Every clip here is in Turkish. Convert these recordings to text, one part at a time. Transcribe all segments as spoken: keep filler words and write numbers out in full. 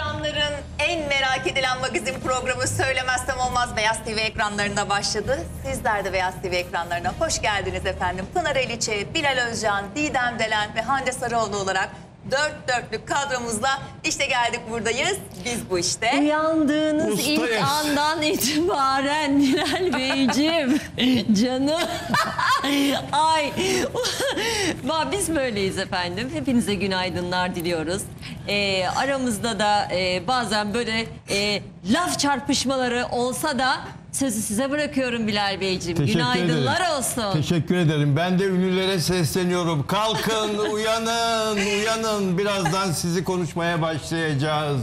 Ekranların en merak edilen magazin programı Söylemezsem Olmaz Beyaz T V ekranlarında başladı. Sizler de Beyaz T V ekranlarına hoş geldiniz efendim. Pınar Eliçe, Bilal Özcan, Didem Delen ve Hande Sarıoğlu olarak dört dörtlük kadromuzla işte geldik buradayız. Biz bu işte. Uyandığınız Ustayız. ilk andan itibaren Bilal Beyciğim, canım. Ay, biz böyleyiz efendim. Hepinize günaydınlar diliyoruz. Ee, aramızda da e, bazen böyle e, laf çarpışmaları olsa da sözü size bırakıyorum Bilal Beyciğim. Teşekkür Günaydınlar ederim. olsun. Teşekkür ederim. Ben de ünlülere sesleniyorum. Kalkın, uyanın, uyanın. Birazdan sizi konuşmaya başlayacağız.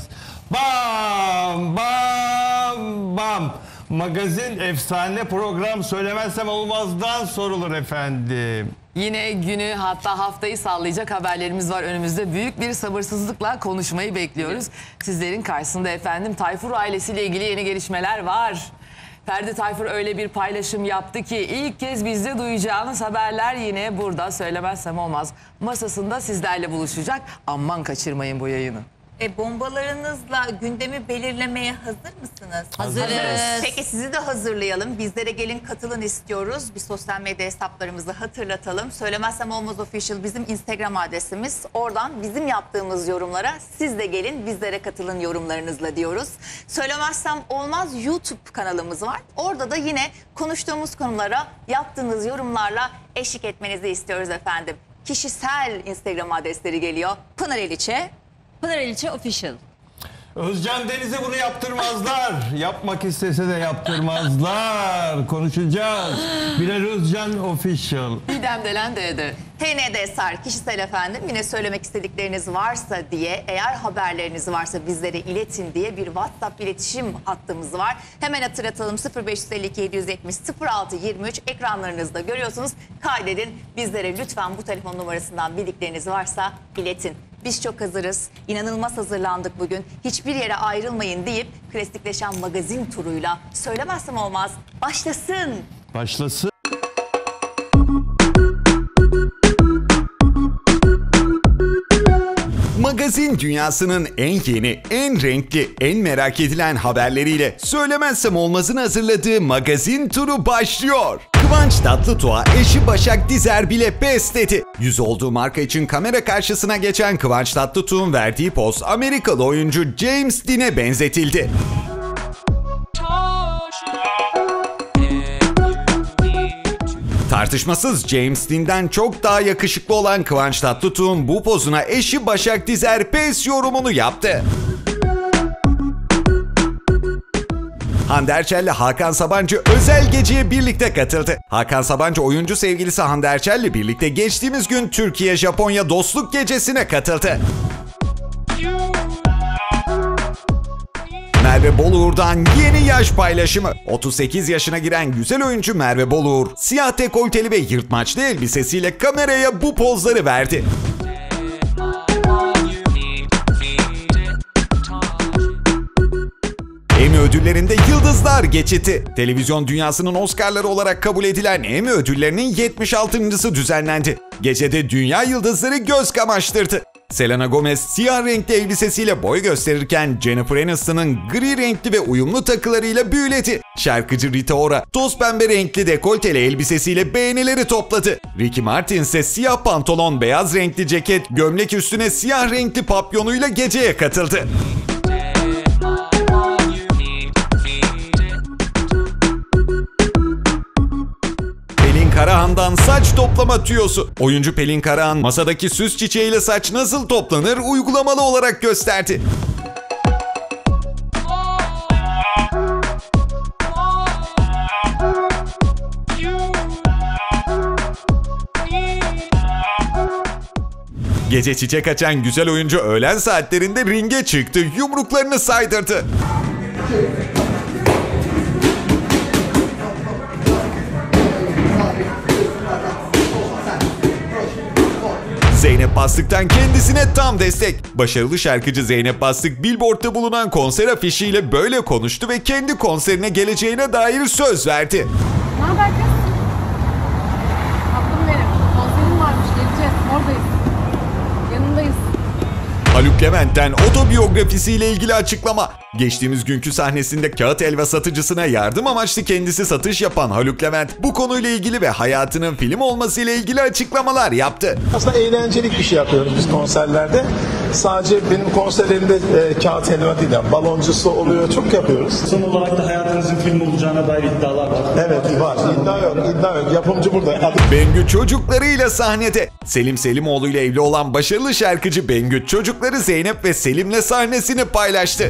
Bam, bam, bam. Magazin efsane program Söylemezsem Olmaz'dan sorulur efendim. Yine günü hatta haftayı sallayacak haberlerimiz var önümüzde. Büyük bir sabırsızlıkla konuşmayı bekliyoruz. Sizlerin karşısında efendim Tayfur ailesiyle ilgili yeni gelişmeler var. Ferdi Tayfur öyle bir paylaşım yaptı ki ilk kez bizde duyacağınız haberler yine burada Söylemezsem Olmaz masasında sizlerle buluşacak. Aman kaçırmayın bu yayını. E, bombalarınızla gündemi belirlemeye hazır mısınız? Hazırız. Peki sizi de hazırlayalım. Bizlere gelin katılın istiyoruz. Bir sosyal medya hesaplarımızı hatırlatalım. Söylemezsem Olmaz Official bizim Instagram adresimiz. Oradan bizim yaptığımız yorumlara siz de gelin bizlere katılın yorumlarınızla diyoruz. Söylemezsem Olmaz YouTube kanalımız var. Orada da yine konuştuğumuz konulara yaptığınız yorumlarla eşlik etmenizi istiyoruz efendim. Kişisel Instagram adresleri geliyor. Pınar Eliçe. Pınar Eliçe Official. Özcan Deniz'e bunu yaptırmazlar. Yapmak istese de yaptırmazlar. Konuşacağız. Bilal Özcan Official. Didem Delen D'de. T N D Sar kişisel efendim. Yine söylemek istedikleriniz varsa diye, eğer haberleriniz varsa bizlere iletin diye bir WhatsApp iletişim hattımız var. Hemen hatırlatalım, sıfır beş elli iki yedi yüz yetmiş sıfır altı yirmi üç ekranlarınızda görüyorsunuz. Kaydedin, bizlere lütfen bu telefon numarasından bildikleriniz varsa iletin. Biz çok hazırız. İnanılmaz hazırlandık bugün. Hiçbir yere ayrılmayın deyip klasikleşen magazin turuyla Söylemezsem Olmaz başlasın. Başlasın. Magazin dünyasının en yeni, en renkli, en merak edilen haberleriyle Söylemezsem Olmaz'ın hazırladığı magazin turu başlıyor. Kıvanç Tatlıtuğ'a eşi Başak Dizer bile pes dedi. Yüz olduğu marka için kamera karşısına geçen Kıvanç Tatlıtuğ'un verdiği poz Amerikalı oyuncu James Dean'e benzetildi. Tartışmasız James Dean'den çok daha yakışıklı olan Kıvanç Tatlıtuğ'un bu pozuna eşi Başak Dizer pes yorumunu yaptı. Hande Erçel ile Hakan Sabancı özel geceye birlikte katıldı. Hakan Sabancı oyuncu sevgilisi Hande Erçel ile birlikte geçtiğimiz gün Türkiye-Japonya dostluk gecesine katıldı. Merve Boluğur'dan yeni yaş paylaşımı. otuz sekiz yaşına giren güzel oyuncu Merve Boluğur, siyah dekolteli ve yırtmaçlı elbisesiyle kameraya bu pozları verdi. Emmy ödüllerinde yıldızlar geçiti. Televizyon dünyasının Oscar'ları olarak kabul edilen Emmy ödüllerinin yetmiş altıncısı düzenlendi. Gecede dünya yıldızları göz kamaştırdı. Selena Gomez siyah renkli elbisesiyle boy gösterirken Jennifer Aniston'ın gri renkli ve uyumlu takılarıyla büyüledi. Şarkıcı Rita Ora toz pembe renkli dekolteli elbisesiyle beğenileri topladı. Ricky Martin ise siyah pantolon, beyaz renkli ceket, gömlek üstüne siyah renkli papyonuyla geceye katıldı. Pelin Karahan'dan saç toplama tüyosu. Oyuncu Pelin Karahan masadaki süs çiçeğiyle saç nasıl toplanır uygulamalı olarak gösterdi. Gece çiçek açan güzel oyuncu öğlen saatlerinde ringe çıktı, yumruklarını saydırdı. Zeynep Bastık'tan kendisine tam destek. Başarılı şarkıcı Zeynep Bastık, Billboard'da bulunan konser afişiyle böyle konuştu ve kendi konserine geleceğine dair söz verdi. Ne haber kız? Tatlım benim. Konserim varmış, geleceğiz. Oradayız. Yanındayız. Haluk Levent'ten otobiyografisiyle ilgili açıklama. Geçtiğimiz günkü sahnesinde kağıt helva satıcısına yardım amaçlı kendisi satış yapan Haluk Levent bu konuyla ilgili ve hayatının film olmasıyla ilgili açıklamalar yaptı. Aslında eğlencelik bir şey yapıyoruz biz konserlerde. Sadece benim konserlerimde e, kağıt helva değil, yani baloncusu oluyor, çok yapıyoruz. Son olarak da hayatınızın film olacağına dair iddialar var. Evet var, iddia yok, iddia yok. Yapımcı burada. Bengü çocuklarıyla sahnede. Selim Selimoğlu ile evli olan başarılı şarkıcı Bengü çocukları Zeynep ve Selim'le sahnesini paylaştı.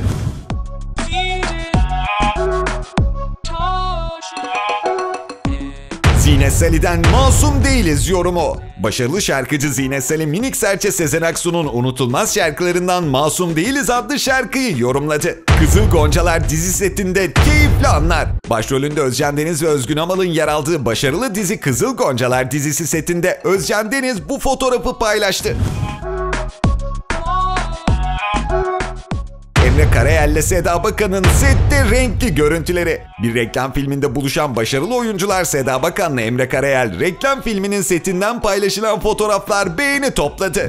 Zinet Salih'den masum değiliz yorumu. Başarılı şarkıcı Zinet Salih minik serçe Sezen Aksu'nun unutulmaz şarkılarından Masum Değiliz adlı şarkıyı yorumladı. Kızıl Goncalar dizi setinde keyifli anlar. Başrolünde Özcan Deniz ve Özgün Amal'ın yer aldığı başarılı dizi Kızıl Goncalar dizisi setinde Özcan Deniz bu fotoğrafı paylaştı. Emre Karayel ile Seda Bakan'ın sette renkli görüntüleri. Bir reklam filminde buluşan başarılı oyuncular Seda Bakan'la Emre Karayel, reklam filminin setinden paylaşılan fotoğraflar beğeni topladı.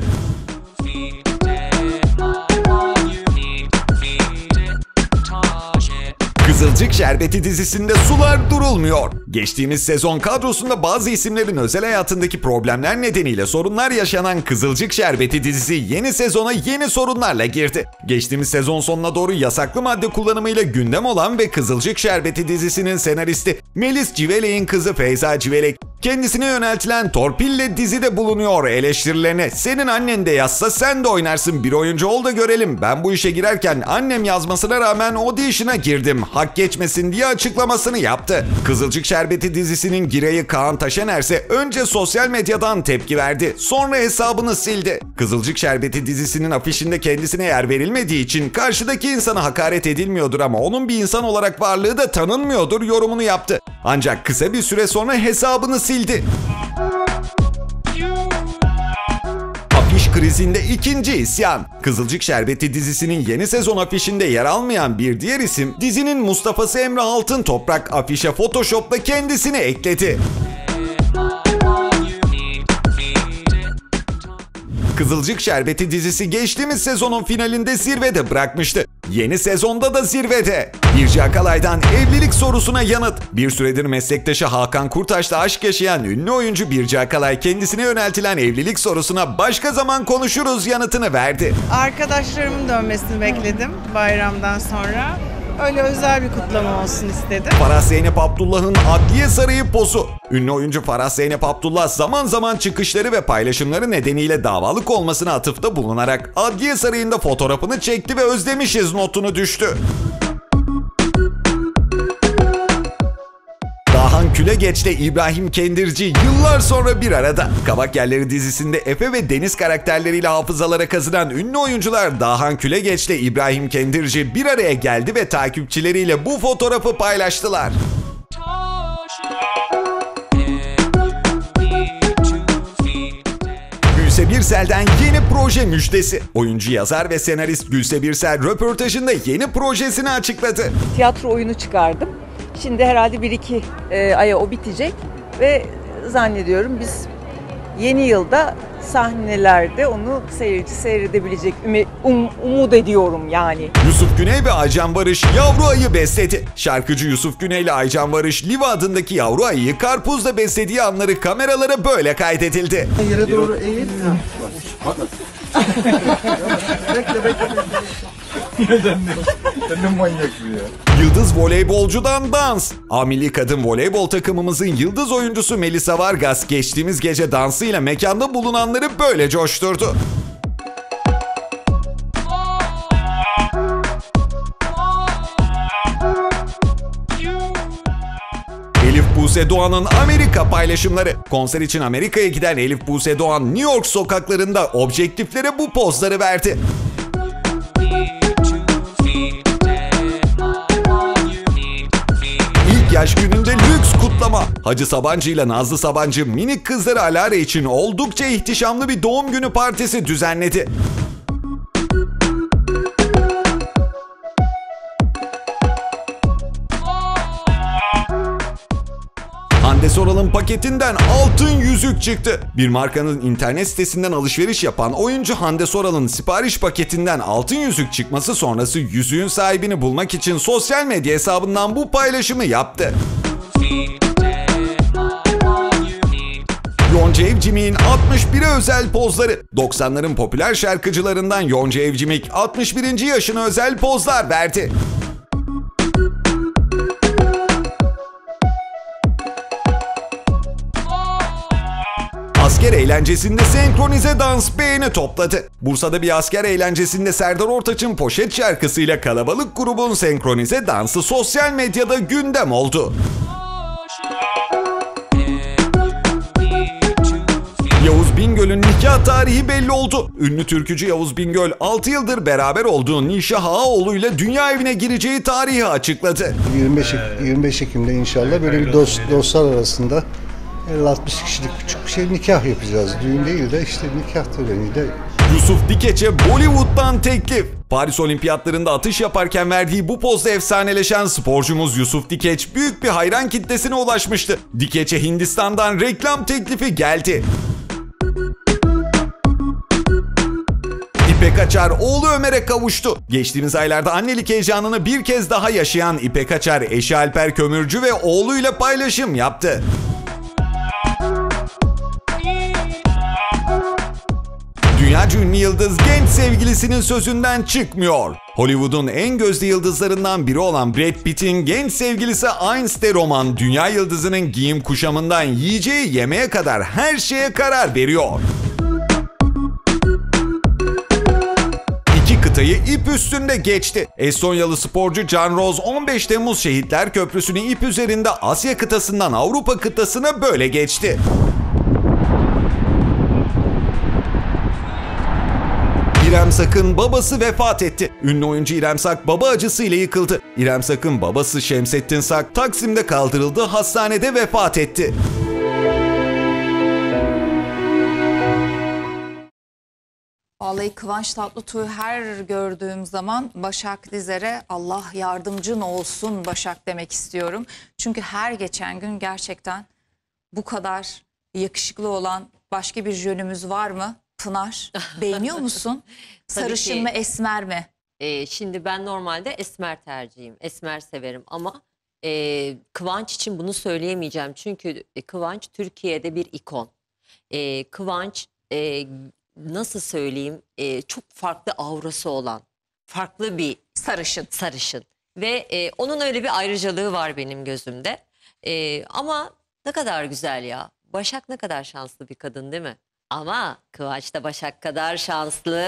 Kızılcık Şerbeti dizisinde sular durulmuyor. Geçtiğimiz sezon kadrosunda bazı isimlerin özel hayatındaki problemler nedeniyle sorunlar yaşanan Kızılcık Şerbeti dizisi yeni sezona yeni sorunlarla girdi. Geçtiğimiz sezon sonuna doğru yasaklı madde kullanımıyla gündem olan ve Kızılcık Şerbeti dizisinin senaristi Melis Civelek'in kızı Feyza Civelek, kendisine yöneltilen torpille dizide bulunuyor eleştirilerine. Senin annen de yazsa sen de oynarsın, bir oyuncu ol da görelim. Ben bu işe girerken annem yazmasına rağmen audition'a girdim. Hak geçmesin diye açıklamasını yaptı. Kızılcık Şerbeti dizisinin girayı Kaan Taşener ise önce sosyal medyadan tepki verdi. Sonra hesabını sildi. Kızılcık Şerbeti dizisinin afişinde kendisine yer verilmediği için karşıdaki insana hakaret edilmiyordur ama onun bir insan olarak varlığı da tanınmıyordur yorumunu yaptı. Ancak kısa bir süre sonra hesabını sildi. Afiş krizinde ikinci isyan. Kızılcık Şerbeti dizisinin yeni sezon afişinde yer almayan bir diğer isim, dizinin Mustafa'sı Emre Altıntoprak afişe Photoshop'la kendisini ekledi. Kızılcık Şerbeti dizisi geçtiğimiz sezonun finalinde zirvede bırakmıştı. Yeni sezonda da zirvede. Birce Akalay'dan evlilik sorusuna yanıt. Bir süredir meslektaşı Hakan Kurtaş'la aşk yaşayan ünlü oyuncu Birce Akalay kendisine yöneltilen evlilik sorusuna başka zaman konuşuruz yanıtını verdi. Arkadaşlarımın dönmesini bekledim bayramdan sonra. Öyle özel bir kutlama olsun istedim. Farah Zeynep Abdullah'ın Adliye Sarayı pozu. Ünlü oyuncu Farah Zeynep Abdullah zaman zaman çıkışları ve paylaşımları nedeniyle davalık olmasına atıfta bulunarak Adliye Sarayı'nda fotoğrafını çekti ve özlemişiz notunu düştü. Dahan Külegeç'le İbrahim Kendirci yıllar sonra bir arada. Kavak Yerleri dizisinde Efe ve Deniz karakterleriyle hafızalara kazınan ünlü oyuncular Dahan Külegeç'le İbrahim Kendirci bir araya geldi ve takipçileriyle bu fotoğrafı paylaştılar. Gülse Birsel'den yeni proje müjdesi. Oyuncu, yazar ve senarist Gülse Birsel röportajında yeni projesini açıkladı. Tiyatro oyunu çıkardım. Şimdi herhalde bir iki e, aya o bitecek ve zannediyorum biz yeni yılda sahnelerde onu seyirci seyredebilecek ümi, um, umut ediyorum yani. Yusuf Güney ve Aycan Barış yavru ayı besledi. Şarkıcı Yusuf Güney ile Aycan Barış Liva adındaki yavru ayıyı karpuzla beslediği anları kameralara böyle kaydedildi. Yere doğru eğil. Bekle bekle. Sen manyak bir ya. Yıldız voleybolcudan dans. A milli kadın voleybol takımımızın yıldız oyuncusu Melisa Vargas geçtiğimiz gece dansıyla mekanda bulunanları böyle coşturdu. Elif Buse Doğan'ın Amerika paylaşımları. Konser için Amerika'ya giden Elif Buse Doğan New York sokaklarında objektiflere bu pozları verdi. İlk yaş gününde lüks kutlama. Hacı Sabancı ile Nazlı Sabancı minik kızları Alara için oldukça ihtişamlı bir doğum günü partisi düzenledi. Hande Soral'ın paketinden altın yüzük çıktı. Bir markanın internet sitesinden alışveriş yapan oyuncu Hande Soral'ın sipariş paketinden altın yüzük çıkması sonrası yüzüğün sahibini bulmak için sosyal medya hesabından bu paylaşımı yaptı. Yonca Evcimik'in altmış bire özel pozları. doksanların popüler şarkıcılarından Yonca Evcimik altmış birinci yaşına özel pozlar verdi. Asker eğlencesinde senkronize dans beğeni topladı. Bursa'da bir asker eğlencesinde Serdar Ortaç'ın Poşet şarkısıyla kalabalık grubun senkronize dansı sosyal medyada gündem oldu. Yavuz Bingöl'ün nikah tarihi belli oldu. Ünlü türkücü Yavuz Bingöl altı yıldır beraber olduğu Nişah Ağaoğlu'yla dünya evine gireceği tarihi açıkladı. yirmi beş, yirmi beş Ekim'de inşallah böyle bir dost, dostlar arasında elli altmış kişilik küçük bir şey nikah yapacağız. Düğün değil de işte nikah töreniyle. Yusuf Dikeç'e Bollywood'dan teklif. Paris Olimpiyatlarında atış yaparken verdiği bu pozda efsaneleşen sporcumuz Yusuf Dikeç büyük bir hayran kitlesine ulaşmıştı. Dikeç'e Hindistan'dan reklam teklifi geldi. İpek Açar oğlu Ömer'e kavuştu. Geçtiğimiz aylarda annelik heyecanını bir kez daha yaşayan İpek Açar eşi Alper Kömürcü ve oğluyla paylaşım yaptı. Dünyaca ünlü yıldız genç sevgilisinin sözünden çıkmıyor. Hollywood'un en gözde yıldızlarından biri olan Brad Pitt'in genç sevgilisi Ines de Roman, dünya yıldızının giyim kuşamından yiyeceği yemeğe kadar her şeye karar veriyor. İki kıtayı ip üstünde geçti. Estonyalı sporcu Can Rose on beş Temmuz Şehitler Köprüsü'nü ip üzerinde Asya kıtasından Avrupa kıtasına böyle geçti. İrem Sak'ın babası vefat etti. Ünlü oyuncu İrem Sak baba acısıyla yıkıldı. İrem Sak'ın babası Şemsettin Sak Taksim'de kaldırıldı, hastanede vefat etti. Vallahi Kıvanç Tatlıtuğ'u her gördüğüm zaman Başak Dizer'e Allah yardımcın olsun Başak demek istiyorum. Çünkü her geçen gün gerçekten bu kadar yakışıklı olan başka bir jönümüz var mı? Pınar, beğeniyor musun? Sarışın ki. mı, esmer mi? Ee, şimdi ben normalde esmer tercihim. Esmer severim ama e, Kıvanç için bunu söyleyemeyeceğim. Çünkü Kıvanç Türkiye'de bir ikon. E, Kıvanç e, nasıl söyleyeyim e, çok farklı aurası olan, farklı bir Sarışın. sarışın. Ve e, onun öyle bir ayrıcalığı var benim gözümde. E, ama ne kadar güzel ya. Başak ne kadar şanslı bir kadın değil mi? Ama Kıvanç da Başak kadar şanslı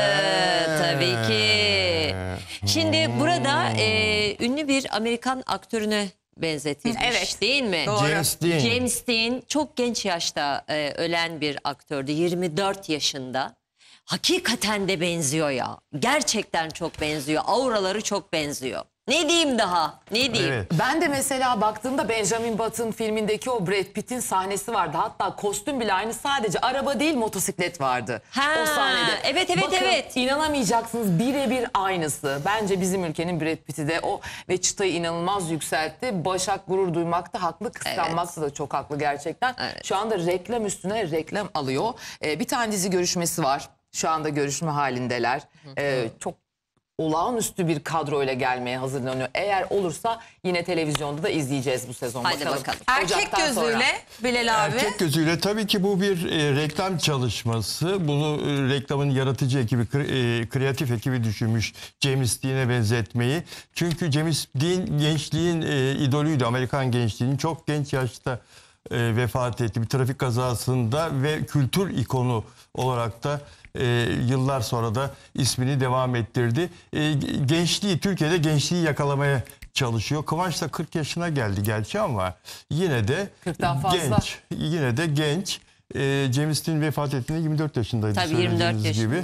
tabii ki. Şimdi burada e, ünlü bir Amerikan aktörüne benzetilmiş, Evet. değil mi? Doğru. James Dean. James Dean çok genç yaşta e, ölen bir aktördü. yirmi dört yaşında. Hakikaten de benziyor ya. Gerçekten çok benziyor. Auraları çok benziyor. Ne diyeyim daha? Ne diyeyim? Evet. Ben de mesela baktığımda Benjamin Button filmindeki o Brad Pitt'in sahnesi vardı. Hatta kostüm bile aynı, sadece araba değil motosiklet vardı. Ha, o sahnede. evet, evet, Bakın, evet. inanamayacaksınız, birebir aynısı. Bence bizim ülkenin Brad Pitt'i de o ve çıtayı inanılmaz yükseltti. Başak gurur duymakta haklı, kıskanmakta da çok haklı gerçekten. Evet. Şu anda reklam üstüne reklam alıyor. Ee, bir tane dizi görüşmesi var. Şu anda görüşme halindeler. Ee, çok olağanüstü bir kadroyla gelmeye hazırlanıyor. Eğer olursa yine televizyonda da izleyeceğiz bu sezon. Haydi bakalım. Erkek Ocaktan sonra. gözüyle Bilal abi. Erkek gözüyle tabii ki bu bir e, reklam çalışması. Bunu e, reklamın yaratıcı ekibi, kre- e, kreatif ekibi düşünmüş James Dean'e benzetmeyi. Çünkü James Dean gençliğin e, idolüydü. Amerikan gençliğinin çok genç yaşta e, vefat etti. Bir trafik kazasında ve kültür ikonu olarak da e, yıllar sonra da ismini devam ettirdi. E, gençliği, Türkiye'de gençliği yakalamaya çalışıyor. Kıvanç da kırk yaşına geldi gerçi ama yine de kırktan fazla. genç. Yine de genç. E, James Dean vefat ettiğinde yirmi dört yaşındaydı. Tabii, yirmi dört söylediğiniz yaşında. gibi.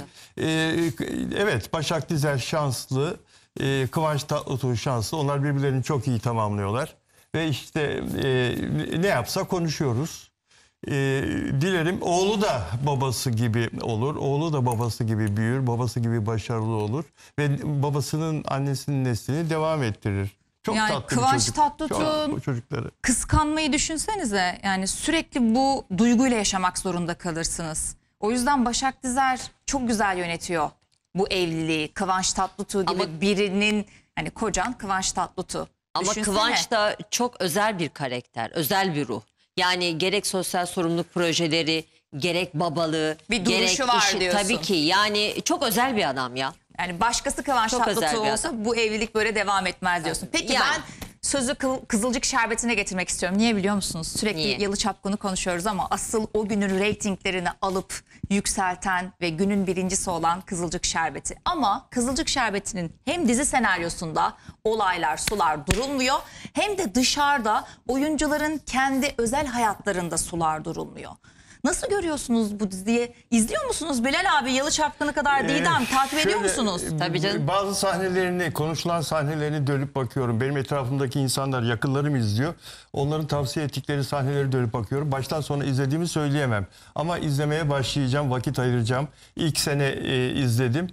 E, evet, Başak Dizer şanslı. E, Kıvanç Tatlıtuğ şanslı. Onlar birbirlerini çok iyi tamamlıyorlar. Ve işte e, ne yapsa konuşuyoruz. E, dilerim oğlu da babası gibi olur. Oğlu da babası gibi büyür. Babası gibi başarılı olur. Ve babasının, annesinin neslini devam ettirir. Çok Yani tatlı bir Kıvanç çocuk. Tatlıtuğ'un Çok, o çocukları. kıskanmayı düşünsenize. Yani sürekli bu duyguyla yaşamak zorunda kalırsınız. O yüzden Başak Dizer çok güzel yönetiyor bu evliliği. Kıvanç Tatlıtuğ gibi Ama- birinin, hani kocan Kıvanç Tatlıtuğ. Ama Düşünsene. Kıvanç da çok özel bir karakter, özel bir ruh. Yani gerek sosyal sorumluluk projeleri, gerek babalığı, Bir duruşu gerek var işi. diyorsun. Tabii ki yani çok özel bir adam ya. Yani başkası Kıvanç Çok özel Tatlıtuğ bir olsa bu evlilik böyle devam etmez diyorsun. Peki Yani. ben sözü Kı- Kızılcık Şerbeti'ne getirmek istiyorum. Niye biliyor musunuz? Sürekli Niye? Yalı Çapkın'ı konuşuyoruz ama asıl o günün reytinglerini alıp yükselten ve günün birincisi olan Kızılcık Şerbeti. Ama Kızılcık Şerbeti'nin hem dizi senaryosunda olaylar, sular durulmuyor, hem de dışarıda oyuncuların kendi özel hayatlarında sular durulmuyor. Nasıl görüyorsunuz bu diziyi? İzliyor musunuz Bilal abi? Yalı Çapkını kadar Didem takip ediyor Şöyle, musunuz? e, Tabii canım. Bazı sahnelerini, konuşulan sahnelerini dönüp bakıyorum. Benim etrafımdaki insanlar, yakınlarım izliyor. Onların tavsiye ettikleri sahneleri dönüp bakıyorum. Baştan sona izlediğimi söyleyemem. Ama izlemeye başlayacağım, vakit ayıracağım. İlk sene e, izledim.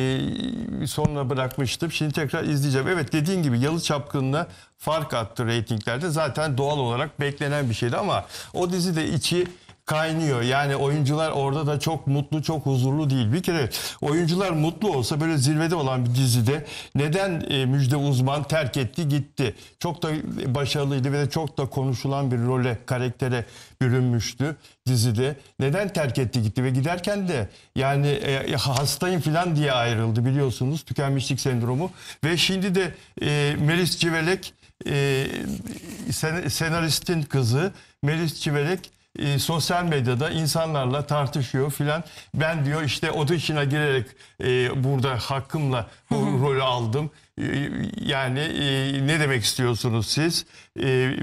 E, sonra bırakmıştım. Şimdi tekrar izleyeceğim. Evet, dediğin gibi Yalı Çapkın'la fark attı reytinglerde. Zaten doğal olarak beklenen bir şeydi ama o dizi de içi kaynıyor. Yani oyuncular orada da çok mutlu, çok huzurlu değil. Bir kere oyuncular mutlu olsa böyle zirvede olan bir dizide neden e, Müjde Uzman terk etti gitti? Çok da başarılıydı ve de çok da konuşulan bir role, karaktere bürünmüştü dizide. Neden terk etti gitti ve giderken de yani e, hastayım falan diye ayrıldı, biliyorsunuz, tükenmişlik sendromu. Ve şimdi de e, Melis Civelek, e, sen, senaristin kızı Melis Civelek E, sosyal medyada insanlarla tartışıyor filan. Ben diyor işte audition'a girerek e, burada hakkımla bu rolü aldım. E, yani e, ne demek istiyorsunuz siz? E,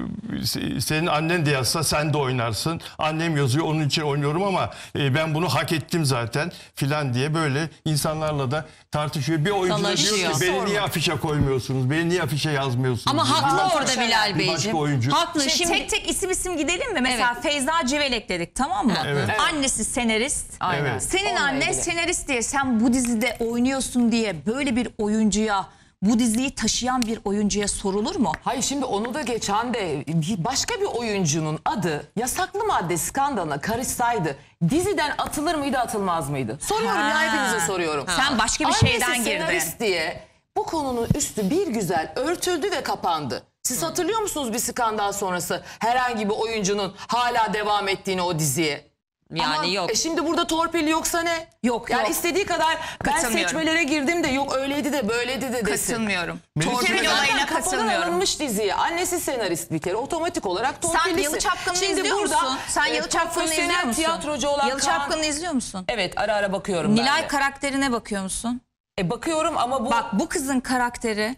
senin annen de yazsa sen de oynarsın. Annem yazıyor, onun için oynuyorum ama e, ben bunu hak ettim zaten filan diye böyle insanlarla da tartışıyor. Bir oyuncu da diyor Dalaşıyor. ki beni niye afişe koymuyorsunuz? Beni niye afişe yazmıyorsunuz? Ama diyor. haklı Bir orada başka- Bilal bir başka Beyciğim. oyuncu. Haklı. Şimdi, Şimdi tek tek isim isim gidelim mi? Mesela Feyza Civelek dedik, tamam mı? Evet. Annesi senarist. Aynen. Evet. Senin Onunla annen ilgili. senarist diye sen bu dizide oynuyorsun diye böyle bir oyuncuya, bu diziyi taşıyan bir oyuncuya sorulur mu? Hayır, şimdi onu da geçen de bir başka bir oyuncunun adı yasaklı madde skandalına karışsaydı diziden atılır mıydı, atılmaz mıydı? Soruyorum Ha. ya, hepinize soruyorum. Sen başka bir Annesi şeyden girdin. senarist diye bu konunun üstü bir güzel örtüldü ve kapandı. Siz hatırlıyor musunuz bir skandal sonrası herhangi bir oyuncunun hala devam ettiğini o diziye? yani Ama, yok. E şimdi burada torpil yoksa ne? Yok, Yani yok. istediği kadar ben Katılmıyorum. seçmelere girdim de yok öyleydi de böyleydi de desin. Katılmıyorum. Melis Torpil Civelek- olayına Kafadan katılmıyorum. alınmış diziye. Annesi senarist bir kere. Otomatik olarak Sen torpillisin. Yalı Çapkın'ı Şimdi izliyor burada, musun? Sen e, Yalı Çapkın'ı profesyonel izliyor musun? tiyatrocu olan Yalı Kaan- Çapkın'ı izliyor musun? Evet, ara ara bakıyorum ben Nilay de. karakterine bakıyor musun? E, bakıyorum ama bu... Bak, bu kızın karakteri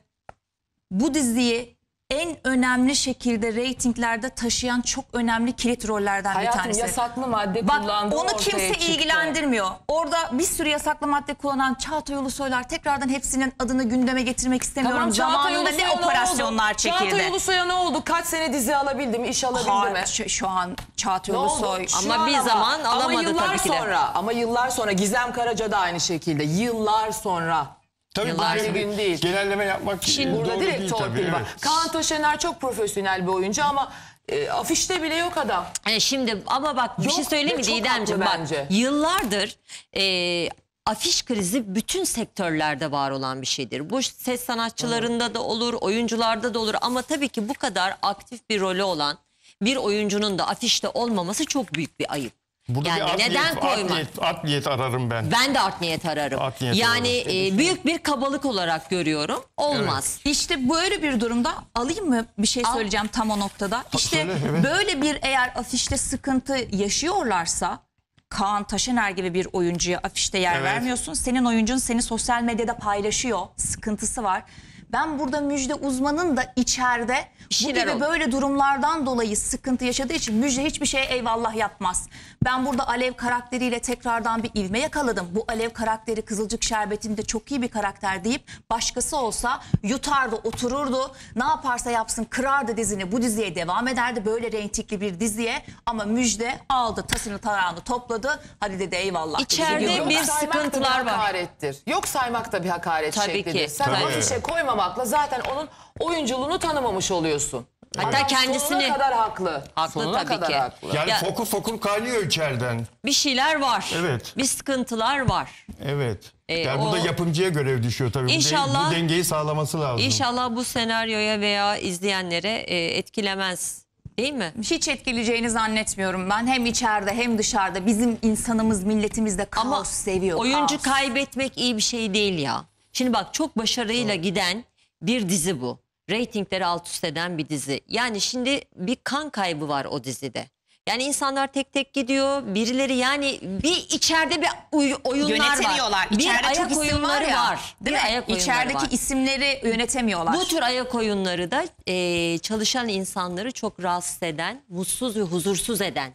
bu diziyi en önemli şekilde reytinglerde taşıyan çok önemli kilit rollerden hayatım bir tanesi. yasaklı madde Bak, kullandığı onu ortaya kimse çıktı. ilgilendirmiyor. Orada bir sürü yasaklı madde kullanan Çağatay Ulusoylar, tekrardan hepsinin adını gündeme getirmek istemiyorum. Tamam, Çağatay Zamanında Ulusoy'a ne oldu? operasyonlar çekildi. Çağatay Ulusoy'a ne oldu? Kaç sene dizi alabildi mi? İş alabildi Ha, mi? şu, şu an Çağatay Ne oldu? Ulusoy. Şu Ama an bir zaman ama alamadı yıllar tabii ki de. sonra, ama yıllar sonra Gizem Karaca da aynı şekilde. Yıllar sonra. Tabii Yıllar böyle bir gün değil. Genelleme yapmak Şimdi burada doğru direkt değil torpil tabii. var. Evet. Kaan Taşener çok profesyonel bir oyuncu ama e, afişte bile yok adam. Yani şimdi ama bak bir Yok, şey söyleyeyim mi ve çok Didemciğim? haklı Bak bence. yıllardır e, afiş krizi bütün sektörlerde var olan bir şeydir. Bu ses sanatçılarında da olur, oyuncularda da olur ama tabii ki bu kadar aktif bir rolü olan bir oyuncunun da afişte olmaması çok büyük bir ayıp. Burada yani bir art neden niyet, koyma? Art niyet, art niyet ararım ben. Ben de art niyet ararım. Art niyet yani ararım. e, büyük bir kabalık olarak görüyorum. Olmaz. İşte böyle bir durumda alayım mı bir şey Al. söyleyeceğim tam o noktada. İşte söyle, evet. böyle bir eğer afişte sıkıntı yaşıyorlarsa, Kaan Taşener gibi bir oyuncuya afişte yer Evet. vermiyorsun. Senin oyuncun seni sosyal medyada paylaşıyor. Sıkıntısı var. Ben burada Müjde Uzman'ın da içeride bu şeyler gibi oldu. böyle durumlardan dolayı sıkıntı yaşadığı için Müjde hiçbir şeye eyvallah yapmaz. Ben burada Alev karakteriyle tekrardan bir ivme yakaladım. Bu Alev karakteri Kızılcık Şerbeti'nde çok iyi bir karakter deyip başkası olsa yutardı, otururdu. Ne yaparsa yapsın kırardı dizini. Bu diziye devam ederdi. Böyle reytingli bir diziye. Ama Müjde aldı tasını tarağını topladı. Hadi dedi eyvallah. İçeride Dedi, bir gidiyor. saymak da sıkıntılar var. hakarettir. Yok saymak da bir hakaret Tabii şeklidir. ki, Sen tabii. afişe koymamak tanımamakla zaten onun oyunculuğunu tanımamış oluyorsun. Hatta Adam kendisini- sonuna kadar haklı. Haklı sonuna tabii kadar ki. haklı. Yani Ya- fokur fokur kaynıyor içeriden. Bir şeyler var. Evet. Bir sıkıntılar var. Evet. Ee, yani o- burada yapımcıya görev düşüyor tabii. Bu de- İnşallah- Bu dengeyi sağlaması lazım. İnşallah bu senaryoya veya izleyenlere e, etkilemez. Değil mi? Hiç etkileyeceğini zannetmiyorum ben. Hem içeride hem dışarıda. Bizim insanımız, milletimiz de kaos Ama seviyor. oyuncu kaos. kaybetmek iyi bir şey değil ya. Şimdi bak, çok başarıyla giden bir dizi bu. Reytingleri alt üst eden bir dizi. Yani şimdi bir kan kaybı var o dizide. Yani insanlar tek tek gidiyor. Birileri, yani bir içeride bir oy- oyunlar var. Yönetemiyorlar. Bir İçeride ayak çok isim var oyunları ya. var. Değil bir mi? ayak oyunları İçerideki var. isimleri yönetemiyorlar. Bu tür ayak oyunları da e, çalışan insanları çok rahatsız eden, mutsuz ve huzursuz eden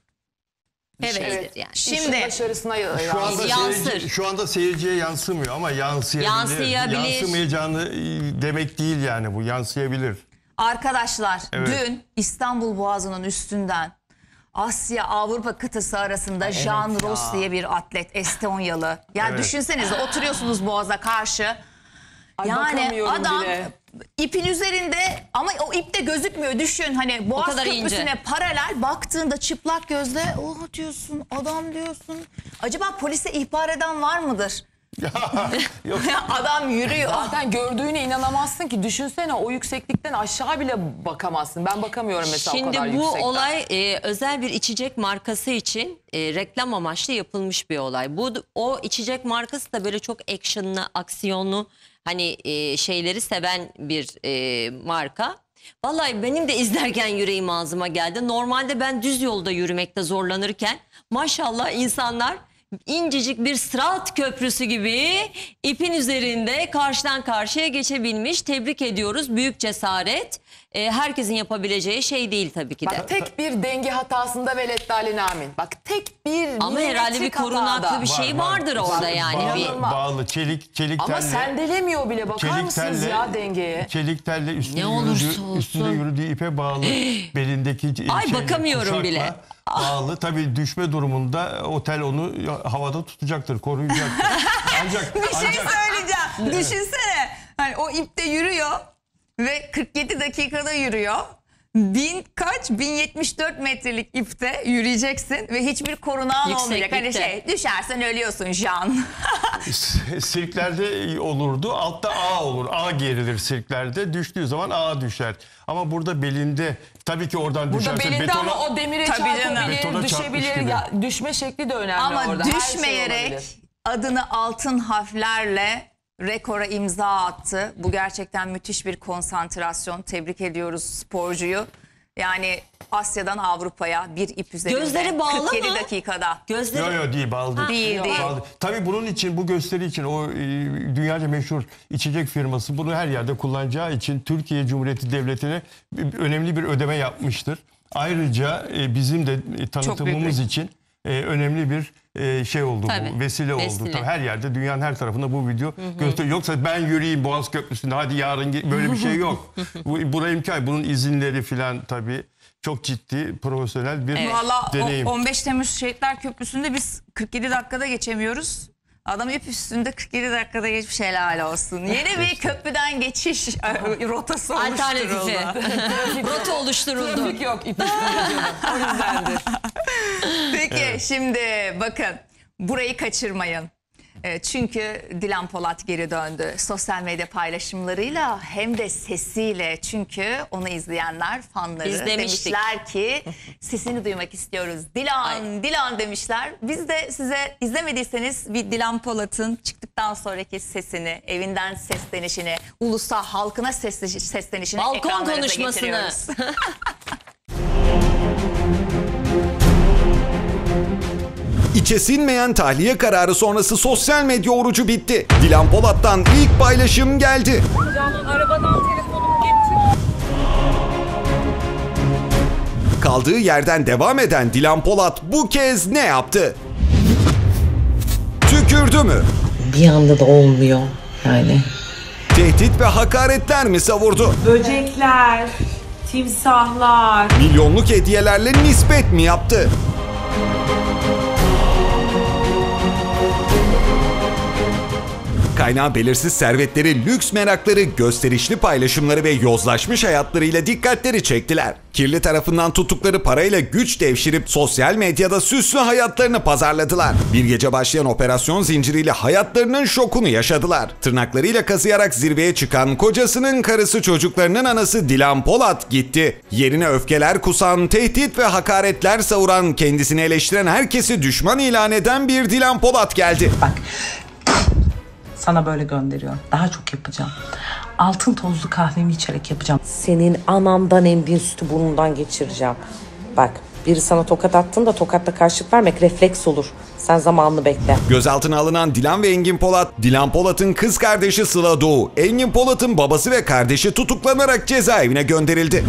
bir Evet. şeydir Evet. yani. Şimdi- Şimdi başarısına Şu anda, Yansır. seyirci, şu anda seyirciye yansımıyor ama yansıyabilir. Yansıyabilir. Yansımayacağını e, demek değil yani bu, yansıyabilir. Arkadaşlar Evet. dün İstanbul Boğazı'nın üstünden Asya Avrupa kıtası arasında Jean Ross diye bir atlet, Estonyalı. Yani Evet. düşünsenize, oturuyorsunuz Boğaz'a karşı. Ay, Yani bakamıyorum adam bile. ipin üzerinde ama o ip de gözükmüyor. Düşün, hani Boğaz kadar Köprüsü'ne ince. paralel baktığında çıplak gözle oh diyorsun, adam diyorsun. Acaba polise ihbar eden var mıdır? Yok. Adam yürüyor. Zaten gördüğüne inanamazsın ki. Düşünsene, o yükseklikten aşağı bile bakamazsın. Ben bakamıyorum mesela o Şimdi kadar bu yüksekten. olay e, özel bir içecek markası için e, reklam amaçlı yapılmış bir olay. Bu o içecek markası da böyle çok actionlı, aksiyonlu, hani e, şeyleri seven bir e, marka. Vallahi benim de izlerken yüreğim ağzıma geldi. Normalde ben düz yolda yürümekte zorlanırken maşallah insanlar incecik bir Sırat Köprüsü gibi ipin üzerinde karşıdan karşıya geçebilmiş. Tebrik ediyoruz. Büyük cesaret. Ee, herkesin yapabileceği şey değil tabii ki de. Bak, tek bir denge hatasında veleddâline amin. Bak, tek bir Ama herhalde bir milimetrik korunaklı hatada. bir şey Var, var. vardır orada yani. Bağlı, Bir, İnanılmaz. bağlı çelik, çelik Ama telle. sendelemiyor bile. Bakar Çelik mısınız telle- ya dengeye? Çelik telle üstünde, Ne olursa yürüdüğü, olsun. üstünde yürüdüğü ipe bağlı. Belindeki e, Ay, şeyle, bakamıyorum kuşakla bile. bağlı. Tabii düşme durumunda otel onu havada tutacaktır, koruyacaktır. Ancak, Bir şey ancak söyleyeceğim. Düşünsene. Hani o ipte yürüyor ve kırk yedi dakikada yürüyor. Bin kaç? bin yetmiş dört metrelik ipte yürüyeceksin ve hiçbir korunağın olmayacak. Hani Yükseklikte. şey, düşersen ölüyorsun Jean. sirklerde olurdu. Altta A olur. A gerilir sirklerde. Düştüğü zaman A düşer. Ama burada belinde, tabii ki oradan Burada düşerse belinde betona, ama o demire Tabii canım. Betona çarpabilir, çarpmış düşebilir. gibi. Ya, düşme şekli de önemli Ama orada. Her şey düşmeyerek olabilir. adını altın harflerle rekora imza attı. Bu gerçekten müthiş bir konsantrasyon. Tebrik ediyoruz sporcuyu. Yani Asya'dan Avrupa'ya bir ip üzerinde. Gözleri bağlı kırk yedi mı? dakikada. gözleri Yok yok değil, bağlı değil. Değil, değil. Bağlı. Tabii bunun için, bu gösteri için o e, dünyaca meşhur içecek firması bunu her yerde kullanacağı için Türkiye Cumhuriyeti Devleti'ne bir- önemli bir ödeme yapmıştır. Ayrıca e, bizim de e, tanıtımımız için e, önemli bir e, şey oldu, Tabii, bu vesile, vesile. oldu. Tabii her yerde, dünyanın her tarafında bu video gösteriyor. Yoksa ben yürüyeyim Boğaz Köprüsü'nde hadi yarın ge- böyle bir şey yok. Bu, buna imkan, bunun izinleri falan tabii çok ciddi, profesyonel bir Valla deneyim. on beş Temmuz Şehitler Köprüsü'nde biz kırk yedi dakikada geçemiyoruz. Adam ip üstünde kırk yedi dakikada geçmiş, helal olsun. Yeni bir köprüden geçiş e, rotası alternatifi. oluşturuldu. Rota oluşturuldu. Trafik yok ip üstünde canım. O yüzdendir. Peki şimdi bakın, burayı kaçırmayın. E, Çünkü Dilan Polat geri döndü. Sosyal medya paylaşımlarıyla hem de sesiyle. Çünkü onu izleyenler, fanları Biz demiştik. demişler ki sesini duymak istiyoruz. Dilan, Dilan demişler. Biz de size, izlemediyseniz bir Dilan Polat'ın çıktıktan sonraki sesini, evinden seslenişini, ulusa halkına sesle- seslenişini Balkon ekranlarınıza konuşmasını. getiriyoruz. İçe sinmeyen tahliye kararı sonrası sosyal medya orucu bitti. Dilan Polat'tan ilk paylaşım geldi. Arabadan telefonumu getir. Kaldığı yerden devam eden Dilan Polat bu kez ne yaptı? Tükürdü mü? Bir anda da olmuyor yani. Tehdit ve hakaretler mi savurdu? Böcekler, timsahlar. Milyonluk hediyelerle nispet mi yaptı? Kaynağı belirsiz servetleri, lüks merakları, gösterişli paylaşımları ve yozlaşmış hayatlarıyla dikkatleri çektiler. Kirli tarafından tuttukları parayla güç devşirip sosyal medyada süslü hayatlarını pazarladılar. Bir gece başlayan operasyon zinciriyle hayatlarının şokunu yaşadılar. Tırnaklarıyla kazıyarak zirveye çıkan kocasının karısı, çocuklarının anası Dilan Polat gitti. Yerine öfkeler kusan, tehdit ve hakaretler savuran, kendisini eleştiren herkesi düşman ilan eden bir Dilan Polat geldi. Bak, sana böyle gönderiyorum. Daha çok yapacağım. Altın tozlu kahvemi içerek yapacağım. Senin anandan emdiğin sütü burnundan geçireceğim. Bak, biri sana tokat attığında tokatla karşılık vermek refleks olur. Sen zamanını bekle. Gözaltına alınan Dilan ve Engin Polat, Dilan Polat'ın kız kardeşi Sıla Doğu, Engin Polat'ın babası ve kardeşi tutuklanarak cezaevine gönderildi.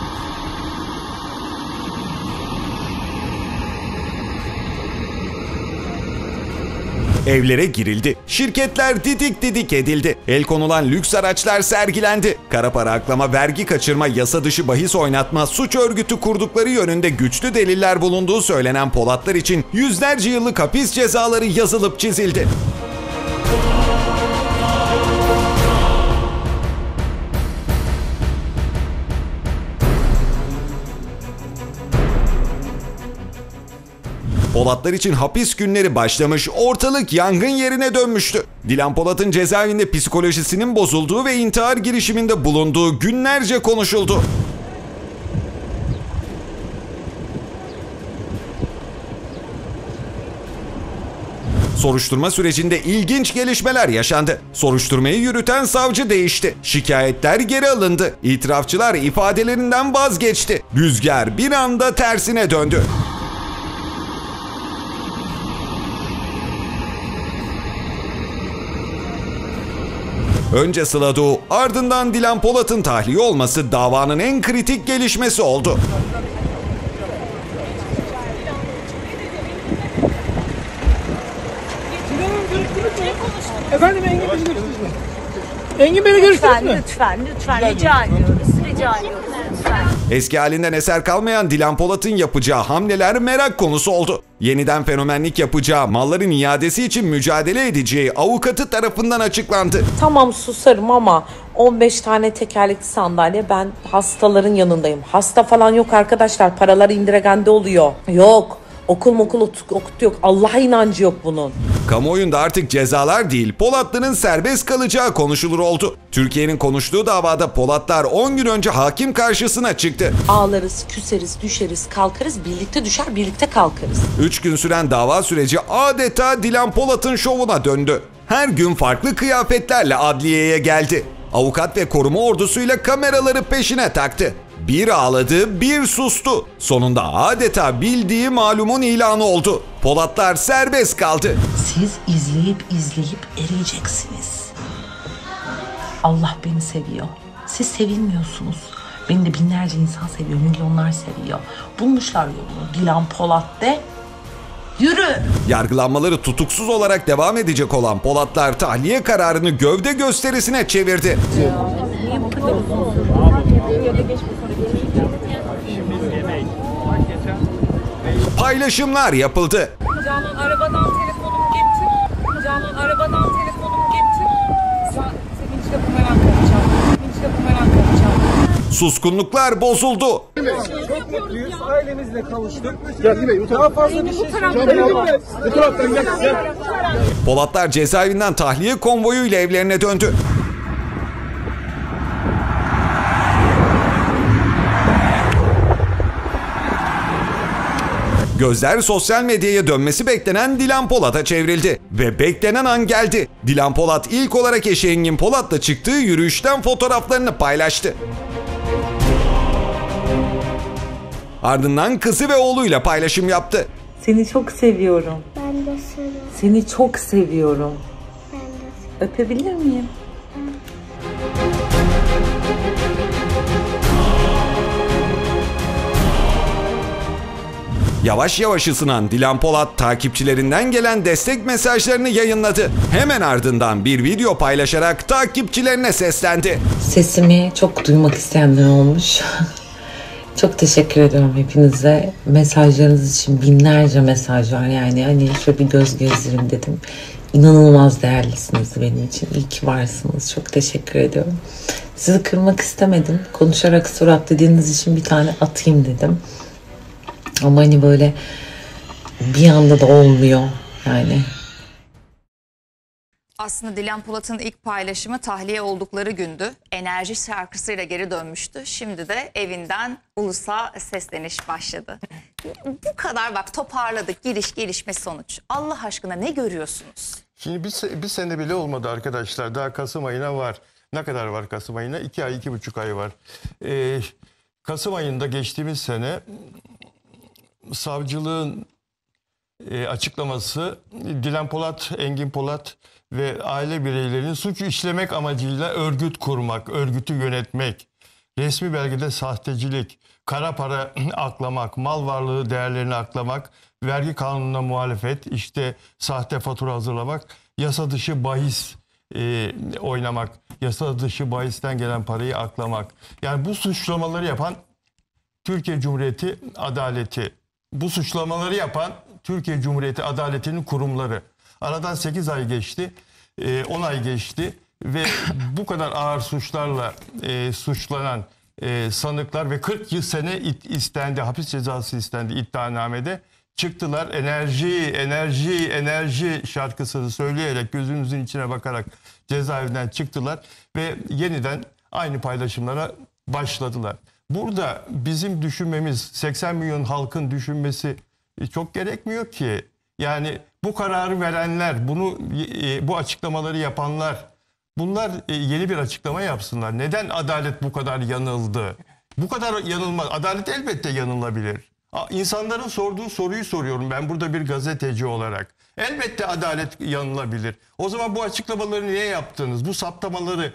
Evlere girildi. Şirketler didik didik edildi. El konulan lüks araçlar sergilendi. Kara para aklama, vergi kaçırma, yasa dışı bahis oynatma, suç örgütü kurdukları yönünde güçlü deliller bulunduğu söylenen Polatlar için yüzlerce yıllık hapis cezaları yazılıp çizildi. Polatlar için hapis günleri başlamış, ortalık yangın yerine dönmüştü. Dilan Polat'ın cezaevinde psikolojisinin bozulduğu ve intihar girişiminde bulunduğu günlerce konuşuldu. Soruşturma sürecinde ilginç gelişmeler yaşandı. Soruşturmayı yürüten savcı değişti. Şikayetler geri alındı. İtirafçılar ifadelerinden vazgeçti. Rüzgar bir anda tersine döndü. Önce Sıla Doğu, ardından Dilan Polat'ın tahliye olması davanın en kritik gelişmesi oldu. Efendim Engin Bey'i görüştünüz mü? Engin Bey'i görüştünüz mü? Lütfen, lütfen, rica ediyoruz, rica ediyoruz lütfen. Eski halinden eser kalmayan Dilan Polat'ın yapacağı hamleler merak konusu oldu. Yeniden fenomenlik yapacağı, malların iadesi için mücadele edeceği avukatı tarafından açıklandı. Tamam susarım ama on beş tane tekerlekli sandalye, ben hastaların yanındayım. Hasta falan yok arkadaşlar, paralar indiregende oluyor. Yok. Okul mokul okut yok. Allah'a inancı yok bunun. Kamuoyunda artık cezalar değil, Polatların serbest kalacağı konuşulur oldu. Türkiye'nin konuştuğu davada Polatlar on gün önce hakim karşısına çıktı. Ağlarız, küseriz, düşeriz, kalkarız, birlikte düşer, birlikte kalkarız. Üç gün süren dava süreci adeta Dilan Polat'ın şovuna döndü. Her gün farklı kıyafetlerle adliyeye geldi. Avukat ve koruma ordusuyla kameraları peşine taktı. Bir ağladı, bir sustu. Sonunda adeta bildiği malumun ilanı oldu. Polatlar serbest kaldı. Siz izleyip izleyip eriyeceksiniz. Allah beni seviyor. Siz sevilmiyorsunuz. Beni de binlerce insan seviyor, milyonlar seviyor. Bulmuşlar yolunu. Dilan Polat de. Yürü! Yargılanmaları tutuksuz olarak devam edecek olan Polatlar tahliye kararını gövde gösterisine çevirdi. Paylaşımlar yapıldı. Canan arabadan telefonumu getir. Canan arabadan telefonumu getir. Sevinçle bumerang yapacağım. Sevinçle bumerang yapacağım. Suskunluklar bozuldu. Çok mutluyuz. Ailemizle kavuştuk. Gel Bey, daha fazla bir şey söyleyeceğim. Bu taraftan gel. Polatlar cezaevinden tahliye konvoyuyla evlerine döndü. Gözler sosyal medyaya dönmesi beklenen Dilan Polat'a çevrildi. Ve beklenen an geldi. Dilan Polat ilk olarak eşi Engin Polat'la çıktığı yürüyüşten fotoğraflarını paylaştı. Ardından kızı ve oğluyla paylaşım yaptı. Seni çok seviyorum. Ben de seni. Seni çok seviyorum. Ben de seni. Öpebilir miyim? Yavaş yavaş ısınan Dilan Polat takipçilerinden gelen destek mesajlarını yayınladı. Hemen ardından bir video paylaşarak takipçilerine seslendi. Sesimi çok duymak isteyenler olmuş. Çok teşekkür ediyorum hepinize. Mesajlarınız için binlerce mesaj var yani. Hani şöyle bir göz gezdireyim dedim. İnanılmaz değerlisiniz benim için. İyi ki varsınız. Çok teşekkür ediyorum. Sizi kırmak istemedim. Konuşarak surat dediğiniz için bir tane atayım dedim. Ama hani böyle bir anda da olmuyor yani. Aslında Dilan Polat'ın ilk paylaşımı tahliye oldukları gündü. Enerji şarkısıyla geri dönmüştü. Şimdi de evinden ulusa sesleniş başladı. Bu kadar bak toparladık, giriş gelişme sonuç. Allah aşkına ne görüyorsunuz? Şimdi bir, se- bir sene bile olmadı arkadaşlar. Daha Kasım ayına var. Ne kadar var Kasım ayına? İki ay, iki buçuk ay var. Ee, Kasım ayında geçtiğimiz sene savcılığın e, açıklaması Dilan Polat, Engin Polat ve aile bireylerinin suç işlemek amacıyla örgüt kurmak, örgütü yönetmek, resmi belgede sahtecilik, kara para aklamak, mal varlığı değerlerini aklamak, vergi kanununa muhalefet, işte sahte fatura hazırlamak, yasa dışı bahis e, oynamak, yasa dışı bahisten gelen parayı aklamak. Yani bu suçlamaları yapan Türkiye Cumhuriyeti Adaleti, bu suçlamaları yapan Türkiye Cumhuriyeti Adaleti'nin kurumları. Aradan sekiz ay geçti, on ay geçti ve bu kadar ağır suçlarla e, suçlanan e, sanıklar ve kırk yıl sene it, istendi, hapis cezası istendi iddianamede. Çıktılar, enerji, enerji, enerji şarkısını söyleyerek, gözünüzün içine bakarak cezaevinden çıktılar ve yeniden aynı paylaşımlara başladılar. Burada bizim düşünmemiz, seksen milyon halkın düşünmesi çok gerekmiyor ki. Yani bu kararı verenler, bunu bu açıklamaları yapanlar, bunlar yeni bir açıklama yapsınlar. Neden adalet bu kadar yanıldı? Bu kadar yanılmaz. Adalet elbette yanılabilir. İnsanların sorduğu soruyu soruyorum ben burada bir gazeteci olarak. Elbette adalet yanılabilir. O zaman bu açıklamaları niye yaptınız? Bu saptamaları,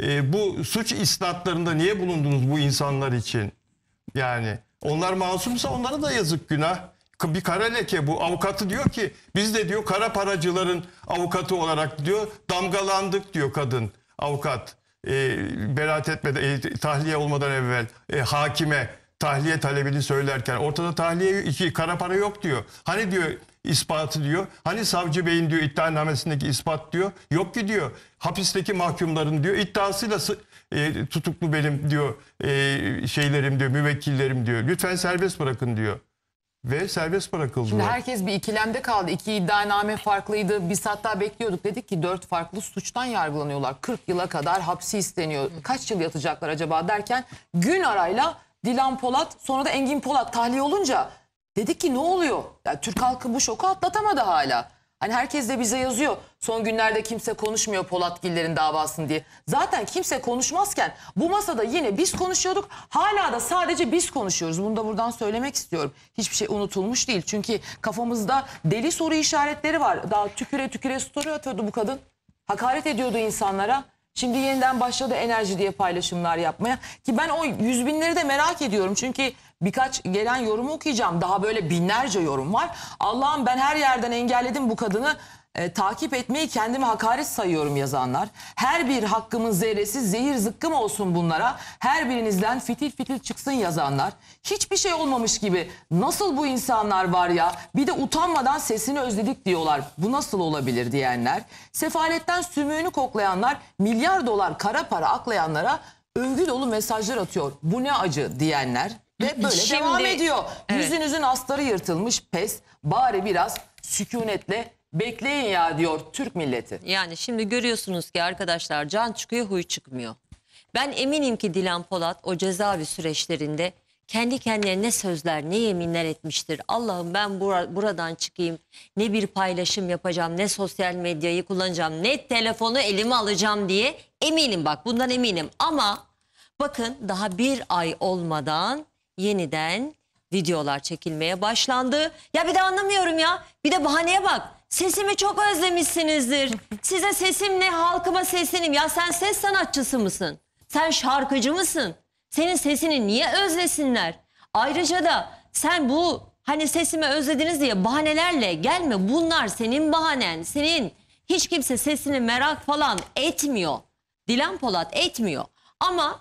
bu suç isnatlarında niye bulundunuz bu insanlar için? Yani onlar masumsa onlara da yazık, günah. Bir kara leke bu. Avukatı diyor ki biz de diyor kara paracıların avukatı olarak diyor damgalandık diyor kadın avukat. E, beraat etmeden, e, tahliye olmadan evvel e, hakime tahliye talebini söylerken ortada tahliye iki kara para yok diyor. Hani diyor ispatı diyor. Hani savcı beyin diyor iddianamesindeki ispat diyor. Yok ki diyor. Hapisteki mahkumların diyor iddiasıyla e, tutuklu benim diyor e, şeylerim diyor, müvekkillerim diyor. Lütfen serbest bırakın diyor. Ve serbest bırakıldılar. Şimdi herkes bir ikilemde kaldı. İki iddianame farklıydı. Biz hatta bekliyorduk. Dedik ki dört farklı suçtan yargılanıyorlar. kırk yıla kadar hapsi isteniyor. Kaç yıl yatacaklar acaba derken gün arayla Dilan Polat, sonra da Engin Polat tahliye olunca dedik ki ne oluyor? Ya, Türk halkı bu şoku atlatamadı hala. Hani herkes de bize yazıyor. Son günlerde kimse konuşmuyor Polatgillerin davasını diye. Zaten kimse konuşmazken bu masada yine biz konuşuyorduk. Hala da sadece biz konuşuyoruz. Bunu da buradan söylemek istiyorum. Hiçbir şey unutulmuş değil. Çünkü kafamızda deli soru işaretleri var. Daha tüküre tüküre story atıyordu bu kadın. Hakaret ediyordu insanlara. Şimdi yeniden başladı enerji diye paylaşımlar yapmaya. Ki ben o yüz binleri de merak ediyorum. Çünkü birkaç gelen yorumu okuyacağım. Daha böyle binlerce yorum var. Allah'ım ben her yerden engelledim bu kadını. E, takip etmeyi kendime hakaret sayıyorum yazanlar. Her bir hakkımın zerresi zehir zıkkım olsun bunlara. Her birinizden fitil fitil çıksın yazanlar. Hiçbir şey olmamış gibi nasıl bu insanlar var ya, bir de utanmadan sesini özledik diyorlar. Bu nasıl olabilir diyenler. Sefaletten sümüğünü koklayanlar, milyar dolar kara para aklayanlara övgü dolu mesajlar atıyor. Bu ne acı diyenler. Ve böyle Şimdi, devam ediyor. evet. Yüzünüzün astarı yırtılmış, pes bari biraz sükunetle bekleyin ya diyor Türk milleti. Yani şimdi görüyorsunuz ki arkadaşlar can çıkıyor huy çıkmıyor. Ben eminim ki Dilan Polat o cezaevi süreçlerinde kendi kendine ne sözler ne yeminler etmiştir. Allah'ım ben bura, buradan çıkayım, ne bir paylaşım yapacağım, ne sosyal medyayı kullanacağım, ne telefonu elime alacağım diye eminim, bak bundan eminim. Ama bakın daha bir ay olmadan yeniden videolar çekilmeye başlandı. Ya bir de anlamıyorum ya. Bir de bahaneye bak. Sesimi çok özlemişsinizdir. Size sesimle halkıma seslenim. Ya sen ses sanatçısı mısın? Sen şarkıcı mısın? Senin sesini niye özlesinler? Ayrıca da sen bu hani sesimi özlediniz diye bahanelerle gelme. Bunlar senin bahanen. Senin hiç kimse sesini merak falan etmiyor. Dilan Polat etmiyor. Ama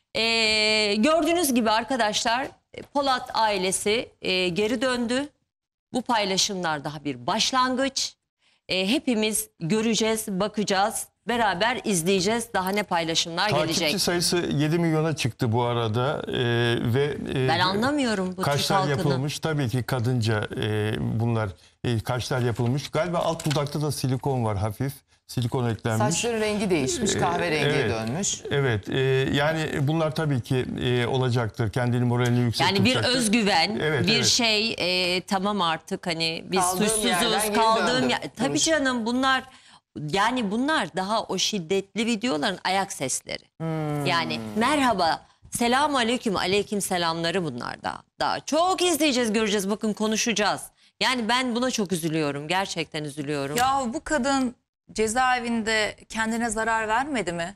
ee, gördüğünüz gibi arkadaşlar Polat ailesi e, geri döndü. Bu paylaşımlar daha bir başlangıç. e, hepimiz göreceğiz, bakacağız, beraber izleyeceğiz. Daha ne paylaşımlar Takipçi gelecek. sayısı yedi milyona çıktı bu arada e, ve e, Ben anlamıyorum bu Türk kaşlar halkını. yapılmış tabii ki kadınca e, bunlar e, kaşlar yapılmış. Galiba alt dudakta da silikon var hafif. Silikon eklenmiş. Saçların rengi değişmiş, kahverengiye evet, dönmüş. Evet, e, yani bunlar tabii ki e, olacaktır. Kendini moralini yüksek Yani bir tutacaktır. özgüven, Evet, bir evet. şey e, tamam artık hani biz Kaldığım yerden suçsuzuz geri kaldığım döndüm. yer. Tabii canım bunlar yani bunlar daha o şiddetli videoların ayak sesleri. Hmm. Yani merhaba, selamun aleyküm, aleyküm selamları bunlar daha. Daha çok izleyeceğiz, göreceğiz, bakın konuşacağız. Yani ben buna çok üzülüyorum, gerçekten üzülüyorum. Ya bu kadın cezaevinde kendine zarar vermedi mi?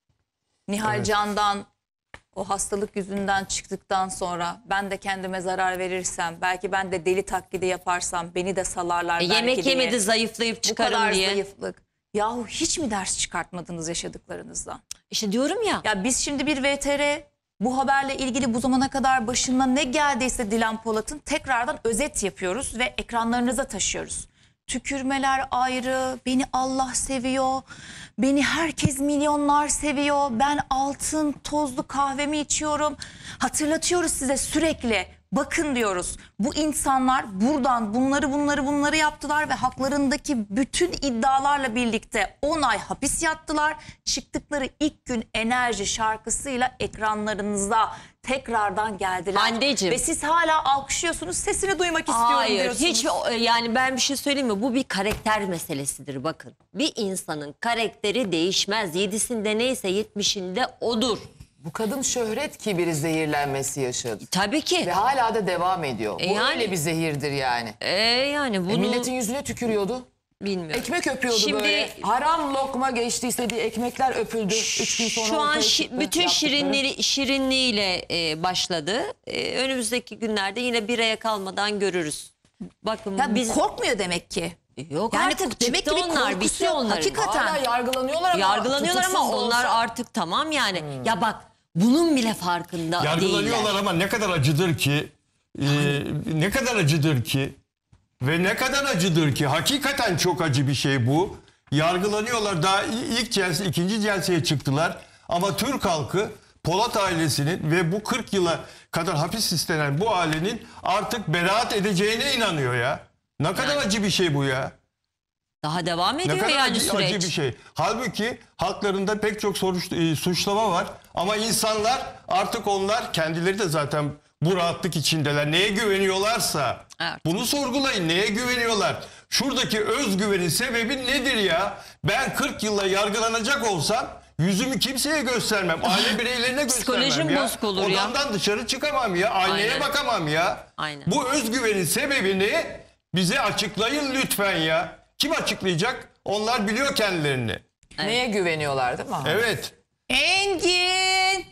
Nihal Evet. Can'dan o hastalık yüzünden çıktıktan sonra ben de kendime zarar verirsem, belki ben de deli taklidi yaparsam beni de salarlar E, belki yemek diye. yemedi, zayıflayıp Bu çıkarım kadar diye. zayıflık. Yahu hiç mi ders çıkartmadınız yaşadıklarınızdan? İşte diyorum ya. Ya biz şimdi bir V T R bu haberle ilgili bu zamana kadar başına ne geldiyse Dilan Polat'ın tekrardan özet yapıyoruz ve ekranlarınıza taşıyoruz. Tükürmeler ayrı, beni Allah seviyor, beni herkes milyonlar seviyor, ben altın tozlu kahvemi içiyorum. Hatırlatıyoruz size sürekli, bakın diyoruz. Bu insanlar buradan bunları bunları bunları yaptılar ve haklarındaki bütün iddialarla birlikte on ay hapis yattılar. Çıktıkları ilk gün Enerji şarkısıyla ekranlarınıza tekrardan geldiler. Handeciğim. Ve siz hala alkışlıyorsunuz, sesini duymak istiyorum Hayır, diyorsunuz. hiç yani ben bir şey söyleyeyim mi? Bu bir karakter meselesidir bakın. Bir insanın karakteri değişmez. Yedisinde neyse yetmişinde odur. Bu kadın şöhret kibiri zehirlenmesi yaşadı. Tabii ki. Ve hala da devam ediyor. E Bu yani- öyle bir zehirdir yani. E yani bunu E milletin yüzüne tükürüyordu. bilmiyorum. Ekmek öpüyordu Şimdi- böyle. Haram lokma geçtiyse diye ekmekler öpüldü. Üç gün sonra Şu an ortaya şi- çıktı bütün yaptıkları. şirinleri şirinliğiyle e, başladı. E, önümüzdeki günlerde yine bir aya kalmadan görürüz. Bakın Ya biz korkmuyor demek ki. yok Yani artık demek çıktı ki bir onlar, korkusu bitti yok. onların. Hakikaten. Hala yargılanıyorlar ama. Yargılanıyorlar ama tutuksuz da onlar olsa- artık tamam yani. Ya bak bunun bile farkında Yargılanıyorlar değiller. ama ne kadar acıdır ki, e, ne kadar acıdır ki ve ne kadar acıdır ki, hakikaten çok acı bir şey bu. Yargılanıyorlar, daha ilk celse, ikinci celseye çıktılar ama Türk halkı Polat ailesinin ve bu kırk yıla kadar hapis istenen bu ailenin artık beraat edeceğine inanıyor ya. Ne kadar Yani. acı bir şey bu ya. Daha devam Ne ediyor kadar yani acı, süreç. acı bir şey. Halbuki halklarında pek çok soruş, e, suçlama var. Ama insanlar artık onlar kendileri de zaten bu rahatlık içindeler. Neye güveniyorlarsa Evet. bunu sorgulayın. Neye güveniyorlar? Şuradaki özgüvenin sebebi nedir ya? Ben kırk yılla yargılanacak olsam yüzümü kimseye göstermem. Aile bireylerine göstermem Psikolojim ya. bozuk olur ya. Odamdan dışarı çıkamam ya. Aynaya Aynen. bakamam ya. Aynen. Bu özgüvenin sebebini bize açıklayın lütfen ya. Kim açıklayacak? Onlar biliyor kendilerini. Neye güveniyorlar değil mi? Evet. Engin!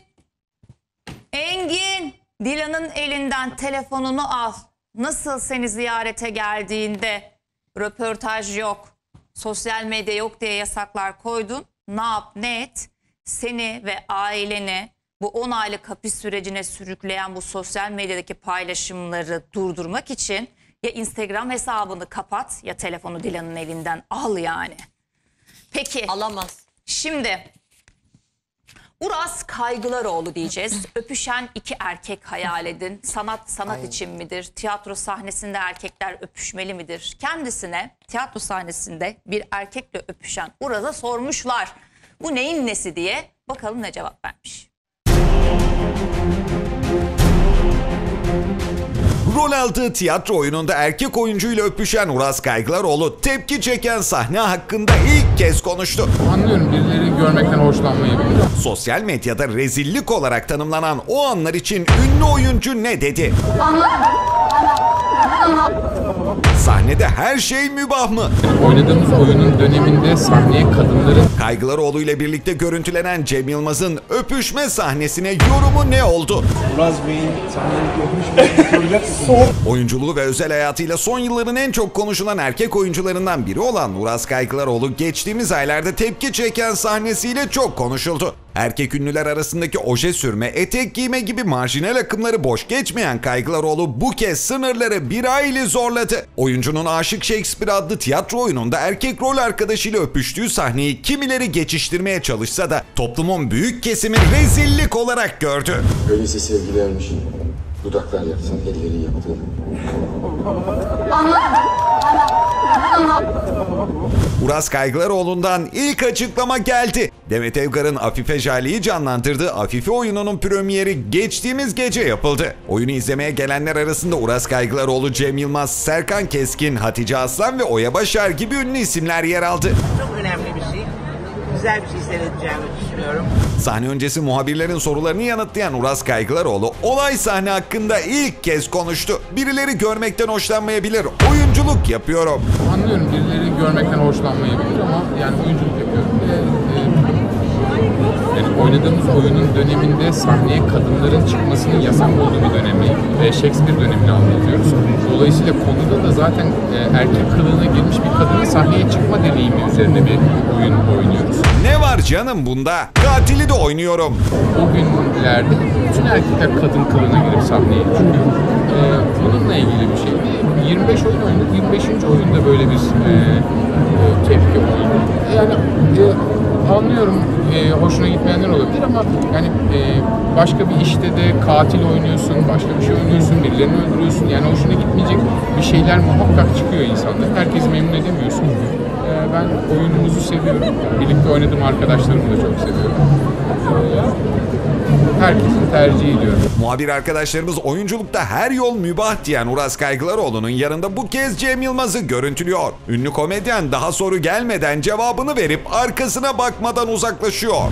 Engin! Dilan'ın elinden telefonunu al. Nasıl seni ziyarete geldiğinde röportaj yok, sosyal medya yok diye yasaklar koydun. Ne yap ne et? Seni ve aileni bu on aylık hapis sürecine sürükleyen bu sosyal medyadaki paylaşımları durdurmak için ya Instagram hesabını kapat ya telefonu Dilan'ın elinden al yani. Peki. Alamaz. Şimdi Uras Kaygılaroğlu diyeceğiz. Öpüşen iki erkek hayal edin. Sanat sanat için midir? Tiyatro sahnesinde erkekler öpüşmeli midir? Kendisine tiyatro sahnesinde bir erkekle öpüşen Uras'a sormuşlar. Bu neyin nesi diye. Bakalım ne cevap vermiş. Rol aldığı tiyatro oyununda erkek oyuncuyla öpüşen Uras Kaygılaroğlu tepki çeken sahne hakkında ilk kez konuştu. Anlıyorum, birileri görmekten hoşlanmayı biliyor. Sosyal medyada rezillik olarak tanımlanan o anlar için ünlü oyuncu ne dedi? Sahnede her şey mübah mı? Oynadığımız oyunun döneminde sahneye kadınların... Kaygılaroğlu ile birlikte görüntülenen Cem Yılmaz'ın öpüşme sahnesine yorumu ne oldu? Uraz Bey'in sahnedeki öpüşmesini soracak mısın? Oyunculuğu ve özel hayatıyla son yılların en çok konuşulan erkek oyuncularından biri olan Uras Kaygılaroğlu geçtiğimiz aylarda tepki çeken sahnesiyle çok konuşuldu. Erkek ünlüler arasındaki oje sürme, etek giyme gibi marjinal akımları boş geçmeyen Kaygılaroğlu bu kez sınırları bir hayli zorladı. çıktı. Oyuncunun Aşık Shakespeare adlı tiyatro oyununda erkek rol arkadaşıyla öpüştüğü sahneyi kimileri geçiştirmeye çalışsa da toplumun büyük kesimi rezillik olarak gördü. Öyleyse sevgilermiş. Dudaklar yapsın, elleri yaptı. Uras Kaygılaroğlu'ndan ilk açıklama geldi. Demet Evgar'ın Afife Jale'yi canlandırdığı Afife oyununun premieri geçtiğimiz gece yapıldı. Oyunu izlemeye gelenler arasında Uras Kaygılaroğlu, Cem Yılmaz, Serkan Keskin, Hatice Aslan ve Oya Başar gibi ünlü isimler yer aldı. Çok önemli bir şey. Güzel bir şey seyredeceğimi düşünüyorum. Sahne öncesi muhabirlerin sorularını yanıtlayan Uras Kaygılaroğlu olay sahne hakkında ilk kez konuştu. Birileri görmekten hoşlanmayabilir, oyunculuk yapıyorum. Anlıyorum, birileri görmekten hoşlanmayabilir ama yani oyunculuk yapıyorum. Ve, e, yani oynadığımız oyunun döneminde sahneye kadınların çıkmasının yasak olduğu bir dönemi ve Shakespeare dönemini anlatıyoruz. Dolayısıyla konuda da zaten e, erkek kılığına girmiş bir kadının sahneye çıkma deneyimi üzerine bir oyun oynuyoruz. Ne var canım bunda? Katili de oynuyorum. O günlerde bütün erkekler kadın kılığına girip sahneye çıkıyor. E, bununla ilgili bir şey. yirmi beş oyun oynadık. yirmi beşinci oyunda böyle bir e, e, tepki oldu. Yani e, anlıyorum e, hoşuna gitmeyenler olabilir ama yani e, başka bir işte de katil oynuyorsun, başka bir şey oynuyorsun, birilerini öldürüyorsun. Yani hoşuna gitmeyecek bir şeyler muhakkak çıkıyor insanda. Herkesi memnun edemiyorsun. E, ben oyunumuzu seviyorum. Birlikte oynadığım arkadaşlarımı da çok seviyorum. E, herkesin tercihi diyorum. Muhabir arkadaşlarımız oyunculukta her yol mübah diyen Uras Kaygılaroğlu'nun yanında bu kez Cem Yılmaz'ı görüntülüyor. Ünlü komedyen daha soru gelmeden cevabını verip arkasına bakmadan uzaklaşıyor.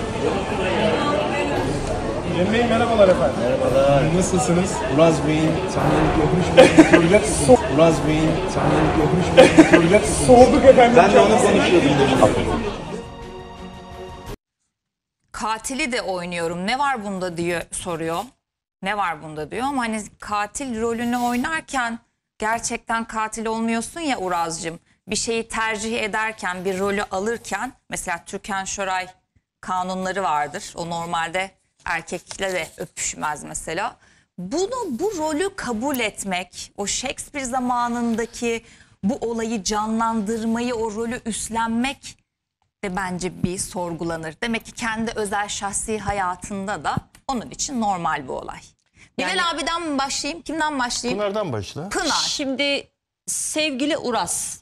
Cem Bey merhabalar efendim. Merhabalar. Nasılsınız? Uraz Bey'in sahnelik öpüşmesini soracak mısınız? Uraz Bey'in sahnelik öpüşmesini soracak mısınız? Sorduk efendim. Ben de onu konuşuyordum demiştim. Katili de oynuyorum. Ne var bunda diyor soruyor. Ne var bunda diyor ama hani katil rolünü oynarken gerçekten katil olmuyorsun ya Uraz'cığım. Bir şeyi tercih ederken, bir rolü alırken mesela Türkan Şoray kanunları vardır. O normalde erkekle de öpüşmez mesela. Bunu, bu rolü kabul etmek, o Shakespeare zamanındaki bu olayı canlandırmayı, o rolü üstlenmek de bence bir sorgulanır. Demek ki kendi özel şahsi hayatında da onun için normal bu olay. Bilal yani, abiden mi başlayayım? Kimden başlayayım? Pınar'dan başla. Pınar. Şimdi sevgili Uras,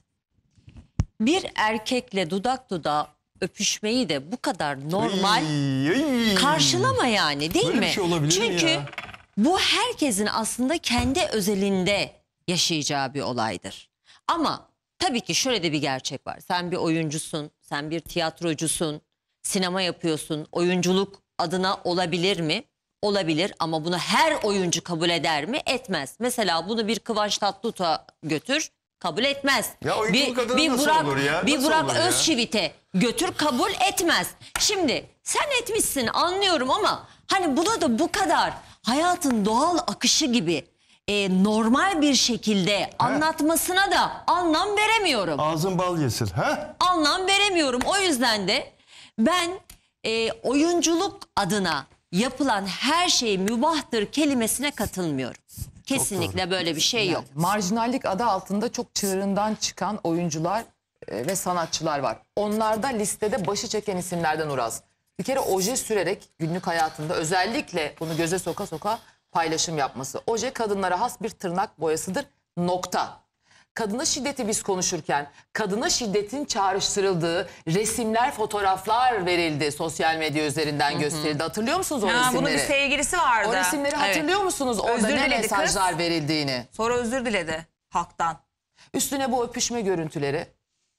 bir erkekle dudak dudağa öpüşmeyi de bu kadar normal Ay, ay. karşılama yani değil Böyle mi? bir şey olabilir Çünkü mi ya? bu herkesin aslında kendi özelinde yaşayacağı bir olaydır. Ama tabii ki şöyle de bir gerçek var. Sen bir oyuncusun, sen bir tiyatrocusun, sinema yapıyorsun. Oyunculuk adına olabilir mi? Olabilir ama bunu her oyuncu kabul eder mi? Etmez. Mesela bunu bir Kıvanç Tatlıtuğ'a götür, kabul etmez. Ya oyunculuk bir, adına bir nasıl Burak, olur ya? Bir Nasıl Burak olur ya? Özçivit'e götür, kabul etmez. Şimdi sen etmişsin anlıyorum ama hani buna da bu kadar hayatın doğal akışı gibi e, normal bir şekilde anlatmasına da anlam veremiyorum. Ağzın bal yesin. Ha? Anlam veremiyorum. O yüzden de ben e, oyunculuk adına yapılan her şey mübahtır kelimesine katılmıyorum. Kesinlikle böyle bir şey yok. Marjinallik adı altında çok çığırından çıkan oyuncular e, ve sanatçılar var. Onlar da listede başı çeken isimlerden Uraz. Bir kere oje sürerek günlük hayatında özellikle bunu göze soka soka paylaşım yapması. Oje kadınlara has bir tırnak boyasıdır. Nokta. Kadına şiddeti biz konuşurken kadına şiddetin çağrıştırıldığı resimler, fotoğraflar verildi. Sosyal medya üzerinden hı hı. gösterildi. Hatırlıyor musunuz o ha, resimleri? Bunun bir sevgilisi vardı. O resimleri evet. hatırlıyor musunuz? Orada özür ne mesajlar kız. verildiğini. Sonra özür diledi halktan. Üstüne bu öpüşme görüntüleri.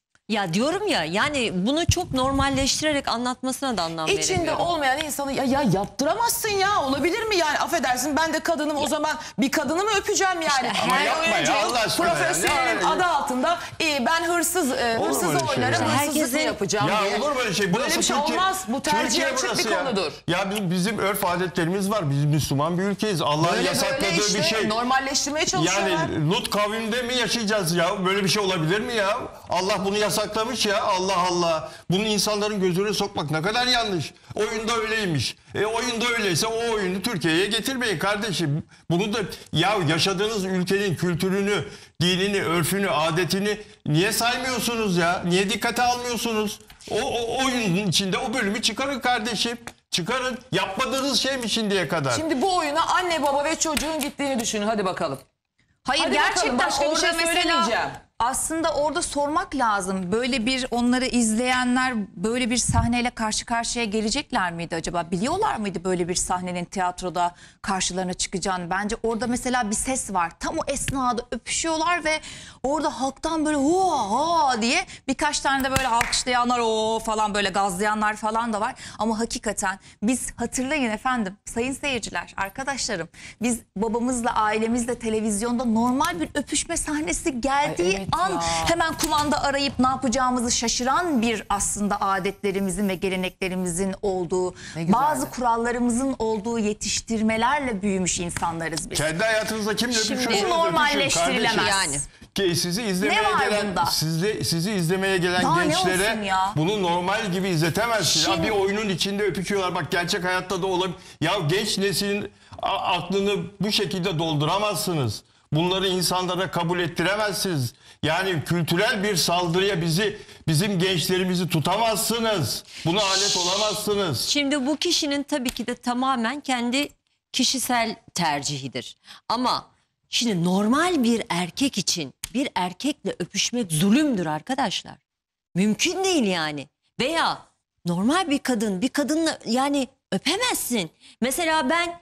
Ya diyorum ya yani bunu çok normalleştirerek anlatmasına da anlam İçinde veremiyorum. olmayan insanı ya, ya yaptıramazsın ya, olabilir mi yani, affedersin ben de kadınım ya. O zaman bir kadını mı öpeceğim yani? İşte, ama yapma ya Allah aşkına. Profesyonelim ya. adı altında e, ben hırsız e, hırsız oynarım şey hırsızlık herkesin... yapacağım ya diye. Ya olur böyle şey. Burası böyle bir şey Türkiye, olmaz. Bu tercih açık bir ya. konudur. Ya bizim, bizim örf adetlerimiz var. Biz Müslüman bir ülkeyiz. Allah'ın yasakladığı işte, bir şey. Normalleştirmeye çalışıyorlar. Yani Lut kavminde mi yaşayacağız ya? Böyle bir şey olabilir mi ya? Allah bunu yasakladı. yasaklamış ya, Allah Allah. Bunu insanların gözüne sokmak ne kadar yanlış. Oyunda öyleymiş. E oyunda öyleyse o oyunu Türkiye'ye getirmeyin kardeşim. Bunu da ya yaşadığınız ülkenin kültürünü, dinini, örfünü, adetini niye saymıyorsunuz ya? Niye dikkate almıyorsunuz? O, o oyunun içinde o bölümü çıkarın kardeşim. Çıkarın. Yapmadığınız şey mi şimdiye kadar? Şimdi bu oyuna anne baba ve çocuğun gittiğini düşünün. Hadi bakalım. Hayır, Hadi gerçekten bakalım, başka bir orada şey mesela söylemeyeceğim. aslında orada sormak lazım. Böyle bir onları izleyenler böyle bir sahneyle karşı karşıya gelecekler miydi acaba? Biliyorlar mıydı böyle bir sahnenin tiyatroda karşılarına çıkacağını? Bence orada mesela bir ses var. Tam o esnada öpüşüyorlar ve orada halktan böyle ha diye birkaç tane de böyle alkışlayanlar o falan böyle gazlayanlar falan da var. Ama hakikaten biz hatırlayın efendim sayın seyirciler, arkadaşlarım, biz babamızla ailemizle televizyonda normal bir öpüşme sahnesi geldiği Ay evet an ya. hemen kumanda arayıp ne yapacağımızı şaşıran bir aslında adetlerimizin ve geleneklerimizin olduğu, bazı kurallarımızın olduğu yetiştirmelerle büyümüş insanlarız biz. Kendi hayatınızda kimle öpüşüyorsunuz? Bu normalleştirilemez. Yani. Ki sizi izlemeye Ne var gelen, bunda? sizde, sizi izlemeye gelen Daha ne gençlere olsun ya? bunu normal gibi izletemezsiniz. Şimdi- Ya bir oyunun içinde öpüşüyorlar. Bak gerçek hayatta da olabilir. Ya genç neslin a- aklını bu şekilde dolduramazsınız. Bunları insanlara kabul ettiremezsiniz. Yani kültürel bir saldırıya bizi, bizim gençlerimizi tutamazsınız. Buna alet olamazsınız. Şimdi bu kişinin tabii ki de tamamen kendi kişisel tercihidir. Ama şimdi normal bir erkek için bir erkekle öpüşmek zulümdür arkadaşlar. Mümkün değil yani. Veya normal bir kadın bir kadınla yani öpemezsin. Mesela ben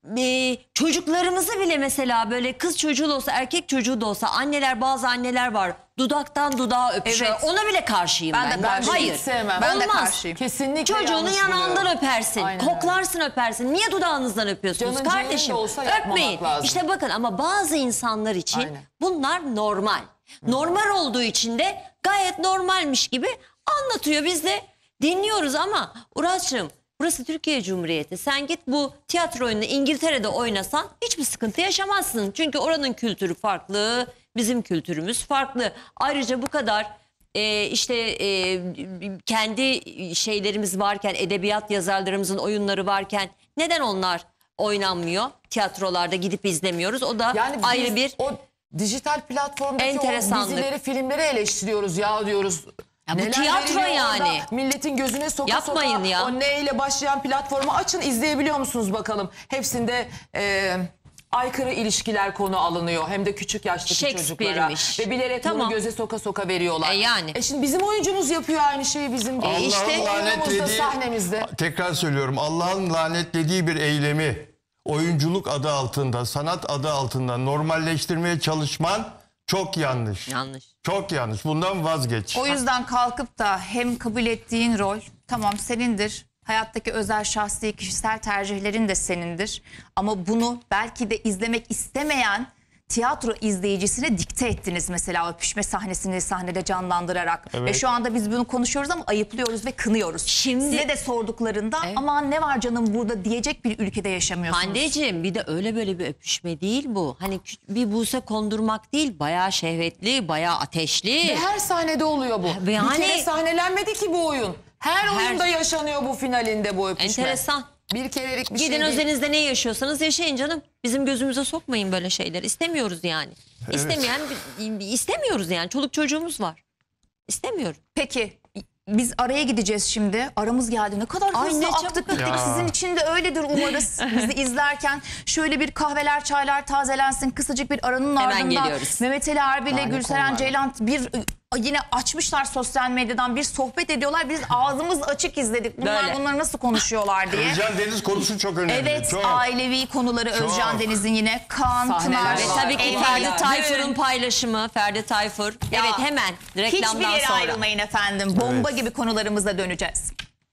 e, çocuklarımızı bile mesela böyle kız çocuğu da olsa erkek çocuğu da olsa anneler bazı anneler var dudaktan dudağa öpüşüyor. Evet. Ona bile karşıyım Ben ben. de karşıyım. Hayır. Hiç sevmem. Ben de Olmaz. karşıyım. Kesinlikle Çocuğunu yanlış yanağından buluyorum. öpersin, Aynen öyle. koklarsın öpersin. Niye dudağınızdan öpüyorsunuz Canın ciğerin de kardeşim? olsa yapmamak Öpmeyin. lazım. İşte bakın ama bazı insanlar için Aynen. bunlar normal. Normal olduğu için de gayet normalmiş gibi anlatıyor. Biz de dinliyoruz ama Uraz'cığım burası Türkiye Cumhuriyeti. Sen git bu tiyatro oyununu İngiltere'de oynasan hiçbir sıkıntı yaşamazsın. Çünkü oranın kültürü farklı, bizim kültürümüz farklı. Ayrıca bu kadar e, işte e, kendi şeylerimiz varken, edebiyat yazarlarımızın oyunları varken neden onlar oynanmıyor? Tiyatrolarda gidip izlemiyoruz. O da Yani ayrı biz bir o dijital platformdaki enteresanlık. o dizileri, filmleri eleştiriyoruz ya diyoruz. Ya bu Neler tiyatro veriliyor yani. orada? Milletin gözüne soka Yapmayın soka ya. o neyle başlayan platformu açın, izleyebiliyor musunuz bakalım. Hepsinde e, aykırı ilişkiler konu alınıyor. Hem de küçük yaştaki çocuklara. Shakespeare'miş. Ve bilerek Tamam. bunu göze soka soka veriyorlar. E yani. E şimdi bizim oyuncumuz yapıyor aynı şeyi bizim. Allah'ın işte oyunumuzda, lanetlediği, sahnemizde. tekrar söylüyorum, Allah'ın lanetlediği bir eylemi oyunculuk adı altında, sanat adı altında normalleştirmeye çalışman çok yanlış. Yanlış. Çok yanlış. Bundan vazgeç. O yüzden kalkıp da hem kabul ettiğin rol tamam senindir. Hayattaki özel şahsi kişisel tercihlerin de senindir. Ama bunu belki de izlemek istemeyen tiyatro izleyicisine dikte ettiniz mesela öpüşme sahnesini sahnede canlandırarak. Evet. Ve şu anda biz bunu konuşuyoruz ama ayıplıyoruz ve kınıyoruz. Şimdi- Size de sorduklarında Evet. aman ne var canım burada diyecek bir ülkede yaşamıyorsunuz. Hande'ciğim bir de öyle böyle bir öpüşme değil bu. Hani kü- bir buse kondurmak değil. Bayağı şehvetli, bayağı ateşli. Ve her sahnede oluyor bu. Ve Bir yani- kere sahnelenmedi ki bu oyun. Her, Her- oyunda yaşanıyor bu finalinde bu öpüşme. Enteresan. Bir kerelik bir Gidin şey değil. özelinizde ne yaşıyorsanız yaşayın canım. Bizim gözümüze sokmayın böyle şeyler. İstemiyoruz yani. İstemeyen istemiyoruz yani. Çoluk çocuğumuz var. İstemiyorum. Peki biz araya gideceğiz şimdi. Aramız geldi. Ne kadar Ay, hızlı ne aktık çabuk. gittik. Ya. Sizin için de öyledir umarız. Bizi izlerken şöyle bir kahveler çaylar tazelensin. Kısacık bir aranın Hemen ardından geliyoruz. Mehmet Ali Erbil ile Daha ne Gülseren konular? Ceylan bir yine açmışlar sosyal medyadan bir sohbet ediyorlar. Biz ağzımız açık izledik. Bunlar Böyle. bunları nasıl konuşuyorlar diye. Özcan Deniz konusu çok önemli. Evet, çok. ailevi konuları Çok. Özcan Deniz'in yine Kaan, Sahneler Pınar. var. Ve tabii ki Eyvallah. Ferdi Tayfur'un Düğün. paylaşımı. Ferdi Tayfur. Ya, Evet hemen reklamdan Hiçbir yere sonra. ayrılmayın efendim. Bomba gibi konularımıza döneceğiz.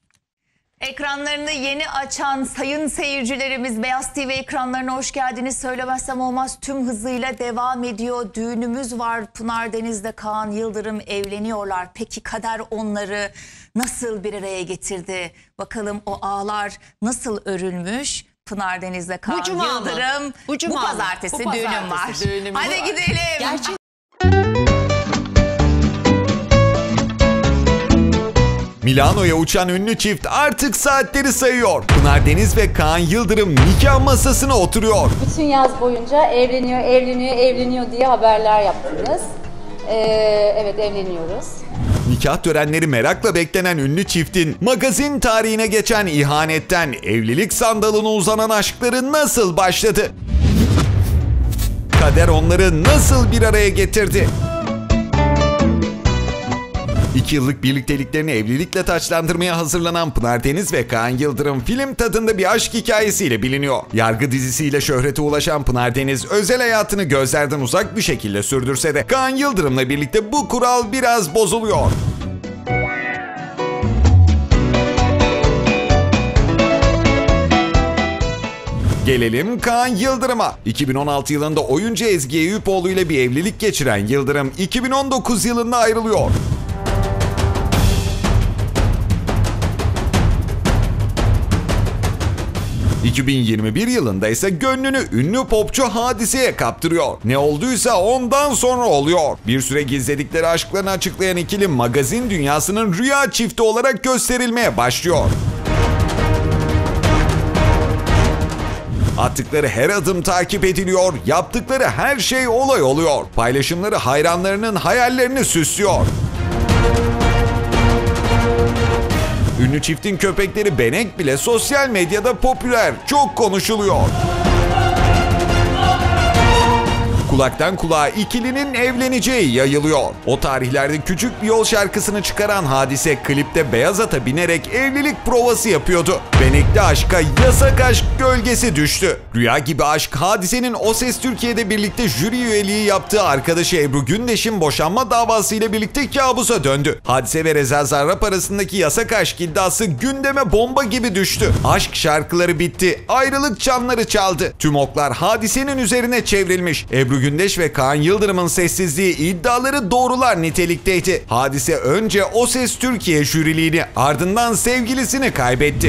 Ekranlarını yeni açan sayın seyircilerimiz Beyaz T V ekranlarına hoş geldiniz. Söylemezsem olmaz tüm hızıyla devam ediyor. Düğünümüz var. Pınar Deniz'de Kaan Yıldırım evleniyorlar. Peki kader onları nasıl bir araya getirdi? Bakalım o ağlar nasıl örülmüş? Pınar Deniz'de Kaan Bu cuma mı? Yıldırım. Bu cuma mı? pazartesi Bu düğünüm var. pazartesi düğünümüz Hadi var. gidelim. Gerçek Milano'ya uçan ünlü çift artık saatleri sayıyor. Pınar Deniz ve Kaan Yıldırım nikah masasına oturuyor. Bütün yaz boyunca evleniyor, evleniyor, evleniyor diye haberler yaptınız. Ee, evet evleniyoruz. Nikah törenleri merakla beklenen ünlü çiftin magazin tarihine geçen ihanetten evlilik sandalına uzanan aşkları nasıl başladı? Kader onları nasıl bir araya getirdi? İki yıllık birlikteliklerini evlilikle taçlandırmaya hazırlanan Pınar Deniz ve Kaan Yıldırım film tadında bir aşk hikayesiyle biliniyor. Yargı dizisiyle şöhrete ulaşan Pınar Deniz özel hayatını gözlerden uzak bir şekilde sürdürse de Kaan Yıldırım'la birlikte bu kural biraz bozuluyor. Gelelim Kaan Yıldırım'a. iki bin on altı yılında oyuncu Ezgi Eyüpoğlu ile bir evlilik geçiren Yıldırım iki bin on dokuz yılında ayrılıyor. iki bin yirmi bir yılında ise gönlünü ünlü popçu Hadise'ye kaptırıyor. Ne olduysa ondan sonra oluyor. Bir süre gizledikleri aşklarını açıklayan ikili magazin dünyasının rüya çifti olarak gösterilmeye başlıyor. Attıkları her adım takip ediliyor, yaptıkları her şey olay oluyor. Paylaşımları hayranlarının hayallerini süslüyor. Ünlü çiftin köpekleri Benek bile sosyal medyada popüler, çok konuşuluyor. Kulaktan kulağa ikilinin evleneceği yayılıyor. O tarihlerde Küçük Bir Yol şarkısını çıkaran Hadise klipte beyaz ata binerek evlilik provası yapıyordu. Benek'te aşka yasak aşk gölgesi düştü. Rüya gibi aşk Hadise'nin O Ses Türkiye'de birlikte jüri üyeliği yaptığı arkadaşı Ebru Gündeş'in boşanma davasıyla birlikte kabusa döndü. Hadise ve Reza Zarrab arasındaki yasak aşk iddiası gündeme bomba gibi düştü. Aşk şarkıları bitti, ayrılık çanları çaldı. Tüm oklar Hadise'nin üzerine çevrilmiş. Ebru Gündeş ve Kaan Yıldırım'ın sessizliği iddiaları doğrular nitelikteydi. Hadise önce O Ses Türkiye jüriliğini, ardından sevgilisini kaybetti.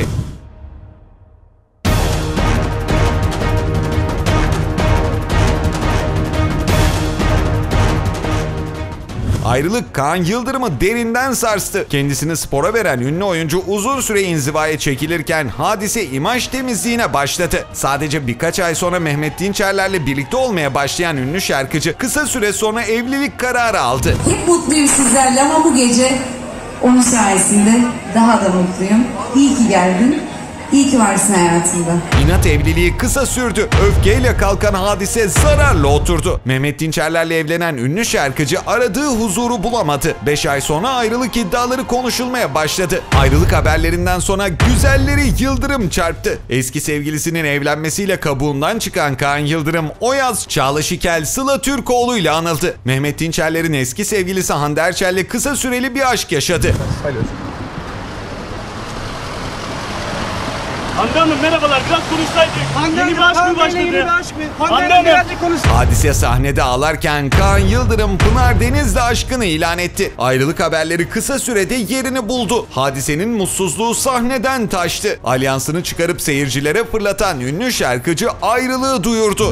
Ayrılık Kaan Yıldırım'ı derinden sarstı. Kendisini spora veren ünlü oyuncu uzun süre inzivaya çekilirken Hadise imaj temizliğine başladı. Sadece birkaç ay sonra Mehmet Dinçerler'le birlikte olmaya başlayan ünlü şarkıcı kısa süre sonra evlilik kararı aldı. Hep mutluyum sizlerle ama bu gece onun sayesinde daha da mutluyum. İyi ki geldin. İyi ki varsın hayatımda. İnat evliliği kısa sürdü. Öfkeyle kalkan Hadise zararla oturdu. Mehmet Dinçerler'le evlenen ünlü şarkıcı aradığı huzuru bulamadı. beş ay sonra ayrılık iddiaları konuşulmaya başladı. Ayrılık haberlerinden sonra güzelleri Yıldırım çarptı. Eski sevgilisinin evlenmesiyle kabuğundan çıkan Kaan Yıldırım o yaz Çağla Şikel, Sıla Türkoğlu ile anıldı. Mehmet Dinçerler'in eski sevgilisi Hande Erçel'le kısa süreli bir aşk yaşadı. Hande Hanım merhabalar, biraz konuşsaydık. Hande yeni bir Hanım, aşk mı başladı? yeni bir aşk mı? Hande Hande Hanım Hanım. birazcık konuş. Hadise sahnede ağlarken Kaan Yıldırım Pınar Deniz'le aşkını ilan etti. Ayrılık haberleri kısa sürede yerini buldu. Hadise'nin mutsuzluğu sahneden taştı. Alyansını çıkarıp seyircilere fırlatan ünlü şarkıcı ayrılığı duyurdu.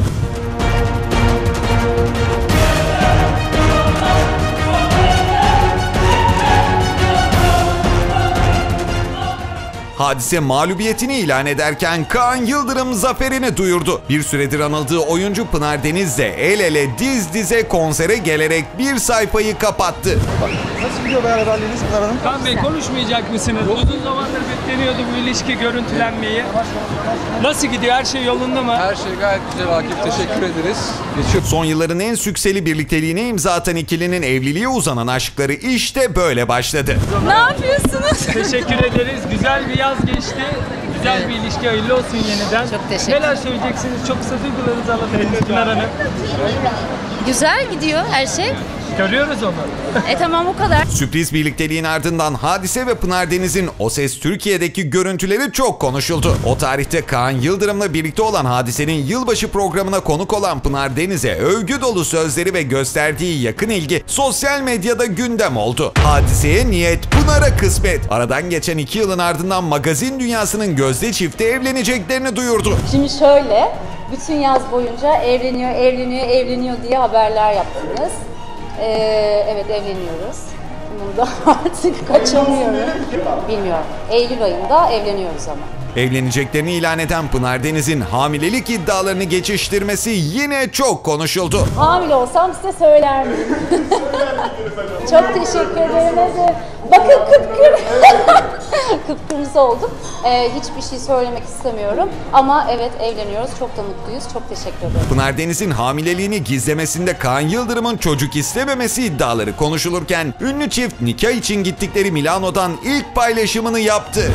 Hadise mağlubiyetini ilan ederken Kaan Yıldırım zaferini duyurdu. Bir süredir anıldığı oyuncu Pınar Deniz de el ele diz dize konsere gelerek bir sayfayı kapattı. Nasıl gidiyor beraberliğiniz Pınar Hanım? Kaan Bey konuşmayacak mısınız? Uzun zamandır bekleniyordu bu ilişki görüntülenmeyi. Nasıl gidiyor? Her şey yolunda mı? Her şey gayet güzel Akif. Teşekkür ederiz. Geçiyor. Son yılların en sükseli birlikteliğine imza atan ikilinin evliliğe uzanan aşkları işte böyle başladı. Ne yapıyorsunuz? Teşekkür ederiz. Güzel bir yaz geçti. Güzel bir ilişki, hayırlı olsun yeniden. Çok teşekkür Neler söyleyeceksiniz? Çok kısa duygularınızı alabiliriz Pınar Hanım. Güzel gidiyor her şey. Görüyoruz onu. E tamam o kadar. Sürpriz birlikteliğin ardından Hadise ve Pınar Deniz'in O Ses Türkiye'deki görüntüleri çok konuşuldu. O tarihte Kaan Yıldırım'la birlikte olan Hadise'nin yılbaşı programına konuk olan Pınar Deniz'e övgü dolu sözleri ve gösterdiği yakın ilgi sosyal medyada gündem oldu. Hadise'ye niyet, Pınar'a kısmet. Aradan geçen iki yılın ardından magazin dünyasının gözde çifti evleneceklerini duyurdu. Şimdi şöyle, bütün yaz boyunca evleniyor, evleniyor, evleniyor diye haberler yaptınız. Ee, evet evleniyoruz. Bunu da artık kaçamıyorum. Bilmiyorum. Eylül ayında evleniyoruz ama. Evleneceklerini ilan eden Pınar Deniz'in hamilelik iddialarını geçiştirmesi yine çok konuşuldu. Hamile olsam size söyler miyim? Çok teşekkür ederim. Eze. Bakın kıpkırmızı. Kıpkırmızı oldum. Ee, hiçbir şey söylemek istemiyorum. Ama evet evleniyoruz. Çok da mutluyuz. Çok teşekkür ederim. Pınar Deniz'in hamileliğini gizlemesinde Kaan Yıldırım'ın çocuk istememesi iddiaları konuşulurken ünlü çift nikah için gittikleri Milano'dan ilk paylaşımını yaptı.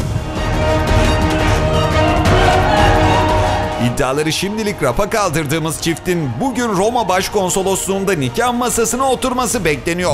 İddiaları şimdilik rafa kaldırdığımız çiftin bugün Roma Başkonsolosluğu'nda nikah masasına oturması bekleniyor.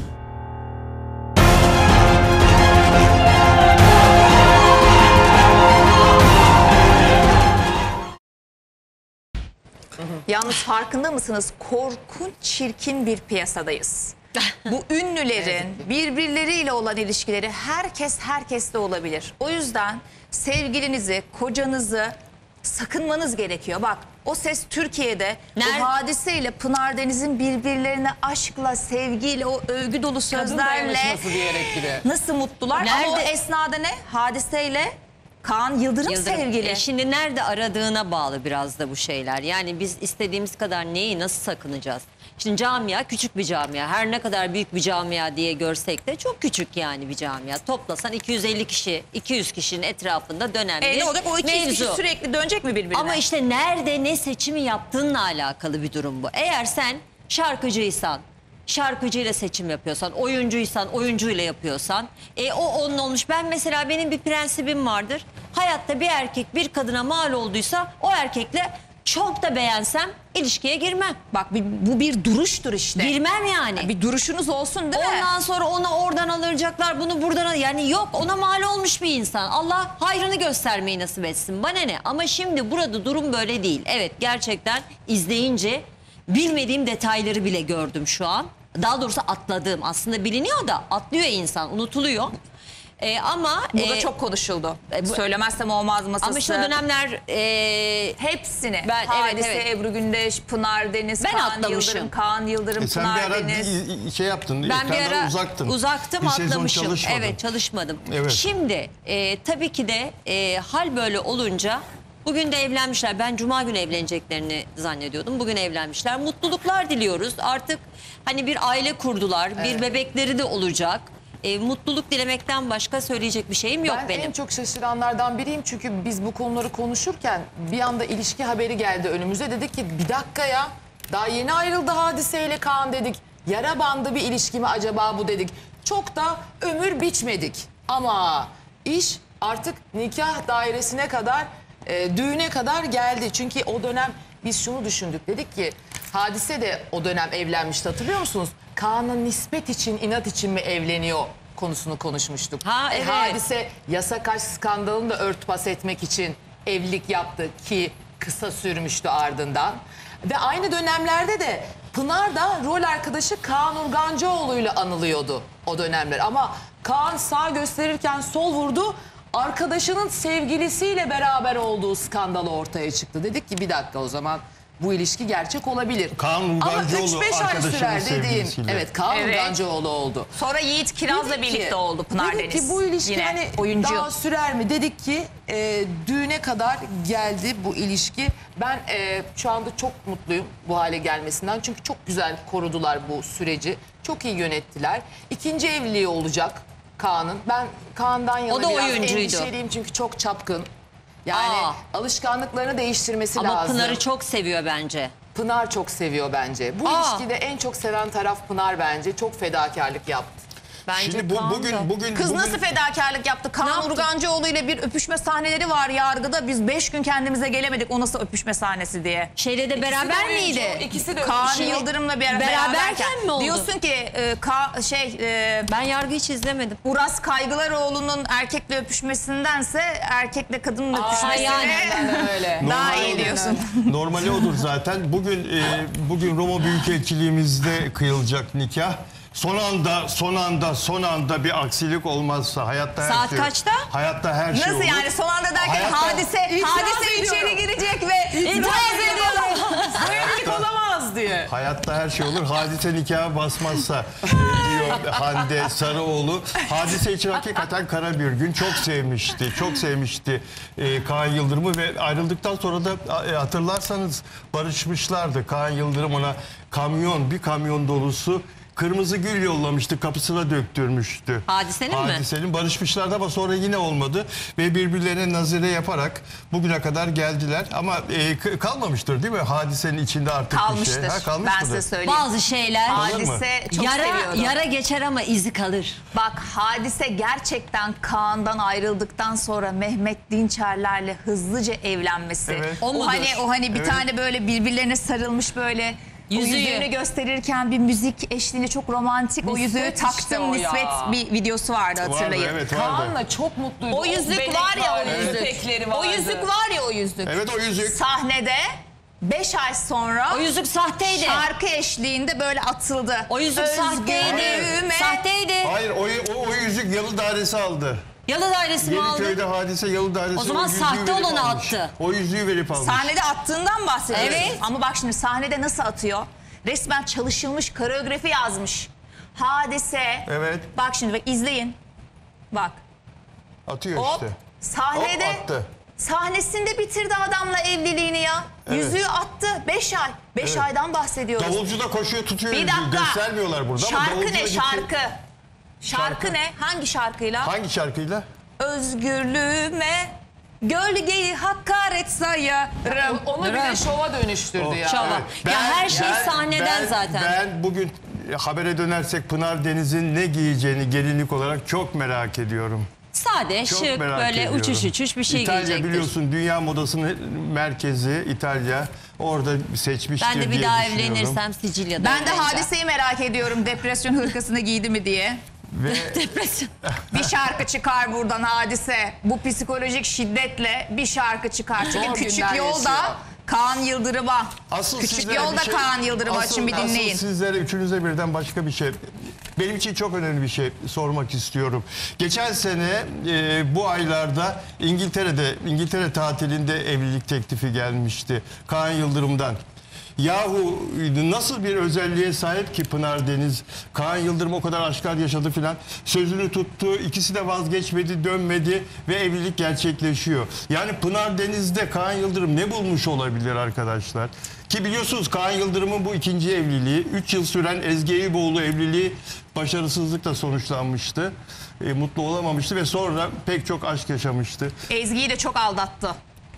Yalnız farkında mısınız? Korkunç çirkin bir piyasadayız. Bu ünlülerin birbirleriyle olan ilişkileri herkes herkeste olabilir. O yüzden sevgilinizi, kocanızı sakınmanız gerekiyor. Bak o ses Türkiye'de Nerede? bu hadiseyle Pınar Deniz'in birbirlerine aşkla, sevgiyle, o övgü dolu sözlerle dayanışması diyerek bile. nasıl mutlular. Nerede? Ama o esnada ne? Hadiseyle Kaan Yıldırım, Yıldırım. sevgili. E şimdi nerede aradığına bağlı biraz da bu şeyler. Yani biz istediğimiz kadar neyi nasıl sakınacağız? Şimdi camia küçük bir camia. Her ne kadar büyük bir camia diye görsek de çok küçük yani bir camia. Toplasan iki yüz elli kişi, iki yüz kişinin etrafında dönen E bir ne olacak? O iki yüz kişi mevzu. sürekli dönecek mi birbirine? Ama işte nerede ne seçimi yaptığınla alakalı bir durum bu. Eğer sen şarkıcıysan, şarkıcıyla seçim yapıyorsan, oyuncuysan, oyuncuyla yapıyorsan, e, o onun olmuş. Ben mesela benim bir prensibim vardır. Hayatta bir erkek bir kadına mal olduysa o erkekle çok da beğensem ilişkiye girmem. Bak bu bir duruştur işte. Girmem yani. Bir duruşunuz olsun değil mi? Ondan sonra ona oradan alacaklar, bunu buradan al. Yani yok, ona mal olmuş bir insan. Allah hayrını göstermeyi nasip etsin. Bana ne? Ama şimdi burada durum böyle değil. Evet, gerçekten izleyince bilmediğim detayları bile gördüm şu an. Daha doğrusu atladığım, aslında biliniyor da atlıyor insan, unutuluyor. Ee, ama Bu da e, çok konuşuldu. e, bu- Söylemezsem olmaz masası. Ama işte o dönemler e, hepsini. Ben- Hadise, evet, evet. Ebru Gündeş, Pınar Deniz, Ben Kaan atlamışım. Yıldırım, Kaan Yıldırım, E sen Pınar bir ara Deniz. bir- şey yaptın, ben bir ekrandan ara uzaktın. uzaktım, Bir sezon atlamışım. çalışmadın. Evet, çalışmadım. Evet. Şimdi e, tabii ki de e, hal böyle olunca bugün de evlenmişler. Ben cuma günü evleneceklerini zannediyordum. Bugün evlenmişler. Mutluluklar diliyoruz. Artık hani bir aile kurdular. Bir Evet. bebekleri de olacak. E, mutluluk dilemekten başka söyleyecek bir şeyim yok Ben benim. en çok şaşıranlardan biriyim çünkü biz bu konuları konuşurken bir anda ilişki haberi geldi önümüze. Dedik ki bir dakika ya, daha yeni ayrıldı Hadise'yle Kaan dedik. Yara bandı bir ilişki mi acaba bu dedik. Çok da ömür biçmedik ama iş artık nikah dairesine kadar, e, düğüne kadar geldi. Çünkü o dönem biz şunu düşündük, dedik ki Hadise de o dönem evlenmişti, hatırlıyor musunuz? Kaan'la nispet için, inat için mi evleniyor konusunu konuşmuştuk. Ha, E, evet. Hadise yasak aşk skandalını da örtbas etmek için evlilik yaptı ki kısa sürmüştü ardından. Ve aynı dönemlerde de Pınar da rol arkadaşı Kaan Urgancıoğlu'yla anılıyordu o dönemler. Ama Kaan sağ gösterirken sol vurdu. Arkadaşının sevgilisiyle beraber olduğu skandalı ortaya çıktı. Dedik ki bir dakika, o zaman bu ilişki gerçek olabilir. Kaan Ama Urgancıoğlu üç beş ay arkadaşının sürer dediğin. sevgilisiyle. Evet, Kaan Evet. Urgancıoğlu oldu. Sonra Yiğit Kiraz'la Dedik birlikte ki- oldu Pınar dedik Deniz. ki bu ilişki Yine hani oyuncu. daha sürer mi? Dedik ki e, düğüne kadar geldi bu ilişki. Ben e, şu anda çok mutluyum bu hale gelmesinden. Çünkü çok güzel korudular bu süreci. Çok iyi yönettiler. İkinci evliliği olacak Kaan'ın. Ben Kaan'dan yana O da biraz oyuncuydu. endişeliyim çünkü çok çapkın. Yani Aa. alışkanlıklarını değiştirmesi Ama lazım. Pınar'ı çok seviyor bence. Pınar çok seviyor bence. Bu Aa. ilişkide en çok seven taraf Pınar bence. Çok fedakarlık yaptı. Bence Şimdi bu, Kaan bugün da. bugün Kız bugün, nasıl fedakarlık yaptı? Kaan Urgancıoğlu ile bir öpüşme sahneleri var yargıda. Biz beş gün kendimize gelemedik o nasıl öpüşme sahnesi diye. Şeyle de beraber de oyuncu, miydi? ikisi de Kaan Şimdi Yıldırım'la bir beraberken beraberken mi oldu? diyorsun ki e, Ka- şey e, Ben yargı hiç izlemedim. Uras Kaygılaroğlu'nun erkekle öpüşmesindense erkekle kadının öpüşmesine yani. Aynen öyle. daha Normal- iyi diyorsun. normali odur zaten. Bugün e, bugün Roma Büyükelçiliğimizde kıyılacak nikah. Son anda, son anda, son anda bir aksilik olmazsa hayatta her Saat şey. kaçta? Hayatta her şey Nasıl olur. yani son anda derken Hayatta- hadise İtiraz hadise ediyorum. içeri girecek ve İtiraz ediyorum. Bu evlilik olamaz diye. Hayatta her şey olur. Hadise nikahı basmazsa e, diyor Hande Sarıoğlu. Hadise için hakikaten kara bir gün. Çok sevmişti. Çok sevmişti e, Kaan Yıldırım'ı ve ayrıldıktan sonra da e, hatırlarsanız barışmışlardı. Kaan Yıldırım ona kamyon, bir kamyon dolusu kırmızı gül yollamıştı, kapısına döktürmüştü. Hadisenin mi? Hadisenin barışmışlardı ama sonra yine olmadı ve birbirlerine nazire yaparak bugüne kadar geldiler. Ama e, kalmamıştır değil mi? Hadisenin içinde artık Kalmıştır. bir şey. Ha, kalmıştır. Ben size söyleyeyim. Bazı şeyler Hadise çok yara, seviyorum. yara geçer ama izi kalır. Bak Hadise gerçekten Kaan'dan ayrıldıktan sonra Mehmet Dinçerler'le hızlıca evlenmesi. Evet. O O, mudur? hani o hani bir Evet. tane böyle birbirlerine sarılmış böyle Yüzüğü. o yüzüğünü gösterirken bir müzik eşliğinde çok romantik o yüzüğü Nispet işte taktım o ya. nispet bir videosu vardı hatırlayın. Vardı, evet vardı. Kaan'la çok mutluydu. O yüzük belek var ya o vardı, yüzük. köpekleri O vardı. yüzük var ya o yüzük. Evet o yüzük. Sahnede beş ay sonra O yüzük sahteydi. şarkı eşliğinde böyle atıldı. O yüzük sahteydi. Özgürlüğüme- Sahteydi. Hayır o, o, o yüzük Yalı Dairesi aldı. Yalı dairesi mi aldı? Yeniköy'de Hadise Yalı Dairesi O zaman yüzüğü sahte verip olanı almış. attı. O yüzüğü verip almış. Sahnede attığından bahsediyoruz. Evet. Ama bak şimdi sahnede nasıl atıyor? Resmen çalışılmış koreografi yazmış. Hadise. Evet. Bak şimdi bak izleyin. Bak. Atıyor Hop. işte. Sahnede. Hop attı. Sahnesinde bitirdi adamla evliliğini ya. Evet. Yüzüğü attı. Beş ay. Beş Evet. aydan bahsediyoruz. Davulcu da koşuyor tutuyor Bir yüzüğü. dakika. Göstermiyorlar burada ama Şarkı davulcu da ne gitti. şarkı? Şarkı Şarkı. ne? Hangi şarkıyla? Hangi şarkıyla? Özgürlüğüme gölgeyi hakaret sayarım. Onu bile şova dönüştürdü O- ya. Şova. Evet. Ya her şey sahneden ben- zaten. Ben bugün habere dönersek Pınar Deniz'in ne giyeceğini gelinlik olarak çok merak ediyorum. Sade, Çok şık, merak böyle ediyorum. uçuş uçuş bir şey İtalya giyecektir. biliyorsun dünya modasının merkezi İtalya. Orada seçmiştir Ben de bir diye daha düşünüyorum. evlenirsem Sicilya'da Ben de evleneceğim. Hadise'yi merak ediyorum. Depresyon hırkasını giydi mi diye. Ve Depresyon. Bir şarkı çıkar buradan Hadise. Bu psikolojik şiddetle bir şarkı çıkar. Çünkü Zor Küçük günler Yolda yaşıyor. Kaan Yıldırım'a. asıl Küçük sizlere Yolda bir şey- Kaan Yıldırım'a asıl- açın bir dinleyin. Asıl sizlere üçünüze birden başka bir şey. Benim için çok önemli bir şey sormak istiyorum. Geçen sene e, bu aylarda İngiltere'de İngiltere tatilinde evlilik teklifi gelmişti Kaan Yıldırım'dan. Yahu nasıl bir özelliğe sahip ki Pınar Deniz? Kaan Yıldırım o kadar aşklar yaşadı filan. Sözünü tuttu, ikisi de vazgeçmedi, dönmedi ve evlilik gerçekleşiyor. Yani Pınar Deniz'de Kaan Yıldırım ne bulmuş olabilir arkadaşlar? Ki biliyorsunuz Kaan Yıldırım'ın bu ikinci evliliği, üç yıl süren Ezgi Eyüboğlu evliliği başarısızlıkla sonuçlanmıştı. E, mutlu olamamıştı ve sonra pek çok aşk yaşamıştı. Ezgi'yi de çok aldattı.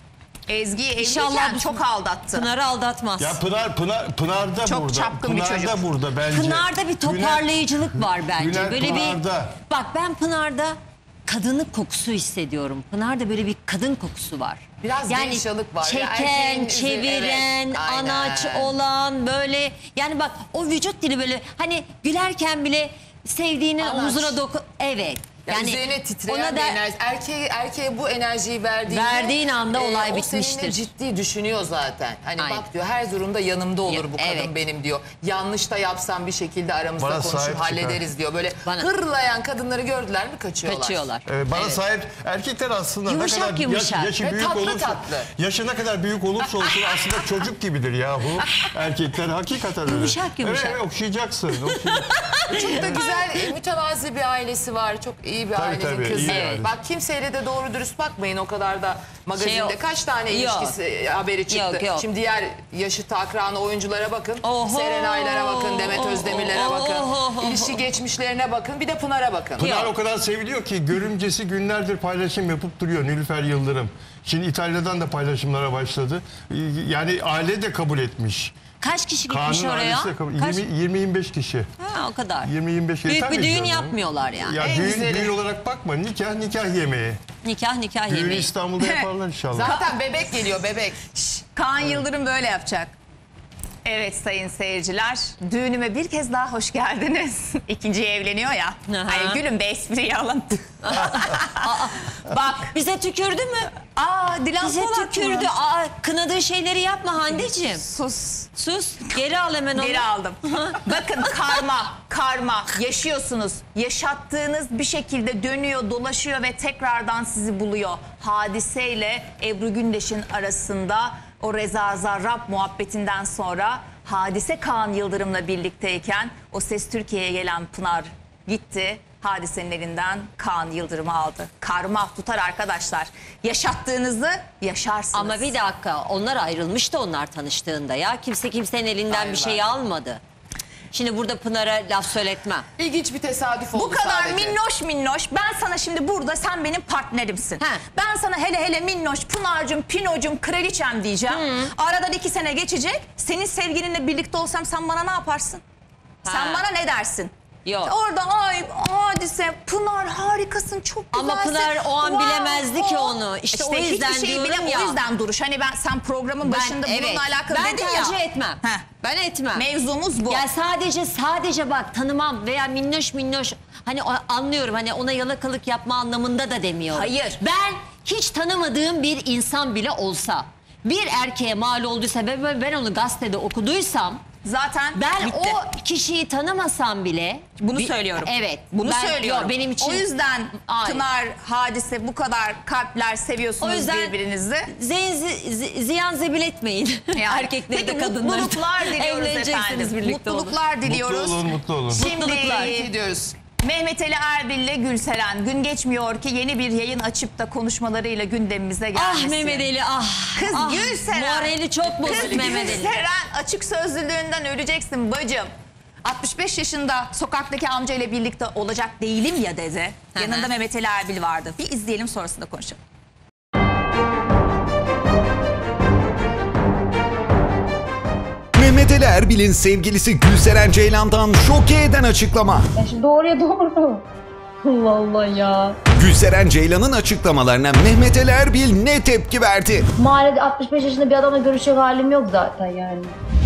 Ezgi'yi İnşallah evliyken bu- çok aldattı. Pınar'ı aldatmaz. Ya Pınar, Pınar, Pınar da Çok burada. çapkın bir Pınar çocuk. da burada bence. Pınar'da bir toparlayıcılık var bence. Güner böyle Pınar'da. bir Bak ben Pınar'da kadınlık kokusu hissediyorum. Pınar'da böyle bir kadın kokusu var. Biraz gençlik var. Ya, Çeken, erkeğin izi- çeviren, evet, aynen. anaç olan böyle yani bak o vücut dili böyle hani gülerken bile sevdiğinin Anaç. omzuna doku. Evet. Yani üzerine titreyen bir enerji. Erkeğe, erkeğe bu enerjiyi verdiğinde, Verdiğin anda olay O bitmiştir. seninle ciddi düşünüyor zaten. Hani Aynen. bak diyor her durumda yanımda olur Ya, bu kadın evet. benim diyor. Yanlış da yapsam bir şekilde aramızda Bana konuşur sahip çıkar. hallederiz diyor. Böyle Bana- hırlayan kadınları gördüler mi kaçıyorlar. Kaçıyorlar. Evet, bana Evet. sahip erkekler aslında Yumuşak ne kadar yumuşak. yaş- yaşı Ve büyük tatlı olursa tatlı. yaşı ne kadar büyük olursa olsun aslında çocuk gibidir yahu. Erkekler hakikaten öyle. Yumuşak yumuşak. Evet, okşayacaksın. okşayacaksın. Çok da güzel, e, mütevazi bir ailesi var. Çok iyi bir Tabii, ailenin tabii, iyi kızı. bir aile. Bak kimseyle de doğru dürüst bakmayın o kadar da magazinde. Şey yok. Kaç tane Yok. ilişkisi e, haberi çıktı. Yok, yok. Şimdi diğer yaşıtı akranı oyunculara bakın. Oho. Serenaylara bakın, Demet Oho. Özdemir'lere bakın. Oho. İlişki geçmişlerine bakın. Bir de Pınar'a bakın. Pınar Yok. o kadar seviliyor ki görümcesi günlerdir paylaşım yapıp duruyor Nilüfer Yıldırım. Şimdi İtalya'dan da paylaşımlara başladı. Yani aile de kabul etmiş. Kaç kişi gitmiş Kanun oraya? ailesi de kabul. Kaç? yirmi yirmi beş kişi. Ha, o kadar. yirmi yirmi beş kişi. Büyük bir Tabii düğün canım. yapmıyorlar yani. Ya En düğün, güzeli. düğün olarak bakma. Nikah nikah yemeği. Nikah nikah Düğünü yemeği. İstanbul'da yaparlar inşallah. Zaten bebek geliyor bebek. Kaan Yıldırım böyle yapacak. Evet sayın seyirciler, düğünüme bir kez daha hoş geldiniz. İkinciye evleniyor ya. Aha. Ay gülüm be espriyi alın. Bak Bize tükürdü mü? aa Dilan Bize Polat mı? tükürdü. Aa, kınadığı şeyleri yapma Hande'ciğim. Sus. Sus. Geri al hemen onu. Geri aldım. Bakın karma, karma yaşıyorsunuz. Yaşattığınız bir şekilde dönüyor, dolaşıyor ve tekrardan sizi buluyor. Hadiseyle Ebru Gündeş'in arasında o Reza Zarrab muhabbetinden sonra Hadise Kaan Yıldırım'la birlikteyken o Ses Türkiye'ye gelen Pınar gitti. Hadisenin elinden Kaan Yıldırım'ı aldı. Karma tutar arkadaşlar. Yaşattığınızı yaşarsınız. Ama bir dakika, onlar ayrılmıştı onlar tanıştığında ya. Kimse kimsenin elinden Aynen. bir şey almadı. Şimdi burada Pınar'a laf söyletmem. İlginç bir tesadüf oldu Bu kadar sadece. minnoş minnoş. Ben sana şimdi burada, sen benim partnerimsin. He. Ben sana hele hele minnoş, Pınar'cığım, Pino'cum, kraliçem diyeceğim. Hı. Aradan iki sene geçecek. Senin sevgilinle birlikte olsam sen bana ne yaparsın? Ha. Sen bana ne dersin? Yok. Orada ay Hadise, Pınar harikasın, çok güzelsin. Ama Pınar o an Wow, bilemezdi ki oh. onu. İşte o yüzden hiçbir şey diyorum bile, ya. O yüzden duruş. Hani ben sen programın başında Ben- bununla evet. alakalı Ben dedin ya. tercih etmem. Heh. Ben etmem. Mevzumuz bu. Ya sadece sadece bak tanımam veya minnoş minnoş hani o- anlıyorum hani ona yalakalık yapma anlamında da demiyorum. Hayır. Ben hiç tanımadığım bir insan bile olsa bir erkeğe mal olduysa ve ben onu gazetede okuduysam zaten ben bitti. o kişiyi tanımasam bile Bunu bir- söylüyorum. Evet. Bunu ben- söylüyorum. yok, benim için O yüzden Hayır. Pınar, Hadise bu kadar kalpler seviyorsunuz O yüzden birbirinizi. Zeyn, zi- ziyan zebil etmeyin. Yani. Erkekleri de Peki, kadınları da. mutluluklar diliyoruz Evleneceksiniz efendim. birlikte olun. Mutluluklar diliyoruz. Mutlu olun, mutlu olun. Şimdi Mutluluklar. Ediyoruz. Mehmet Ali Erbil ile Gülseren, gün geçmiyor ki yeni bir yayın açıp da konuşmalarıyla gündemimize gelmesin. Ah Mehmet Ali ah. Kız ah, Gülseren. Morali çok bozuk Kız Mehmet Ali. Gülseren açık sözlülüğünden öleceksin bacım. altmış beş yaşında sokaktaki amcayla birlikte olacak değilim ya dedi. Hı hı. Yanında Mehmet Ali Erbil vardı. Bir izleyelim, sonrasında konuşalım. Mehmet Ali Erbil'in sevgilisi Gülseren Ceylan'dan şoke eden açıklama. Ya şimdi doğruya doğru. Allah Allah ya. Gülseren Ceylan'ın açıklamalarına Mehmet Ali Erbil ne tepki verdi? Mahallede altmış beş yaşında bir adamla görüşecek halim yok zaten yani.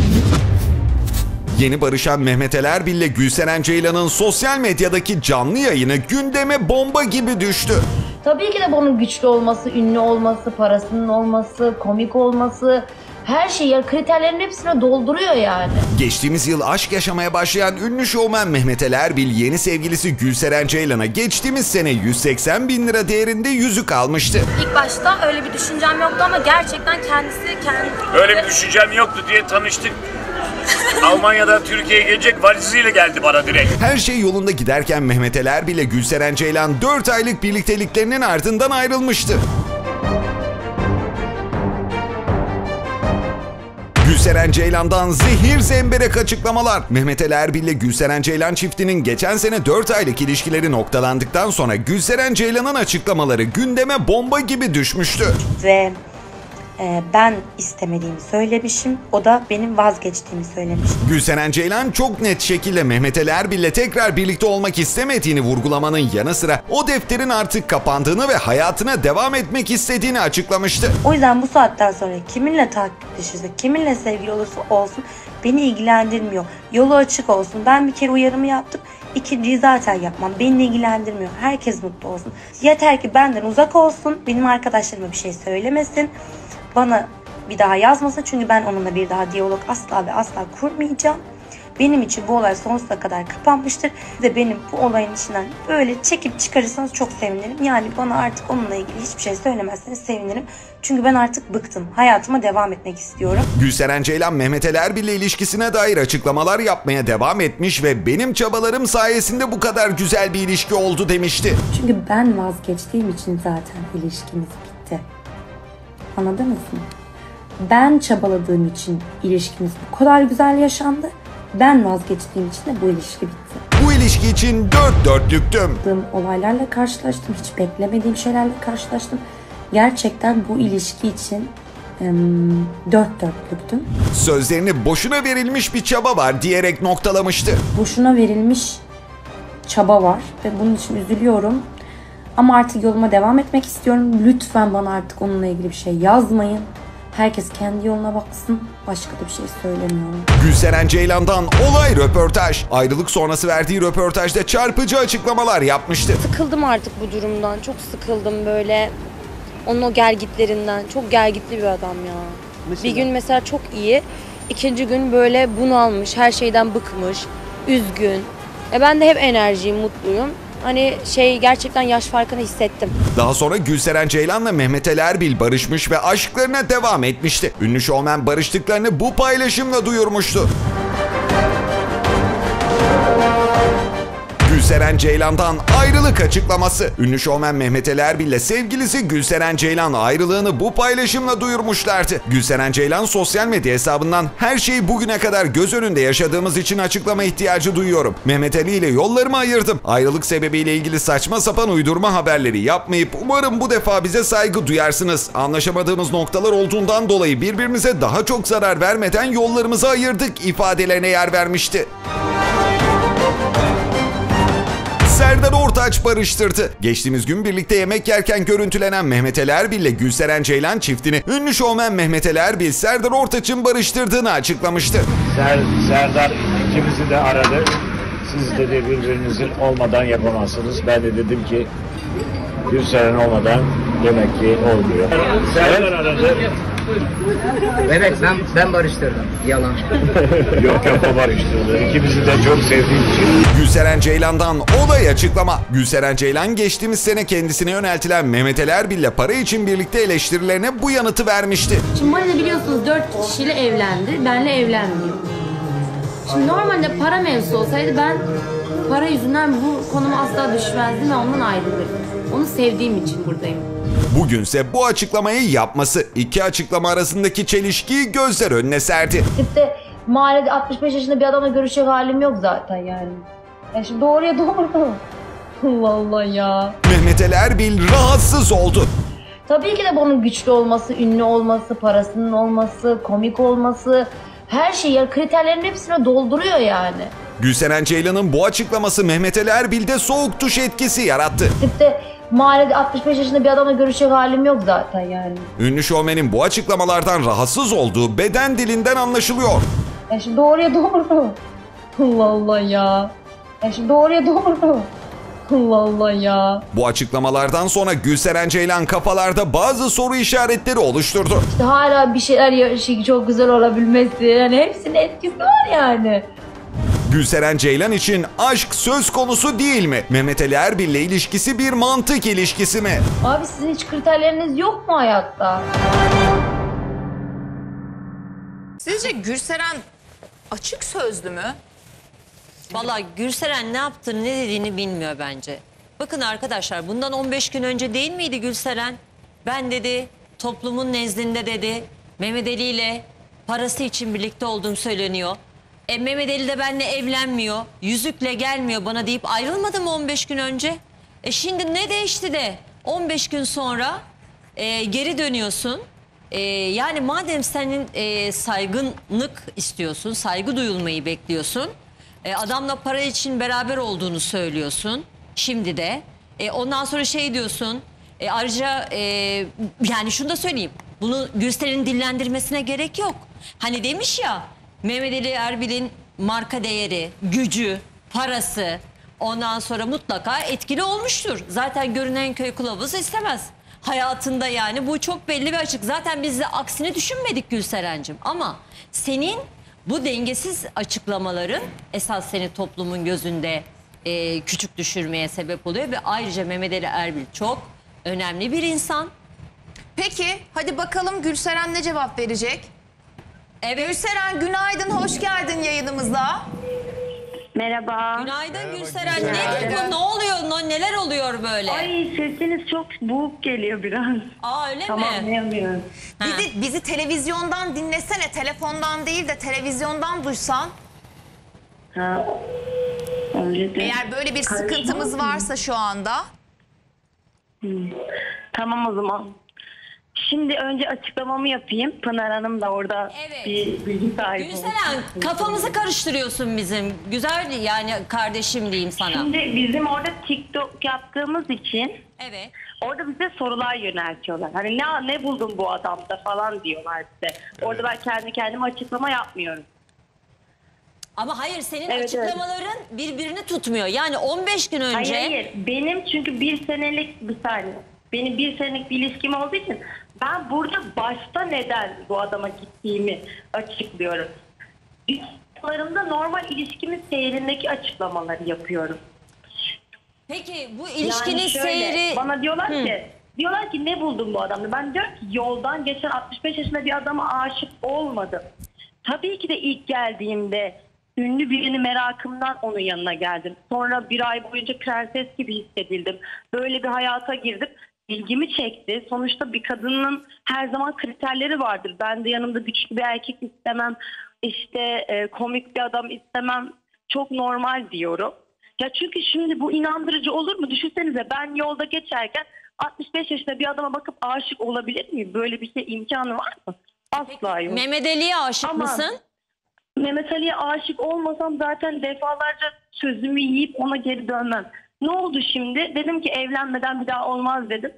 Yeni barışan Mehmet Ali Erbil ile Gülseren Ceylan'ın sosyal medyadaki canlı yayını gündeme bomba gibi düştü. Tabii ki de bunun güçlü olması, ünlü olması, parasının olması, komik olması, her şey ya kriterlerin hepsine dolduruyor yani. Geçtiğimiz yıl aşk yaşamaya başlayan ünlü şovmen Mehmet Ali Erbil yeni sevgilisi Gülseren Ceylan'a geçtiğimiz sene yüz seksen bin lira değerinde yüzük almıştı. İlk başta öyle bir düşüncem yoktu ama gerçekten kendisi kendi... Öyle bir düşüncem yoktu diye tanıştık. Almanya'da Türkiye'ye gelecek valiziyle geldi bana direkt. Her şey yolunda giderken Mehmet Ali Erbil ile Gülseren Ceylan dört aylık birlikteliklerinin ardından ayrılmıştı. Gülseren Ceylan'dan zehir zemberek açıklamalar. Mehmet Ali Erbil ile Gülseren Ceylan çiftinin geçen sene dört aylık ilişkileri noktalandıktan sonra Gülseren Ceylan'ın açıklamaları gündeme bomba gibi düşmüştü. Ve e, ben istemediğimi söylemişim, o da benim vazgeçtiğimi söylemiş. Gülseren Ceylan çok net şekilde Mehmet Ali Erbil ile tekrar birlikte olmak istemediğini vurgulamanın yanı sıra o defterin artık kapandığını ve hayatına devam etmek istediğini açıklamıştı. O yüzden bu saatten sonra kiminle takipleşirse, kiminle sevgili olursa olsun beni ilgilendirmiyor. Yolu açık olsun. Ben bir kere uyarımı yaptım. İkinciyi zaten yapmam. Beni ilgilendirmiyor. Herkes mutlu olsun. Yeter ki benden uzak olsun. Benim arkadaşlarıma bir şey söylemesin. Bana bir daha yazmasın. Çünkü ben onunla bir daha diyalog asla ve asla kurmayacağım. Benim için bu olay sonsuza kadar kapanmıştır. Ve benim bu olayın içinden böyle çekip çıkarırsanız çok sevinirim. Yani bana artık onunla ilgili hiçbir şey söylemezseniz sevinirim. Çünkü ben artık bıktım. Hayatıma devam etmek istiyorum. Gülseren Ceylan Mehmet Ali Erbil ile ilişkisine dair açıklamalar yapmaya devam etmiş ve benim çabalarım sayesinde bu kadar güzel bir ilişki oldu demişti. Çünkü ben vazgeçtiğim için zaten ilişkimiz bitti. Anladınız mı? Ben çabaladığım için ilişkimiz bu kadar güzel yaşandı. Ben vazgeçtiğim için de bu ilişki bitti. Bu ilişki için dört dörtlüktüm. Olaylarla karşılaştım. Hiç beklemediğim şeylerle karşılaştım. Gerçekten bu ilişki için em, dört dörtlüktüm. Sözlerini boşuna verilmiş bir çaba var diyerek noktalamıştı. Boşuna verilmiş çaba var ve bunun için üzülüyorum. Ama artık yoluma devam etmek istiyorum. Lütfen bana artık onunla ilgili bir şey yazmayın. Herkes kendi yoluna baksın. Başka da bir şey söylemiyorum. Gülseren Ceylan'dan olay röportaj. Ayrılık sonrası verdiği röportajda çarpıcı açıklamalar yapmıştı. Sıkıldım artık bu durumdan. Çok sıkıldım böyle. Onun o gergitlerinden. Çok gergitli bir adam ya. Mesela? Bir gün mesela çok iyi. İkinci gün böyle bunalmış. Her şeyden bıkmış. Üzgün. E ben de hep enerjiyim, mutluyum. hani şey gerçekten yaş farkını hissettim. Daha sonra Gülseren Ceylan'la Mehmet Ali Erbil barışmış ve aşklarına devam etmişti. Ünlü şovmen barıştıklarını bu paylaşımla duyurmuştu. Gülseren Ceylan'dan ayrılık açıklaması. Ünlü şovmen Mehmet Ali Erbil ile sevgilisi Gülseren Ceylan ayrılığını bu paylaşımla duyurmuşlardı. Gülseren Ceylan sosyal medya hesabından her şeyi bugüne kadar göz önünde yaşadığımız için açıklama ihtiyacı duyuyorum. Mehmet Ali ile yollarımı ayırdım. Ayrılık sebebiyle ilgili saçma sapan uydurma haberleri yapmayıp umarım bu defa bize saygı duyarsınız. Anlaşamadığımız noktalar olduğundan dolayı birbirimize daha çok zarar vermeden yollarımızı ayırdık ifadelerine yer vermişti. Serdar Ortaç barıştırdı. Geçtiğimiz gün birlikte yemek yerken görüntülenen Mehmet Ali Erbil ile Gülseren Ceylan çiftini ünlü şovmen Mehmet Ali Erbil, Serdar Ortaç'ın barıştırdığını açıklamıştı. Ser, Serdar ikimizi de aradı. Siz dedi birbirinizin olmadan yapamazsınız. Ben de dedim ki Gülseren olmadan demek ki olmuyor. Serdar aradı. Evet ben, ben barıştırdım. Yalan. Yok yok o barıştırdı. İkimizi de çok sevdiğim için. Gülseren Ceylan'dan olay açıklama. Gülseren Ceylan geçtiğimiz sene kendisine yöneltilen Mehmet Ali Erbil ile para için birlikte eleştirilerine bu yanıtı vermişti. Şimdi Marina biliyorsunuz dört kişiyle evlendi. Benle evlenmiyor. Şimdi normalde para mevzusu olsaydı ben para yüzünden bu konuma asla düşmezdim ve ondan ayrılırdım. Onu sevdiğim için buradayım. Bugünse bu açıklamayı yapması iki açıklama arasındaki çelişkiyi gözler önüne serdi. İşte mahallede altmış beş yaşında bir adamla görüşecek halim yok zaten yani. Ya şimdi doğruya doğru. Allah Allah ya. Mehmet Ali Erbil rahatsız oldu. Tabii ki de bunun güçlü olması, ünlü olması, parasının olması, komik olması, her şey ya kriterlerin hepsini dolduruyor yani. Gülseren Ceylan'ın bu açıklaması Mehmet Ali Erbil'de soğuk duş etkisi yarattı. İşte mahallede altmış beş yaşında bir adamla görüşecek halim yok zaten yani. Ünlü şovmenin bu açıklamalardan rahatsız olduğu beden dilinden anlaşılıyor. Ya şimdi doğruya doğru. Allah Allah ya. Ya şimdi doğruya doğru. Allah Allah ya. Bu açıklamalardan sonra Gülseren Ceylan kafalarda bazı soru işaretleri oluşturdu. İşte hala bir şeyler yaşayıp çok güzel olabilmesi, yani hepsinin etkisi var yani. Gülseren Ceylan için aşk söz konusu değil mi? Mehmet Ali Erbil ile ilişkisi bir mantık ilişkisi mi? Abi sizin hiç kriterleriniz yok mu hayatta? Sizce Gülseren açık sözlü mü? Vallahi Gülseren ne yaptığını ne dediğini bilmiyor bence. Bakın arkadaşlar bundan on beş gün önce değil miydi Gülseren? Ben dedi toplumun nezdinde dedi Mehmet Ali ile parası için birlikte olduğum söyleniyor. E, Mehmet Ali de benimle evlenmiyor, yüzükle gelmiyor bana deyip ayrılmadı mı on beş gün önce? E şimdi ne değişti de on beş gün sonra e, geri dönüyorsun? E, yani madem senin e, saygınlık istiyorsun, saygı duyulmayı bekliyorsun. E, adamla para için beraber olduğunu söylüyorsun şimdi de. E, ondan sonra şey diyorsun, e, ayrıca e, yani şunu da söyleyeyim. Bunu Gülseren'in dillendirmesine gerek yok. Hani demiş ya... Mehmet Ali Erbil'in marka değeri, gücü, parası ondan sonra mutlaka etkili olmuştur. Zaten görünen köy kılavuzu istemez. Hayatında yani bu çok belli ve açık. Zaten biz de aksini düşünmedik Gülseren'cim. Ama senin bu dengesiz açıklamaların esas seni toplumun gözünde e, küçük düşürmeye sebep oluyor. Ve ayrıca Mehmet Ali Erbil çok önemli bir insan. Peki hadi bakalım Gülseren ne cevap verecek? Evet. Gülseren günaydın, hoş geldin yayınımıza. Merhaba. Günaydın Merhaba, Gülseren. Nedir bu? Ne oluyor? Ne, neler oluyor böyle? Ay sesiniz çok boğuk geliyor biraz. Aa öyle tamam, mi? Tamamlayamıyorum. Bizi, bizi televizyondan dinlesene. Telefondan değil de televizyondan duysan. Ha. Öyle de. Eğer böyle bir sıkıntımız varsa şu anda. Hmm. Tamam o zaman. Şimdi önce açıklamamı yapayım. Pınar Hanım da orada evet. bir bilgi sahibi. Gülseren kafamızı karıştırıyorsun bizim. Güzel yani kardeşim diyeyim sana. Şimdi bizim orada TikTok yaptığımız için evet. Orada bize sorular yöneltiyorlar. Hani ne ne buldun bu adamda falan diyorlar bize. Evet. Orada ben kendi kendime açıklama yapmıyorum. Ama hayır senin evet, açıklamaların evet. birbirini tutmuyor. Yani on beş gün önce. Hayır hayır. Benim çünkü bir senelik bir saniye. Benim bir senelik bir ilişkim olduğu için ben burada başta neden bu adama gittiğimi açıklıyorum. İlişkilerimde normal ilişkimin seyrindeki açıklamaları yapıyorum. Peki bu ilişkinin Yani şöyle, seyri... Bana diyorlar Hı. ki, diyorlar ki ne buldun bu adamda? Ben diyorum ki yoldan geçen altmış beş yaşında bir adama aşık olmadım. Tabii ki de ilk geldiğimde ünlü birini merakımdan onun yanına geldim. Sonra bir ay boyunca prenses gibi hissedildim. Böyle bir hayata girdim. İlgimi çekti. Sonuçta bir kadının her zaman kriterleri vardır. Ben de yanımda güçlü bir erkek istemem. İşte e, komik bir adam istemem. Çok normal diyorum. Ya çünkü şimdi bu inandırıcı olur mu? Düşünsenize ben yolda geçerken altmış beş yaşında bir adama bakıp aşık olabilir miyim? Böyle bir şey imkanı var mı? Asla yok. Mehmet Ali'ye aşık Ama mısın? Mehmet Ali'ye aşık olmasam zaten defalarca sözümü yiyip ona geri dönmem. Ne oldu şimdi? Dedim ki evlenmeden bir daha olmaz dedim.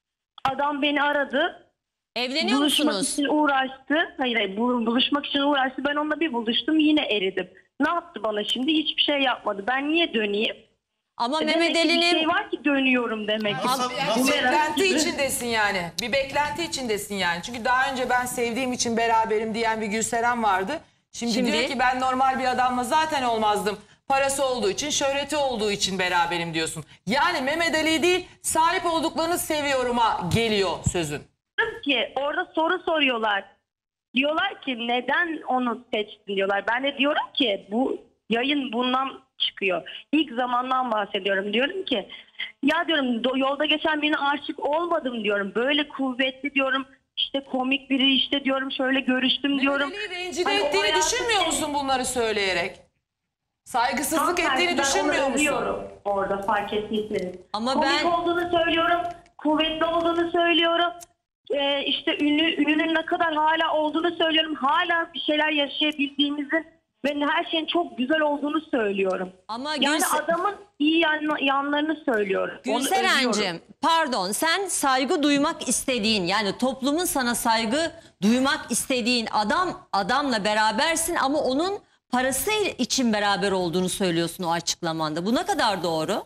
Adam beni aradı. Evleniyor buluşmak musunuz? için uğraştı. Hayır, hayır bu- buluşmak için uğraştı. Ben onunla bir buluştum, yine eridim. Ne yaptı bana şimdi? Hiçbir şey yapmadı. Ben niye döneyim? Ama E Mehmet demek ki Ali'nin... bir şey var ki dönüyorum demek ki. Yani Bu beklenti merak gibi. içindesin yani. Bir beklenti içindesin yani. Çünkü daha önce ben sevdiğim için beraberim diyen bir Gülseren vardı. Şimdi, Şimdi? diyor ki ben normal bir adamla zaten olmazdım. Parası olduğu için, şöhreti olduğu için beraberim diyorsun. Yani Mehmet Ali değil, sahip olduklarını seviyorum'a geliyor sözün. Diyorum ki orada soru soruyorlar. Diyorlar ki neden onu seçtin diyorlar. Ben de diyorum ki bu yayın bundan çıkıyor. İlk zamandan bahsediyorum. Diyorum ki ya diyorum do- yolda geçen birine aşık olmadım diyorum. Böyle kuvvetli diyorum. İşte komik biri işte diyorum. Şöyle görüştüm diyorum. Mehmet Ali'yi rencide Hani o ettiğini hayatı- düşünmüyor musun bunları söyleyerek? Saygısızlık Tam tersi, ettiğini ben düşünmüyor onu musun? övüyorum orada fark ettiyseniz. Ama Komik ben- olduğunu söylüyorum. Kuvvetli olduğunu söylüyorum. Ee, işte ünlü, ünlünün ne kadar hala olduğunu söylüyorum. Hala bir şeyler yaşayabildiğimizin ve her şeyin çok güzel olduğunu söylüyorum. Ama yani Gülse- adamın iyi yan- yanlarını söylüyorum. Onu Gülseren'cim övüyorum. pardon, sen saygı duymak istediğin, yani toplumun sana saygı duymak istediğin adam adamla berabersin ama onun parası için beraber olduğunu söylüyorsun o açıklamanda. Bu ne kadar doğru?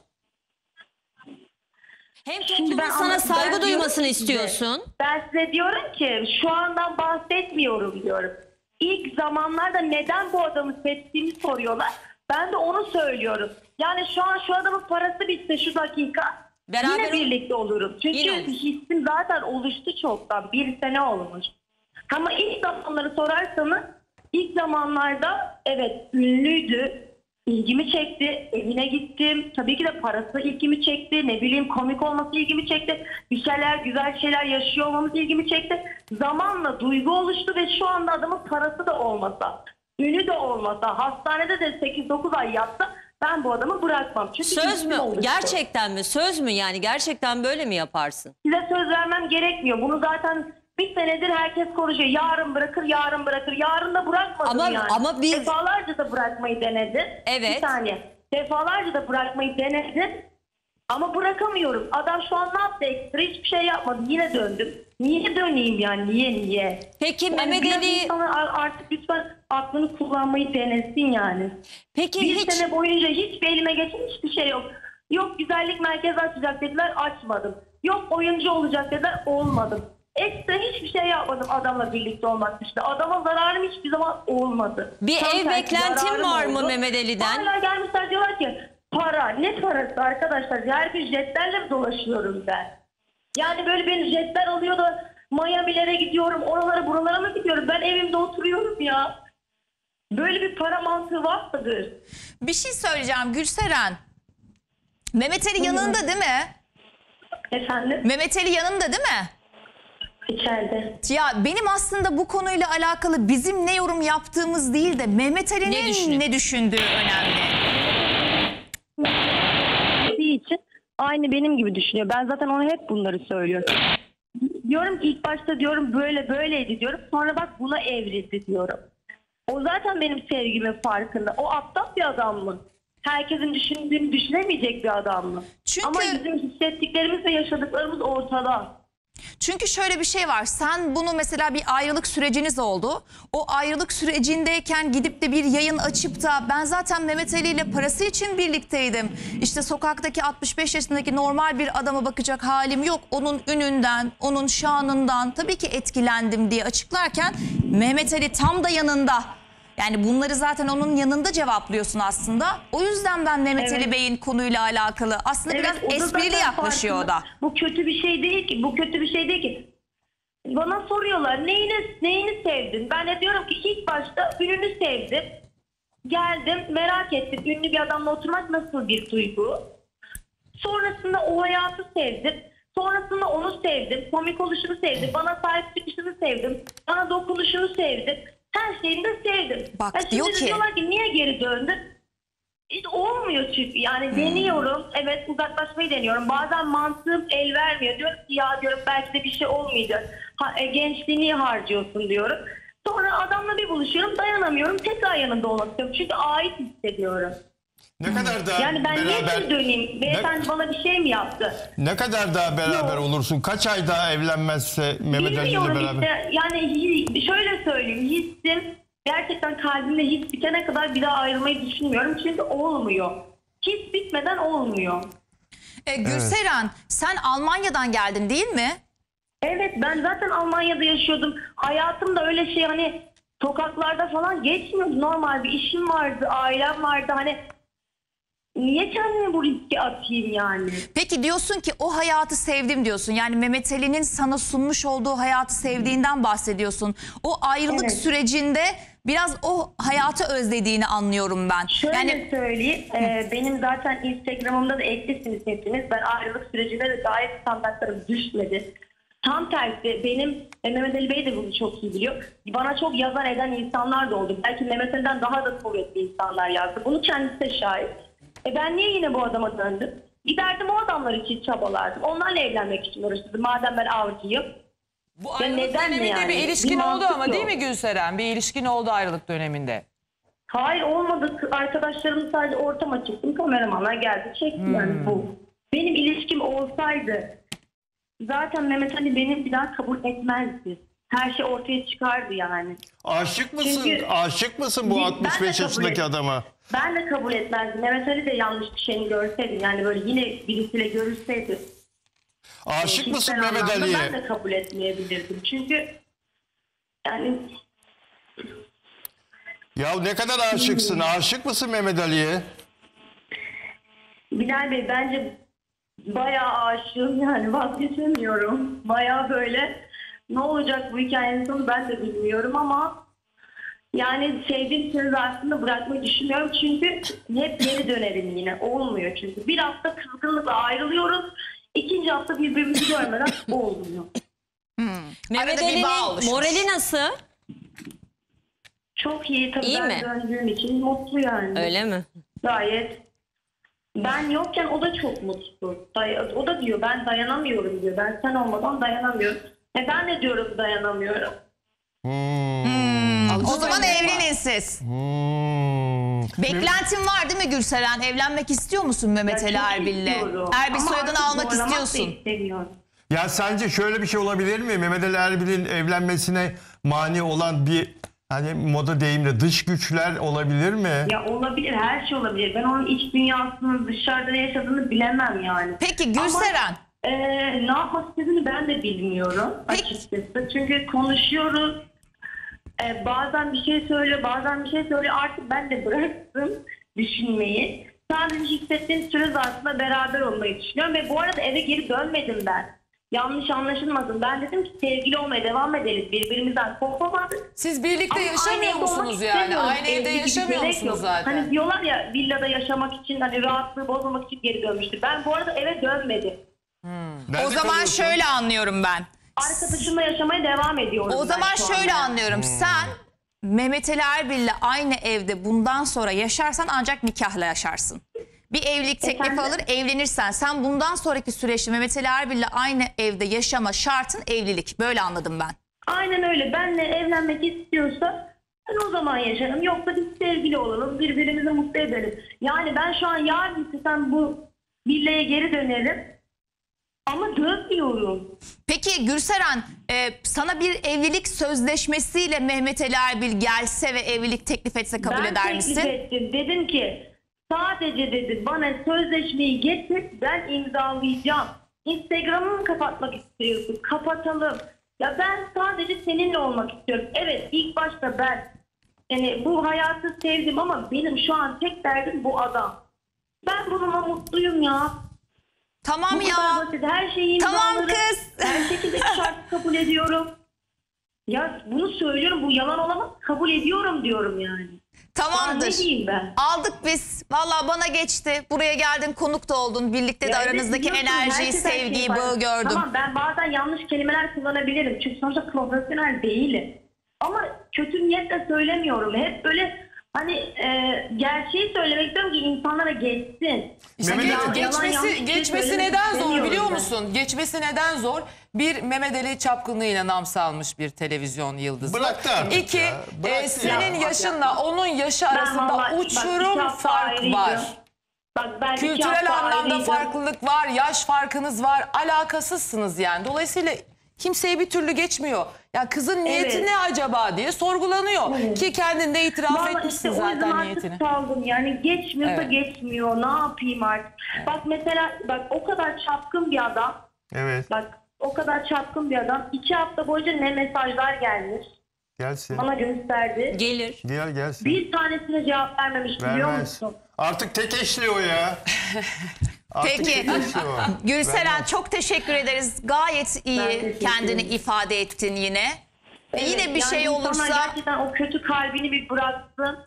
Hem toplumun ben sana ama- saygı ben duymasını diyorum ki size- istiyorsun. Ben size diyorum ki şu andan bahsetmiyorum diyorum. İlk zamanlarda neden bu adamı seçtiğini soruyorlar. Ben de onu söylüyorum. Yani şu an şu adamın parası bitse şu dakika Beraber yine ol- birlikte olurum. Çünkü Yine olur. hissim zaten oluştu çoktan. Bir sene olmuş. Ama ilk zamanları sorarsanız ilk zamanlarda evet ünlüydü. İlgimi çekti. Evine gittim. Tabii ki de parası ilgimi çekti. Ne bileyim komik olması ilgimi çekti. Bir şeyler, güzel şeyler yaşıyor olmamız ilgimi çekti. Zamanla duygu oluştu ve şu anda adamın parası da olmasa, ünü de olmasa, hastanede de sekiz dokuz ay yatsa ben bu adamı bırakmam. Çünkü Söz hissim mü? oluştu. Gerçekten mi? Söz mü yani? Gerçekten böyle mi yaparsın? Size söz vermem gerekmiyor. Bunu zaten bir senedir herkes konuşuyor. Yarın bırakır, yarın bırakır. Yarın da bırakmadım Ama- yani. ama biz- Defalarca da bırakmayı denedim. Evet. Bir saniye. Defalarca da bırakmayı denedim. Ama bırakamıyorum. Adam şu an ne yaptı ekstra? Hiçbir şey yapmadı. Yine döndüm. Niye döneyim yani? Niye niye? Peki Yani Mehmet biraz Ali... insanlar artık lütfen aklını kullanmayı denesin yani. Peki bir hiç... sene boyunca hiçbir elime geçen hiçbir şey yok. Yok güzellik merkezi açacak dediler, açmadım. Yok oyuncu olacak dediler, olmadım. Ekstra hiçbir şey yapmadım adamla birlikte olmak dışında. Adama zararım hiçbir zaman olmadı. Bir Tam ev tersi beklentin zararım var mı oldu. Mehmet Ali'den? Hala gelmişler diyorlar ki para. Ne parası arkadaşlar? Her gün jetlerle mi dolaşıyorum ben? Yani böyle beni jetler alıyor da Miami'lere gidiyorum, oralara buralara mı gidiyorum? Ben evimde oturuyorum ya. Böyle bir para mantığı var mıdır? Bir şey söyleyeceğim Gülseren. Mehmet Ali yanında değil mi? Efendim? Mehmet Ali yanında değil mi? İçeride. Ya benim aslında bu konuyla alakalı bizim ne yorum yaptığımız değil de Mehmet Ali'nin düşünüyor? ne düşündüğü önemli. için aynı benim gibi düşünüyor. Ben zaten ona hep bunları söylüyorum. Diyorum ki ilk başta diyorum böyle böyleydi diyorum. Sonra bak buna evrildi diyorum. O zaten benim sevgimin farkında. O aptal bir adam mı? Herkesin düşündüğünü düşünemeyecek bir adam mı? Çünkü- Ama bizim hissettiklerimiz ve yaşadıklarımız ortada. Çünkü şöyle bir şey var. Sen bunu mesela bir ayrılık süreciniz oldu. O ayrılık sürecindeyken gidip de bir yayın açıp da ben zaten Mehmet Ali ile parası için birlikteydim. İşte sokaktaki altmış beş yaşındaki normal bir adama bakacak halim yok. Onun ününden, onun şanından tabii ki etkilendim diye açıklarken Mehmet Ali tam da yanında. Yani bunları zaten onun yanında cevaplıyorsun aslında. O yüzden ben Mehmet Evet. Ali Bey'in konuyla alakalı aslında Evet, biraz o da esprili zaten yaklaşıyor o da. farkında. Bu kötü bir şey değil ki. Bu kötü bir şey değil ki. Bana soruyorlar neyini, neyini sevdin? Ben de diyorum ki ilk başta ününü sevdim. Geldim merak ettim. Ünlü bir adamla oturmak nasıl bir duygu? Sonrasında o hayatı sevdim. Sonrasında onu sevdim. Komik oluşunu sevdim. Bana sahip çıkışını sevdim. Bana dokunuşunu sevdim. Her şeyini de sevdim. Bak, Ya şimdi diyor de ki- diyorlar ki niye geri döndün? Hiç olmuyor çünkü. Yani deniyorum. Evet uzaklaşmayı deniyorum. Bazen mantığım el vermiyor. Diyorum ki ya diyorum belki de bir şey olmayacak. Ha, e, gençliğini harcıyorsun diyorum. Sonra adamla bir buluşuyorum. Dayanamıyorum. Tekrar yanında olmak istiyorum. Çünkü ait hissediyorum. Ne kadar daha Yani ben niye beraber geri döneyim? Beyefendi bana bir şey mi yaptı? ne kadar daha beraber Yok. olursun? Kaç ay daha evlenmezse Mehmet Ali ile Bilmiyorum beraber? işte. Yani hi- şöyle söyleyeyim. Hissim gerçekten kalbimde his bitene kadar bir daha ayrılmayı düşünmüyorum. Çünkü olmuyor. His bitmeden olmuyor. E, Gülseren sen Almanya'dan geldin değil mi? Evet ben zaten Almanya'da yaşıyordum. Hayatımda öyle şey hani sokaklarda falan geçmiyordu. Normal bir işim vardı, ailem vardı. Hani niye kendimi bu riske atayım yani? Peki diyorsun ki o hayatı sevdim diyorsun. Yani Mehmet Ali'nin sana sunmuş olduğu hayatı sevdiğinden bahsediyorsun. O ayrılık Evet. sürecinde biraz o hayatı özlediğini anlıyorum ben. Şöyle Yani söyleyeyim, e, benim zaten Instagram'ımda da eklisiniz hepiniz. Ben ayrılık sürecinde de gayet standartlarım düşmedi. Tam tersi benim, e, Mehmet Ali Bey de bunu çok iyi biliyor. Bana çok yazan eden insanlar da oldu. Belki Mehmet Ali'den daha da kuvvetli insanlar yazdı. Bunu kendisi de şahit. E ben niye yine bu adama döndüm? Giderdim o adamlar için çabalardım. Onlarla evlenmek için uğraştım. Madem ben avcıyım. Bu Ya ayrılık neden döneminde yani? bir ilişkin Bir oldu mantık ama yok. değil mi Gülseren? Bir ilişkin oldu ayrılık döneminde. Hayır olmadı. Arkadaşlarım sadece ortama çıktım. Kameramanlar geldi çekti yani bu. Benim ilişkim olsaydı zaten Mehmet Ali beni bir daha kabul etmezdi. Her şey ortaya çıkardı yani. Aşık mısın? Çünkü- Aşık mısın bu Ben de altmış beş kabul yaşındaki et- adama? Ben de kabul etmezdim. Mehmet Ali de yanlış bir şeyini görseydi. Yani böyle yine birisiyle görüşseydi. Aşık e, mısın kişisel Mehmet anlamda Ali'ye? Ben de kabul etmeyebilirdim. Çünkü yani Ya ne kadar aşıksın? Aşık mısın Mehmet Ali'ye? Bilal Bey bence bayağı aşığım yani vazgeçemiyorum. Bayağı böyle ne olacak bu hikayenin sonu ben de bilmiyorum ama yani sevdiğim sözü aslında bırakmayı düşünmüyorum çünkü hep geri dönerim yine olmuyor çünkü. Bir hafta kızgınlıkla ayrılıyoruz, ikinci hafta birbirimizi görmeden olmuyor. Mehmet Arada bir bağ Ali'nin oluşmuş. morali nasıl? Çok iyi tabii İyi ben mi? döndüğüm için mutlu yani. Öyle mi? Gayet. Ben yokken o da çok mutlu. Day- o da diyor ben dayanamıyorum diyor. Ben sen olmadan dayanamıyorum. E ben de diyorum dayanamıyorum. o zaman evlenin siz. Hmm. Beklentin var değil mi Gülseren? Evlenmek istiyor musun Mehmet Ya Ali çok Erbil'le? istiyorum. Erbil Ama soyadını artık almak zorlamak da istiyorsun. istemiyorum. Ya sence şöyle bir şey olabilir mi? Mehmet Ali Erbil'in evlenmesine mani olan bir hani moda deyimle dış güçler olabilir mi? Ya olabilir, her şey olabilir. Ben onun iç dünyasının dışarıda ne yaşadığını bilemem yani. Peki Gülseren. Ama, e, ne yapmak istediğini ben de bilmiyorum açıkçası. Çünkü konuşuyoruz. E, bazen bir şey söylüyor, bazen bir şey söylüyor. Artık ben de bıraktım düşünmeyi. Sadece hissettiğim süre zarfında beraber olmayı düşünüyorum. Ve bu arada eve geri dönmedim ben. Yanlış anlaşılmasın. Ben dedim ki sevgili olmaya devam edelim. Birbirimizden kopamadık. Siz birlikte Ama yaşamıyor aynı evde olmak musunuz yani? istemiyorum. Aynı evde Evli gibi yaşamıyor gerek musunuz yok. zaten? Hani diyorlar ya villada yaşamak için hani rahatlığı bozmamak için geri dönmüştü. Ben bu arada eve dönmedim. O zaman şöyle anlıyorum ben. Arkadaşımla yaşamaya devam ediyorum. O ben zaman şu şöyle anda. anlıyorum. Sen Mehmet Ali Erbil'le aynı evde bundan sonra yaşarsan ancak nikahla yaşarsın. Bir evlilik teklifi Efendim? alır evlenirsen sen bundan sonraki süreçte Mehmet Ali Erbil'le aynı evde yaşama şartın evlilik. Böyle anladım ben. Aynen öyle. Benle evlenmek istiyorsa ben o zaman yaşarım. Yoksa biz sevgili olalım. Birbirimizi mutlu edelim. Yani ben şu an yarın istesem bu villaya geri dönerim. Ama dönmüyorum. Peki Gülseren e, sana bir evlilik sözleşmesiyle Mehmet Ali Erbil gelse ve evlilik teklif etse kabul ben eder misin? teklif ettim. Dedim ki sadece dedi bana sözleşmeyi getir ben imzalayacağım. Instagram'ımı kapatmak istiyorsun. Kapatalım. Ya ben sadece seninle olmak istiyorum. Evet ilk başta ben Yani bu hayatı sevdim ama benim şu an tek derdim bu adam. Ben bununla mutluyum ya. Tamam bu ya. kadar basit. Her şeyi Tamam imzalarım. kız. Her şekilde şartı kabul ediyorum. Ya bunu söylüyorum, bu yalan olamaz. Kabul ediyorum diyorum yani. Tamamdır. Ya ne diyeyim ben? Aldık biz. Vallahi bana geçti. Buraya geldin, konuk da oldun. Birlikte de Ya evet, aranızdaki biliyorsun, enerjiyi, herkes her şeyi sevgiyi, var. bağı gördüm. Tamam, ben bazen yanlış kelimeler kullanabilirim. Çünkü sonuçta profesyonel değilim. Ama kötü niyetle söylemiyorum. Hep böyle hani e, gerçeği söylemek istiyorum ki insanlara geçsin. İşte Hani geç- yalan, geçmesi yanlış bir şey geçmesi söylemek neden zor istemiyorum biliyor ben. musun? Geçmesi neden zor? Bir, Mehmet Ali çapkınlığıyla nam salmış bir televizyon yıldızı. Bıraktı artık İki, ya, bıraktı e, senin ya. yaşınla onun yaşı Ben arasında vallahi- bak, uçurum iki hafta fark ayrıydım. var. Bak, ben iki Kültürel hafta anlamda ayrıydım. farklılık var, yaş farkınız var, alakasızsınız yani. Dolayısıyla kimseye bir türlü geçmiyor. Ya kızın niyeti Evet. ne acaba diye sorgulanıyor. Evet. Ki kendinde itiraf Vallahi etmişsin işte o yüzden zaten artık niyetini. saldım. Yani geçmiyorsa Evet. geçmiyor. Ne yapayım artık? Bak mesela bak o kadar çapkın bir adam. Evet. Bak o kadar çapkın bir adam. İki hafta boyunca ne mesajlar gelmiş. Gelsin. Bana gösterdi. Gelir. Gel gelsin. Bir tanesine cevap vermemiş biliyor Vermez. musun? Artık tek eşli o ya. Artık Peki. tek eşli o. Gülseren Vermez. çok teşekkür ederiz. Gayet Ben iyi teşekkür kendini ederim. ifade ettin yine. Ve Evet, yine bir yani şey insanlar olursa gerçekten o kötü kalbini bir bıraksın.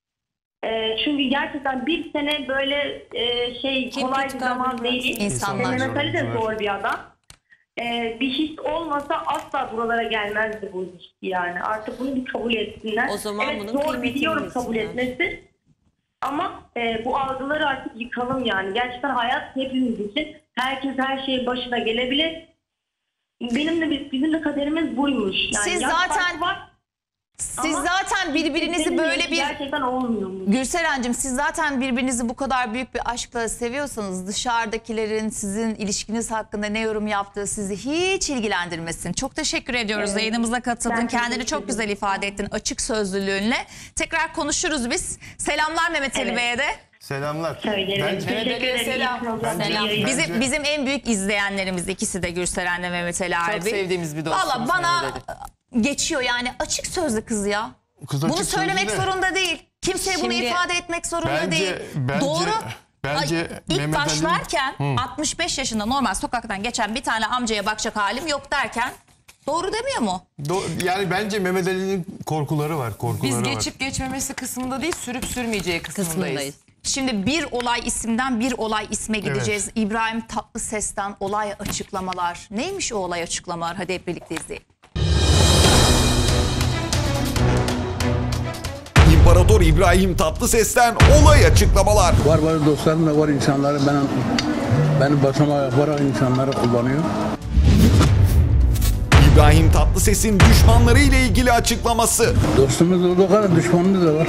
Ee, çünkü gerçekten bir sene böyle e, şey Kim kolay kötü bir zaman kalbini değil. İnsanlar. Mehmet Ali de zor. zor bir adam. Ee, bir his olmasa asla buralara gelmezdi bu ilişki yani. Artık bunu bir kabul etsinler. O zaman evet, bunun zor kıymetini biliyorum kabul bilsinler. etmesi. Ama e, bu algıları artık yıkalım yani. Gerçekten hayat hepimiz için. Herkes her şeyin başına gelebilir. Benim de bizim de kaderimiz buymuş. Yani Siz yaş zaten- farkı var. siz Ama zaten birbirinizi senin böyle bir... gerçekten olmuyor mu? Gülseren'cim siz zaten birbirinizi bu kadar büyük bir aşkla seviyorsanız dışarıdakilerin sizin ilişkiniz hakkında ne yorum yaptığı sizi hiç ilgilendirmesin. Çok teşekkür ediyoruz. Evet. Yayınımıza katıldın. Ben Kendini teşekkür çok ederim. güzel ifade ettin açık sözlülüğünle. Tekrar konuşuruz biz. Selamlar Mehmet Ali Evet. Bey'e de. Selamlar. Söylerim. Bence, Teşekkür Ali'ye ederim. selam. İyi program, Bence- iyi yayınlar. Bence- Bizim bizim en büyük izleyenlerimiz ikisi de Gülseren'le Mehmet Ali abi. Çok sevdiğimiz bir dostumuz Valla bana Mehmet geçiyor yani açık sözlü kız ya. Kız Bunu açık söylemek sözlü de. zorunda değil. Kimseye bunu Şimdi- ifade etmek zorunda Bence- değil. bence- Doğru. bence Ay, ilk Mehmet Ali- başlarken Hı. altmış beş yaşında normal sokaktan geçen bir tane amcaya bakacak halim yok derken doğru demiyor mu? Do- yani bence Mehmet Ali'nin korkuları var. Korkuları Biz var. geçip geçmemesi kısmında değil, sürüp sürmeyeceği kısmındayız. Kısmındayız. Şimdi bir olay isimden bir olay isme gideceğiz. İbrahim Tatlıses'ten olay açıklamalar. Neymiş o olay açıklamalar? Hadi hep birlikte izleyelim. İmparator İbrahim Tatlıses'ten olay açıklamalar. Var var dostlarım da var insanları ben benim basamağa yaparak insanları kullanıyor. İbrahim Tatlıses'in düşmanları ile ilgili açıklaması. Dostumuz olduğu kadar düşmanımız da var.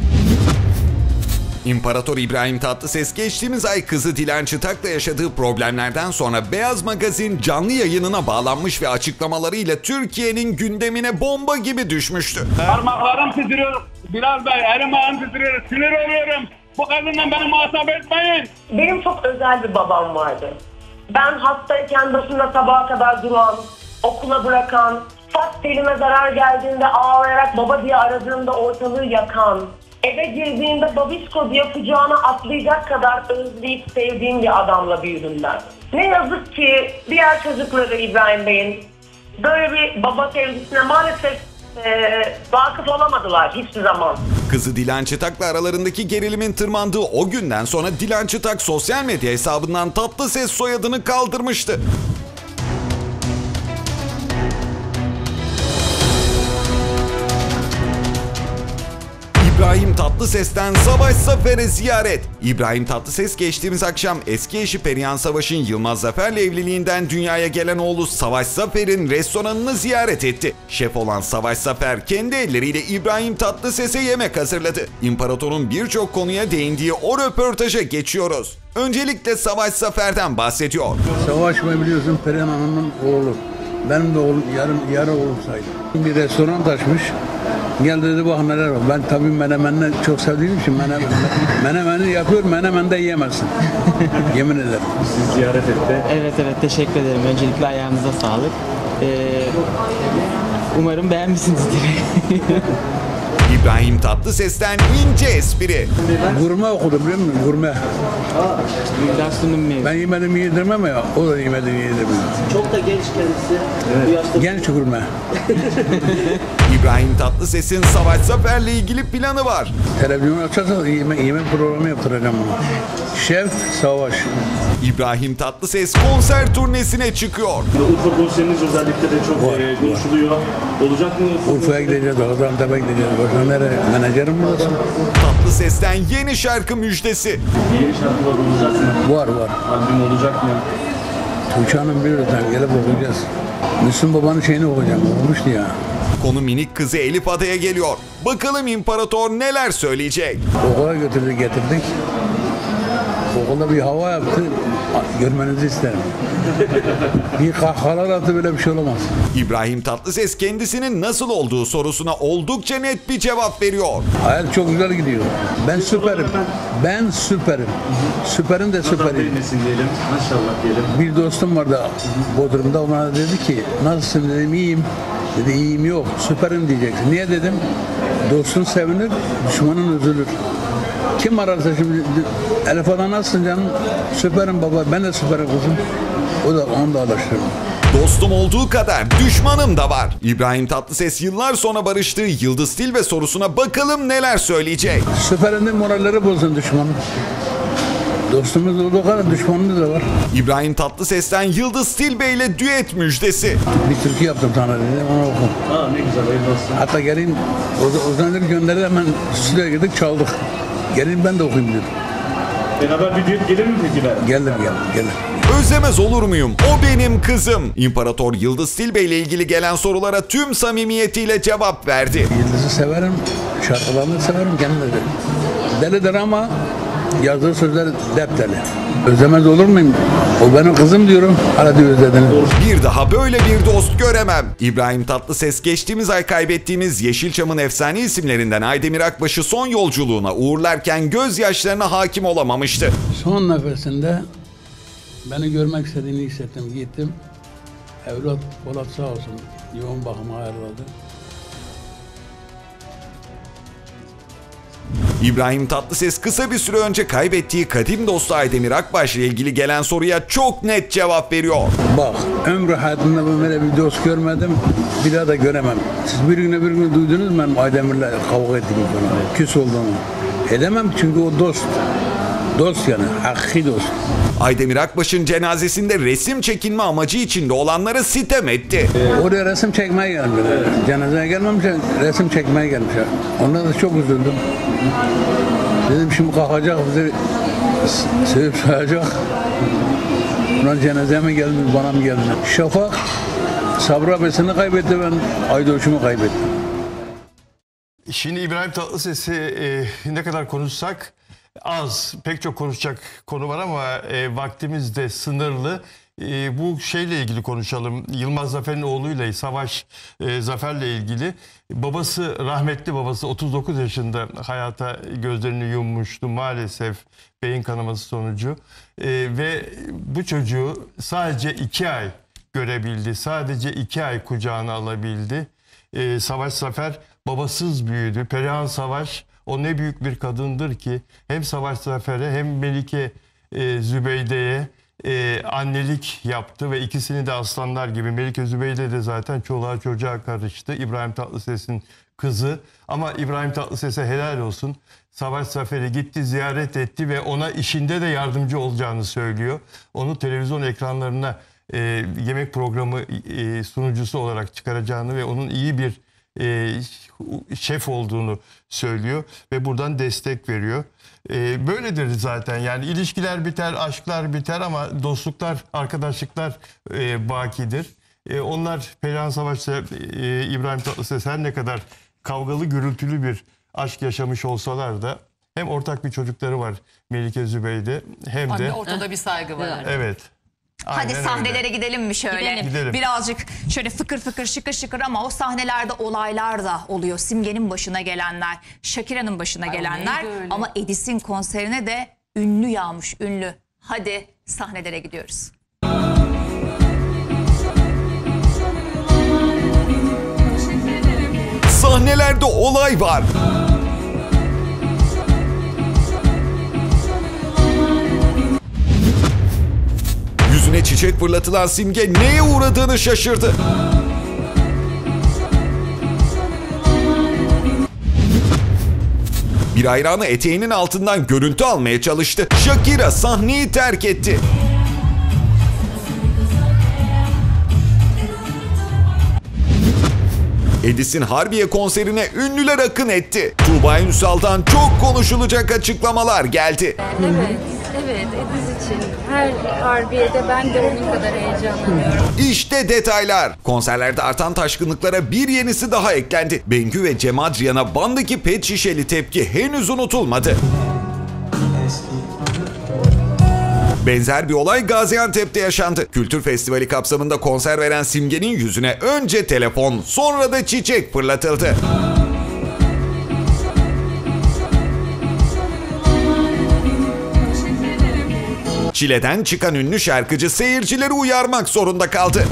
İmparator İbrahim Tatlıses geçtiğimiz ay kızı Dilan Çıtak'la yaşadığı problemlerden sonra Beyaz Magazin canlı yayınına bağlanmış ve açıklamalarıyla Türkiye'nin gündemine bomba gibi düşmüştü. Parmaklarım titriyor. Bilal Bey elim ayağım titriyor. Sinir oluyorum. Bu kadından beni muhatap etmeyin. Benim çok özel bir babam vardı. Ben hastayken başında sabaha kadar duran, okula bırakan, saç telime zarar geldiğinde ağlayarak baba diye aradığımda ortalığı yakan, eve girdiğinde babisko diye kucağına atlayacak kadar özleyip sevdiğim bir adamla büyüdüm ben. Ne yazık ki diğer çocukları İbrahim Bey'in böyle bir baba sevgisine maalesef e, vakıf olamadılar hiçbir zaman. Kızı Dilan Çıtak'la aralarındaki gerilimin tırmandığı o günden sonra Dilan Çıtak sosyal medya hesabından Tatlıses soyadını kaldırmıştı. İbrahim Tatlıses'ten Savaş Zafer'e ziyaret. İbrahim Tatlıses geçtiğimiz akşam eski eşi Perihan Savaş'ın Yılmaz Zafer'le evliliğinden dünyaya gelen oğlu Savaş Zafer'in restoranını ziyaret etti. Şef olan Savaş Zafer kendi elleriyle İbrahim Tatlıses'e yemek hazırladı. İmparatorun birçok konuya değindiği o röportaja geçiyoruz. Öncelikle Savaş Zafer'den bahsediyor. Savaş Bey biliyorsun Perihan Hanım'ın oğlu. Benim de oğlum yarın yarı oğlum sayılır. Bir restoran açmış. Gel dedi bak neler var. Ben tabii menemenini çok sevdiğim için menemen, menemeni yapıyor, menemende yiyemezsin. Yemin ederim. Sizi ziyaret etti. Evet evet teşekkür ederim. Öncelikle ayağınıza sağlık. Ee, umarım beğenmişsinizdir. İbrahim Tatlıses'ten ince espri. Gurme okudum biliyor musun? Gurme. Ben yemedim yedirmem ya. O da yemedim yedirmem. Çok da genç kendisi. Bu yaşta Genç gurme. İbrahim Tatlıses'in Savaş Zafer'le ilgili planı var. Televizyonu açarsa yemek, yemek programı yaptıracağım ona. Şef Savaş. İbrahim Tatlıses konser turnesine çıkıyor. Urfa konseriniz özellikle de çok Var, e, konuşuluyor. Olacak mı? Urfa'ya gideceğiz, Gaziantep'e gideceğiz. Başka nereye? Menajerim mi olsun? Tatlıses'ten yeni şarkı müjdesi. Yeni şarkılar olacak mı? Var var. Albüm olacak mı? Tuğçe Hanım birazdan gelip okuyacağız. Müslüm Baba'nın şeyini okuyacağım. Okumuştu ya. Konu minik kızı Elif Ada'ya geliyor. Bakalım İmparator neler söyleyecek? Okula götürdük getirdik. Okulda bir hava yaptı. Görmenizi isterim. Bir kahkahalar attı, böyle bir şey olamaz. İbrahim Tatlıses kendisinin nasıl olduğu sorusuna oldukça net bir cevap veriyor. Hayat çok güzel gidiyor. Ben süperim. Ben süperim. Süperim de süperim. diyelim. Maşallah diyelim. Bir dostum vardı Bodrum'da, ona dedi ki nasılsın dedim, iyiyim. Dedi iyiyim yok, süperim diyeceksin. Niye dedim? Dostun sevinir, düşmanın üzülür. Kim ararsa şimdi Elif Ada nasılsın canım? Süperim baba, ben de süperim kızım. O da onu da alıştırdım. Dostum olduğu kadar düşmanım da var. İbrahim Tatlıses yıllar sonra barıştığı Yıldız Tilbe sorusuna bakalım neler söyleyecek. Süperin de moralleri bozun düşmanım. Dostumuz olduğu kadar düşmanımız da var. İbrahim Tatlıses'ten Yıldız Tilbe ile düet müjdesi. Bir türkü yaptım sana dedi, onu oku. Aa ne güzel, hayırlı olsun. Hatta gelin, Ozan'ları gönderdi, hemen stüdyoya girdik, çaldık. Gelin ben de okuyayım dedim. Beraber bir düet gelir mi peki ben? Geldim geldim geldim. Özlemez olur muyum? O benim kızım. İmparator Yıldız Tilbe ile ilgili gelen sorulara tüm samimiyetiyle cevap verdi. Yıldız'ı severim, şarkılarını severim, kendini de. Delidir ama yazdığı sözler depteli. Özlemez olur muyum? O benim kızım diyorum, hala diyor özledin. Bir daha böyle bir dost göremem. İbrahim Tatlıses geçtiğimiz ay kaybettiğimiz Yeşilçam'ın efsane isimlerinden Aydemir Akbaş'ı son yolculuğuna uğurlarken gözyaşlarına hakim olamamıştı. Son nefesinde beni görmek istediğini hissettim, gittim. Evlat Polat sağ olsun yoğun bakıma ayarladı. İbrahim Tatlıses kısa bir süre önce kaybettiği kadim dostu Aydemir Akbaş ile ilgili gelen soruya çok net cevap veriyor. Bak, ömrü hayatımda ben böyle bir dost görmedim, bir daha da göremem. Siz bir gün bir gün duydunuz mu benim Aydemir'le kavga ettiğimi falan, küs olduğumu? Edemem çünkü o dost. Dost yani, hakiki dost. Aydemir Akbaş'ın cenazesinde resim çekinme amacı içinde olanlara sitem etti. Oraya resim çekmeye gelmiş. Cenazeye gelmemiş, resim çekmeye gelmiş. Ondan da çok üzüldüm. Dedim şimdi kalkacak, bizi sevip sayacak. Ulan cenazeye mi geldiniz, bana mı geldiniz? Şafak, Sabri abisini kaybetti, ben Aydoğuş'umu kaybettim. Şimdi İbrahim Tatlıses'i e, ne kadar konuşsak az, pek çok konuşacak konu var ama e, vaktimiz de sınırlı. E, bu şeyle ilgili konuşalım. Yılmaz Zafer'in oğluyla Savaş e, Zafer'le ilgili. Babası, rahmetli babası otuz dokuz yaşında hayata gözlerini yummuştu maalesef beyin kanaması sonucu. E, ve bu çocuğu sadece iki ay görebildi. Sadece iki ay kucağına alabildi. E, Savaş Zafer babasız büyüdü. Perihan Savaş o ne büyük bir kadındır ki hem Savaş Zafer'e hem Melike e, Zübeyde'ye e, annelik yaptı ve ikisini de aslanlar gibi. Melike Zübeyde de zaten çoluğa çocuğa karıştı. İbrahim Tatlıses'in kızı. Ama İbrahim Tatlıses'e helal olsun. Savaş Zafer'i gitti, ziyaret etti ve ona işinde de yardımcı olacağını söylüyor. Onu televizyon ekranlarına e, yemek programı e, sunucusu olarak çıkaracağını ve onun iyi bir e, şef olduğunu söylüyor ve buradan destek veriyor. E, böyledir zaten, yani ilişkiler biter, aşklar biter ama dostluklar, arkadaşlıklar e, bakidir. E, onlar Perihan Savaş'la e, İbrahim Tatlıses her ne kadar kavgalı, gürültülü bir aşk yaşamış olsalar da hem ortak bir çocukları var Melike Zübeyde hem de... Anne ortada bir saygı var. Evet. Hadi Aynen sahnelere öyle. gidelim mi şöyle? Gidelim. Gidelim. Birazcık şöyle fıkır fıkır şıkır şıkır ama o sahnelerde olaylar da oluyor. Simge'nin başına gelenler, Shakira'nın başına Ay, gelenler neydi öyle? ama Edis'in konserine de ünlü yağmış, ünlü. Hadi sahnelere gidiyoruz. Sahnelerde olay var. Yüzüne çiçek fırlatılan Simge neye uğradığını şaşırdı. Bir hayranı eteğinin altından görüntü almaya çalıştı. Shakira sahneyi terk etti. Edis'in Harbiye konserine ünlüler akın etti. Tuğba Ünsal'dan çok konuşulacak açıklamalar geldi. Evet, evet Ediz için her harbiyede ben de onun kadar heyecanlanıyorum. İşte detaylar. Konserlerde artan taşkınlıklara bir yenisi daha eklendi. Bengü ve Cem Adrian'a bandaki pet şişeli tepki henüz unutulmadı. Benzer bir olay Gaziantep'te yaşandı. Kültür Festivali kapsamında konser veren Simge'nin yüzüne önce telefon, sonra da çiçek fırlatıldı. Çileden çıkan ünlü şarkıcı seyircileri uyarmak zorunda kaldı.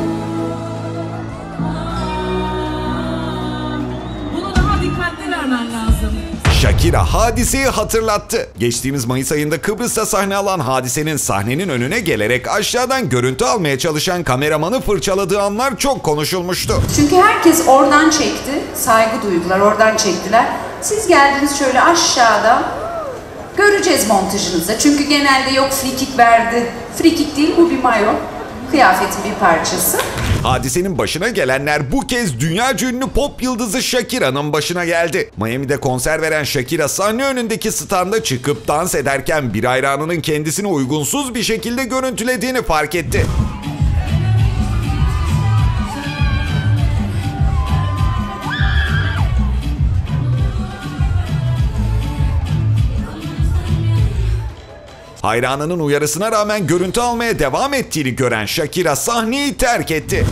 Bunu daha dikkatli vermen lazım. Shakira hadiseyi hatırlattı. Geçtiğimiz Mayıs ayında Kıbrıs'ta sahne alan Hadise'nin sahnenin önüne gelerek aşağıdan görüntü almaya çalışan kameramanı fırçaladığı anlar çok konuşulmuştu. Çünkü herkes oradan çekti, saygı duydular, oradan çektiler. Siz geldiniz şöyle aşağıda, göreceğiz montajınızda. Çünkü genelde yok free kick verdi. Free kick değil, bu bir mayo. Kıyafetin bir parçası. Hadisenin başına gelenler bu kez dünyaca ünlü pop yıldızı Shakira'nın başına geldi. Miami'de konser veren Shakira sahne önündeki standa çıkıp dans ederken bir hayranının kendisini uygunsuz bir şekilde görüntülediğini fark etti. Hayranının uyarısına rağmen görüntü almaya devam ettiğini gören Shakira sahneyi terk etti.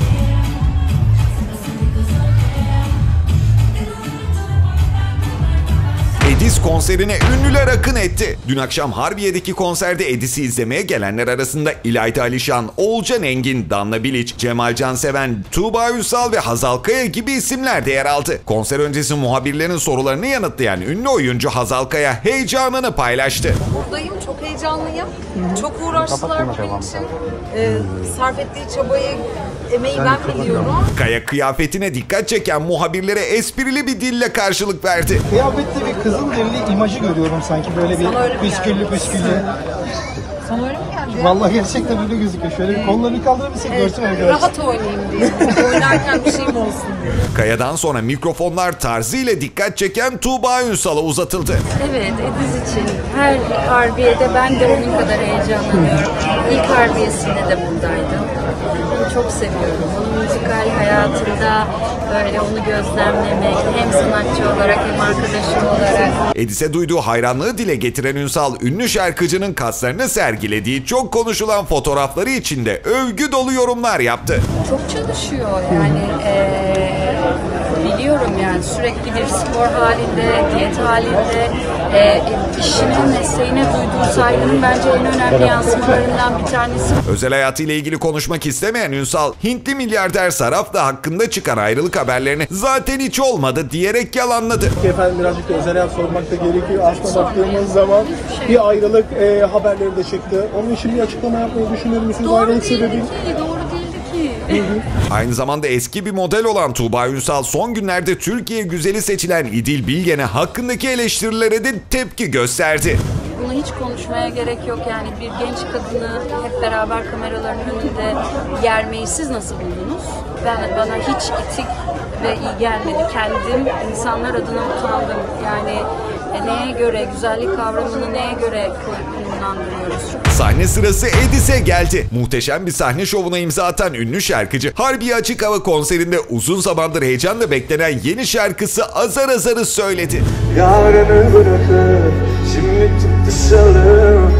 Edis konserine ünlüler akın etti. Dün akşam Harbiye'deki konserde Edis'i izlemeye gelenler arasında İlayda Alişan, Oğulcan Engin, Danla Bilic, Cemal Canseven, Tuğba Ünsal ve Hazal Kaya gibi isimler de yer aldı. Konser öncesi muhabirlerin sorularını yanıtlayan ünlü oyuncu Hazal Kaya heyecanını paylaştı. Buradayım, çok heyecanlıyım. Çok uğraştılar benim için. Ee, sarf ettiği çabayı, emeği ben biliyorum. Kaya kıyafetine dikkat çeken muhabirlere esprili bir dille karşılık verdi. Kıyafette bir Kızılderili imajı görüyorum sanki böyle bir püsküllü püsküllü. Sana öyle mi geldi? Vallahi gerçekten öyle gözüküyor. Şöyle bir kollarını kaldırabilirsek evet, görsün arkadaşlar. Rahat oynayayım diye. Oynarken bir şeyim olsun diye. Kayadan sonra mikrofonlar tarzıyla dikkat çeken Tuğba Ünsal'a uzatıldı. Evet Ediz için her harbiyede ben de onun kadar heyecanlanıyorum. İlk harbiyesinde de buradaydım. Onu çok seviyorum. Onun müzikal hayatında böyle onu gözlemlemek hem sanatçı olarak hem arkadaşım olarak. Edis'e duyduğu hayranlığı dile getiren Ünsal, ünlü şarkıcının kaslarını sergilediği çok konuşulan fotoğrafları içinde övgü dolu yorumlar yaptı. Çok çalışıyor yani ee, biliyorum yani sürekli bir spor halinde, diyet halinde, e, işine, mesleğine duyduğu saygının bence en önemli yansımalarından bir tanesi. Özel hayatıyla ilgili konuşmak istemeyen Ünsal, Hintli milyarder Saraf'la hakkında çıkan ayrılık haberlerini zaten hiç olmadı diyerek yalanladı. Efendim birazcık da özel hayat sormak da gerekiyor. Aslında baktığımız zaman bir ayrılık e, haberleri de çıktı. Onun için bir açıklama yapmayı düşünür müsünüz? Doğru ayrılık değildi sebebi? ki, doğru değildi ki. Aynı zamanda eski bir model olan Tuğba Ünsal son günlerde Türkiye güzeli seçilen İdil Bilgen'e hakkındaki eleştirilere de tepki gösterdi. Bunu hiç konuşmaya gerek yok yani bir genç kadını hep beraber kameraların önünde germeyi siz nasıl buldunuz? Ben, bana hiç etik ve iyi gelmedi. Kendim insanlar adına utandım. Yani e, neye göre, güzellik kavramını neye göre konumlandırıyoruz? Sahne sırası Edis'e geldi. Muhteşem bir sahne şovuna imza atan ünlü şarkıcı, Harbiye Açık Hava konserinde uzun zamandır heyecanla beklenen yeni şarkısı Azar Azar'ı söyledi. Yarını bırakıp şimdi tutuşalım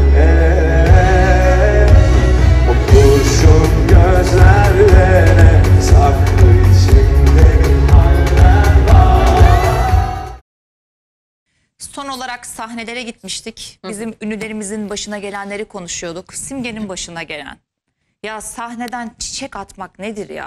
ele. O kurşun gözlerle saklı içimde haller var. Son olarak sahnelere gitmiştik. Bizim ünlülerimizin başına gelenleri konuşuyorduk. Simge'nin başına gelen. Ya sahneden çiçek atmak nedir ya?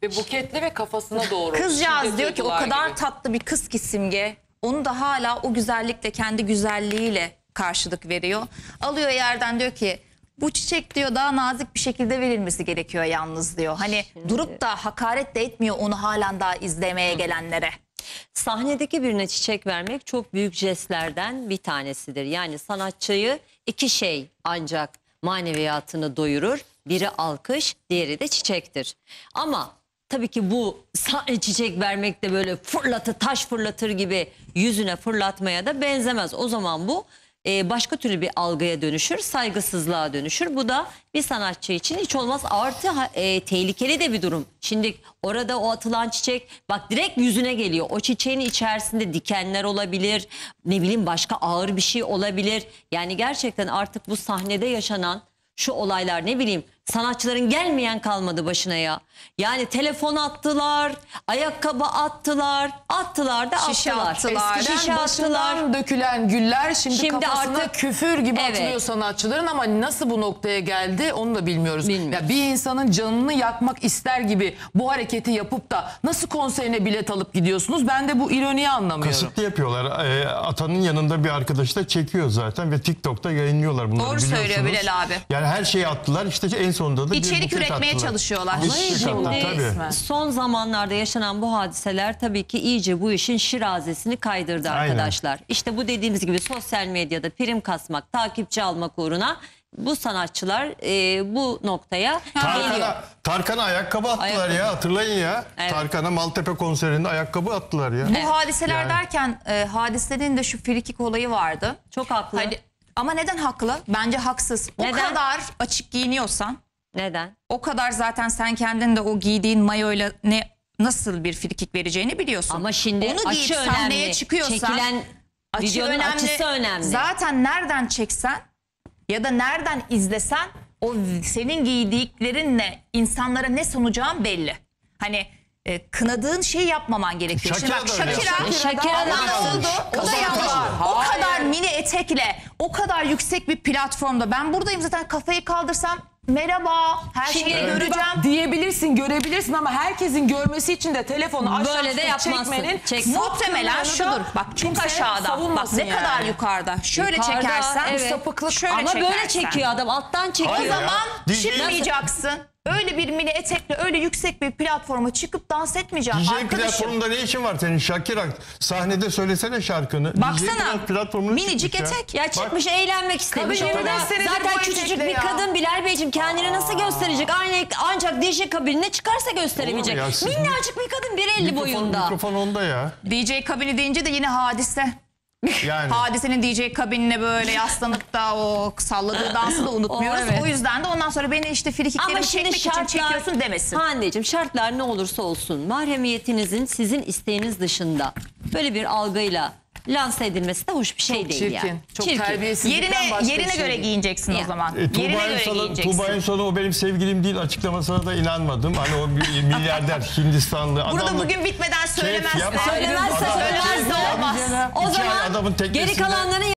Ve buketli ve kafasına doğru. Kızcağız şiddet diyor ki o uygular kadar gibi. tatlı bir kız ki Simge. Onu da hala o güzellikle, kendi güzelliğiyle karşılık veriyor. Alıyor yerden diyor ki bu çiçek diyor daha nazik bir şekilde verilmesi gerekiyor yalnız diyor. Hani durup da hakaret de etmiyor onu halen daha izlemeye gelenlere. Sahnedeki birine çiçek vermek çok büyük jestlerden bir tanesidir. Yani sanatçıyı iki şey ancak maneviyatını doyurur. Biri alkış, diğeri de çiçektir. Ama tabii ki bu sahne çiçek vermek de böyle fırlatı, taş fırlatır gibi yüzüne fırlatmaya da benzemez. O zaman bu e, başka türlü bir algıya dönüşür, saygısızlığa dönüşür. Bu da bir sanatçı için hiç olmaz artı e, tehlikeli de bir durum. Şimdi orada o atılan çiçek bak direkt yüzüne geliyor. O çiçeğin içerisinde dikenler olabilir, ne bileyim başka ağır bir şey olabilir. Yani gerçekten artık bu sahnede yaşanan şu olaylar ne bileyim sanatçıların gelmeyen kalmadı başına ya. Yani telefon attılar, ayakkabı attılar, attılar da Şişe attılar. attılar. Eskiden Eskiden başından başından dökülen güller şimdi, Şimdi kafasına artık- küfür gibi Evet. atılıyor sanatçıların ama nasıl bu noktaya geldi onu da bilmiyoruz. Ya bir insanın canını yakmak ister gibi bu hareketi yapıp da nasıl konserine bilet alıp gidiyorsunuz? Ben de bu ironiyi anlamıyorum. Kasıtlı yapıyorlar. E, atanın yanında bir arkadaş da çekiyor zaten ve TikTok'ta yayınlıyorlar bunları. Doğru söylüyor biliyorsunuz. Bilal abi. Yani her şeyi attılar işte en sonunda da bir İçerik buket üretmeye attılar. çalışıyorlar. Bir Ama çiçek şimdi attılar, tabii. son zamanlarda yaşanan bu hadiseler tabii ki iyice bu işin şirazesini kaydırdı Aynen. arkadaşlar. İşte bu dediğimiz gibi sosyal medyada prim kasmak, takipçi almak uğruna bu sanatçılar e, bu noktaya geliyor. Tarkan'a Tarkan'a ayakkabı attılar Ayakkabı. ya, hatırlayın ya. Evet. Tarkan'a Maltepe konserinde ayakkabı attılar ya. Bu hadiseler Yani. derken e, hadisenin de şu frikik olayı vardı. Çok haklı. Hani, ama neden haklı? Bence haksız. O Neden? kadar açık giyiniyorsan, Neden? o kadar zaten sen kendin de o giydiğin mayoyla ne nasıl bir frikik vereceğini biliyorsun. Ama şimdi onu giyip açı sahneye önemli. çıkıyorsan, Çekilen açı videonun açısı önemli. Zaten nereden çeksen ya da nereden izlesen o senin giydiklerinle insanlara ne sunacağın belli. Hani e, kınadığın şeyi yapmaman gerekiyor. Shakira Şimdi bak, da öyle Shakira, yaptı. Shakira ama da ne yanlış. oldu? O da Kazak yanlış. taşı. O Hayır. kadar mini etekle, o kadar yüksek bir platformda ben buradayım zaten kafayı kaldırsam merhaba her Şimdi şeyi evet. göreceğim. Bak, diyebilirsin, görebilirsin ama herkesin görmesi için de telefonu aşağı Böyle de tutup yapmazsın. çekmenin Çek- Muhtemelen şudur. Bak çok kimse aşağıda. Bak savunmasın ne kadar yani. yukarıda. Şöyle Yukarıda, çekersen evet. sapıklık şöyle Ama çekersen. böyle çekiyor adam alttan çekiyor. O Hayır ya. zaman D J çıkmayacaksın. Öyle bir mini etekle öyle yüksek bir platforma çıkıp dans etmeyeceksin. D J Arkadaşım. platformunda ne işin var senin Shakira? Sahnede söylesene şarkını. Baksana, D J platformuna minicik çıkmış ya. etek. Ya Bak, çıkmış eğlenmek istemiş. Kadın yirmi beş Orada senedir zaten bu küçücük etekle bir ya. kadın Bilal Beyciğim kendini nasıl gösterecek? Aynı ancak D J kabinine çıkarsa gösterebilecek. Olur mu ya, siz- Minnacık bir kadın bir elli mikrofon, boyunda. mikrofon onda ya. D J kabini deyince de yine hadise. Yani. Hadisenin D J kabinine böyle yaslanıp da o salladığı dansı da unutmuyoruz. O, evet. O yüzden de ondan sonra beni işte Ama frikiklerimi şimdi çekmek için şartlar, çekiyorsun demesin. Hande'cim şartlar ne olursa olsun mahremiyetinizin sizin isteğiniz dışında böyle bir algıyla lanse edilmesi de hoş bir şey Çok değil çirkin, yani. çok Çirkin. terbiyesizlikten Yerine başka bir yerine şey göre değil. giyineceksin Ya. o zaman. E, yerine Tuğba göre Ensal'ın giyineceksin. Tuğba Ensal'ın o benim sevgilim değil açıklamasına da inanmadım. Hani o bir milyarder Hindistanlı Burada adamla bugün bitmeden keyif söylemezse. yapma. Söylemezse Adam söylemez keyif de yapma. olmaz. O İki ay zaman adamın geri teknesinde- kalanları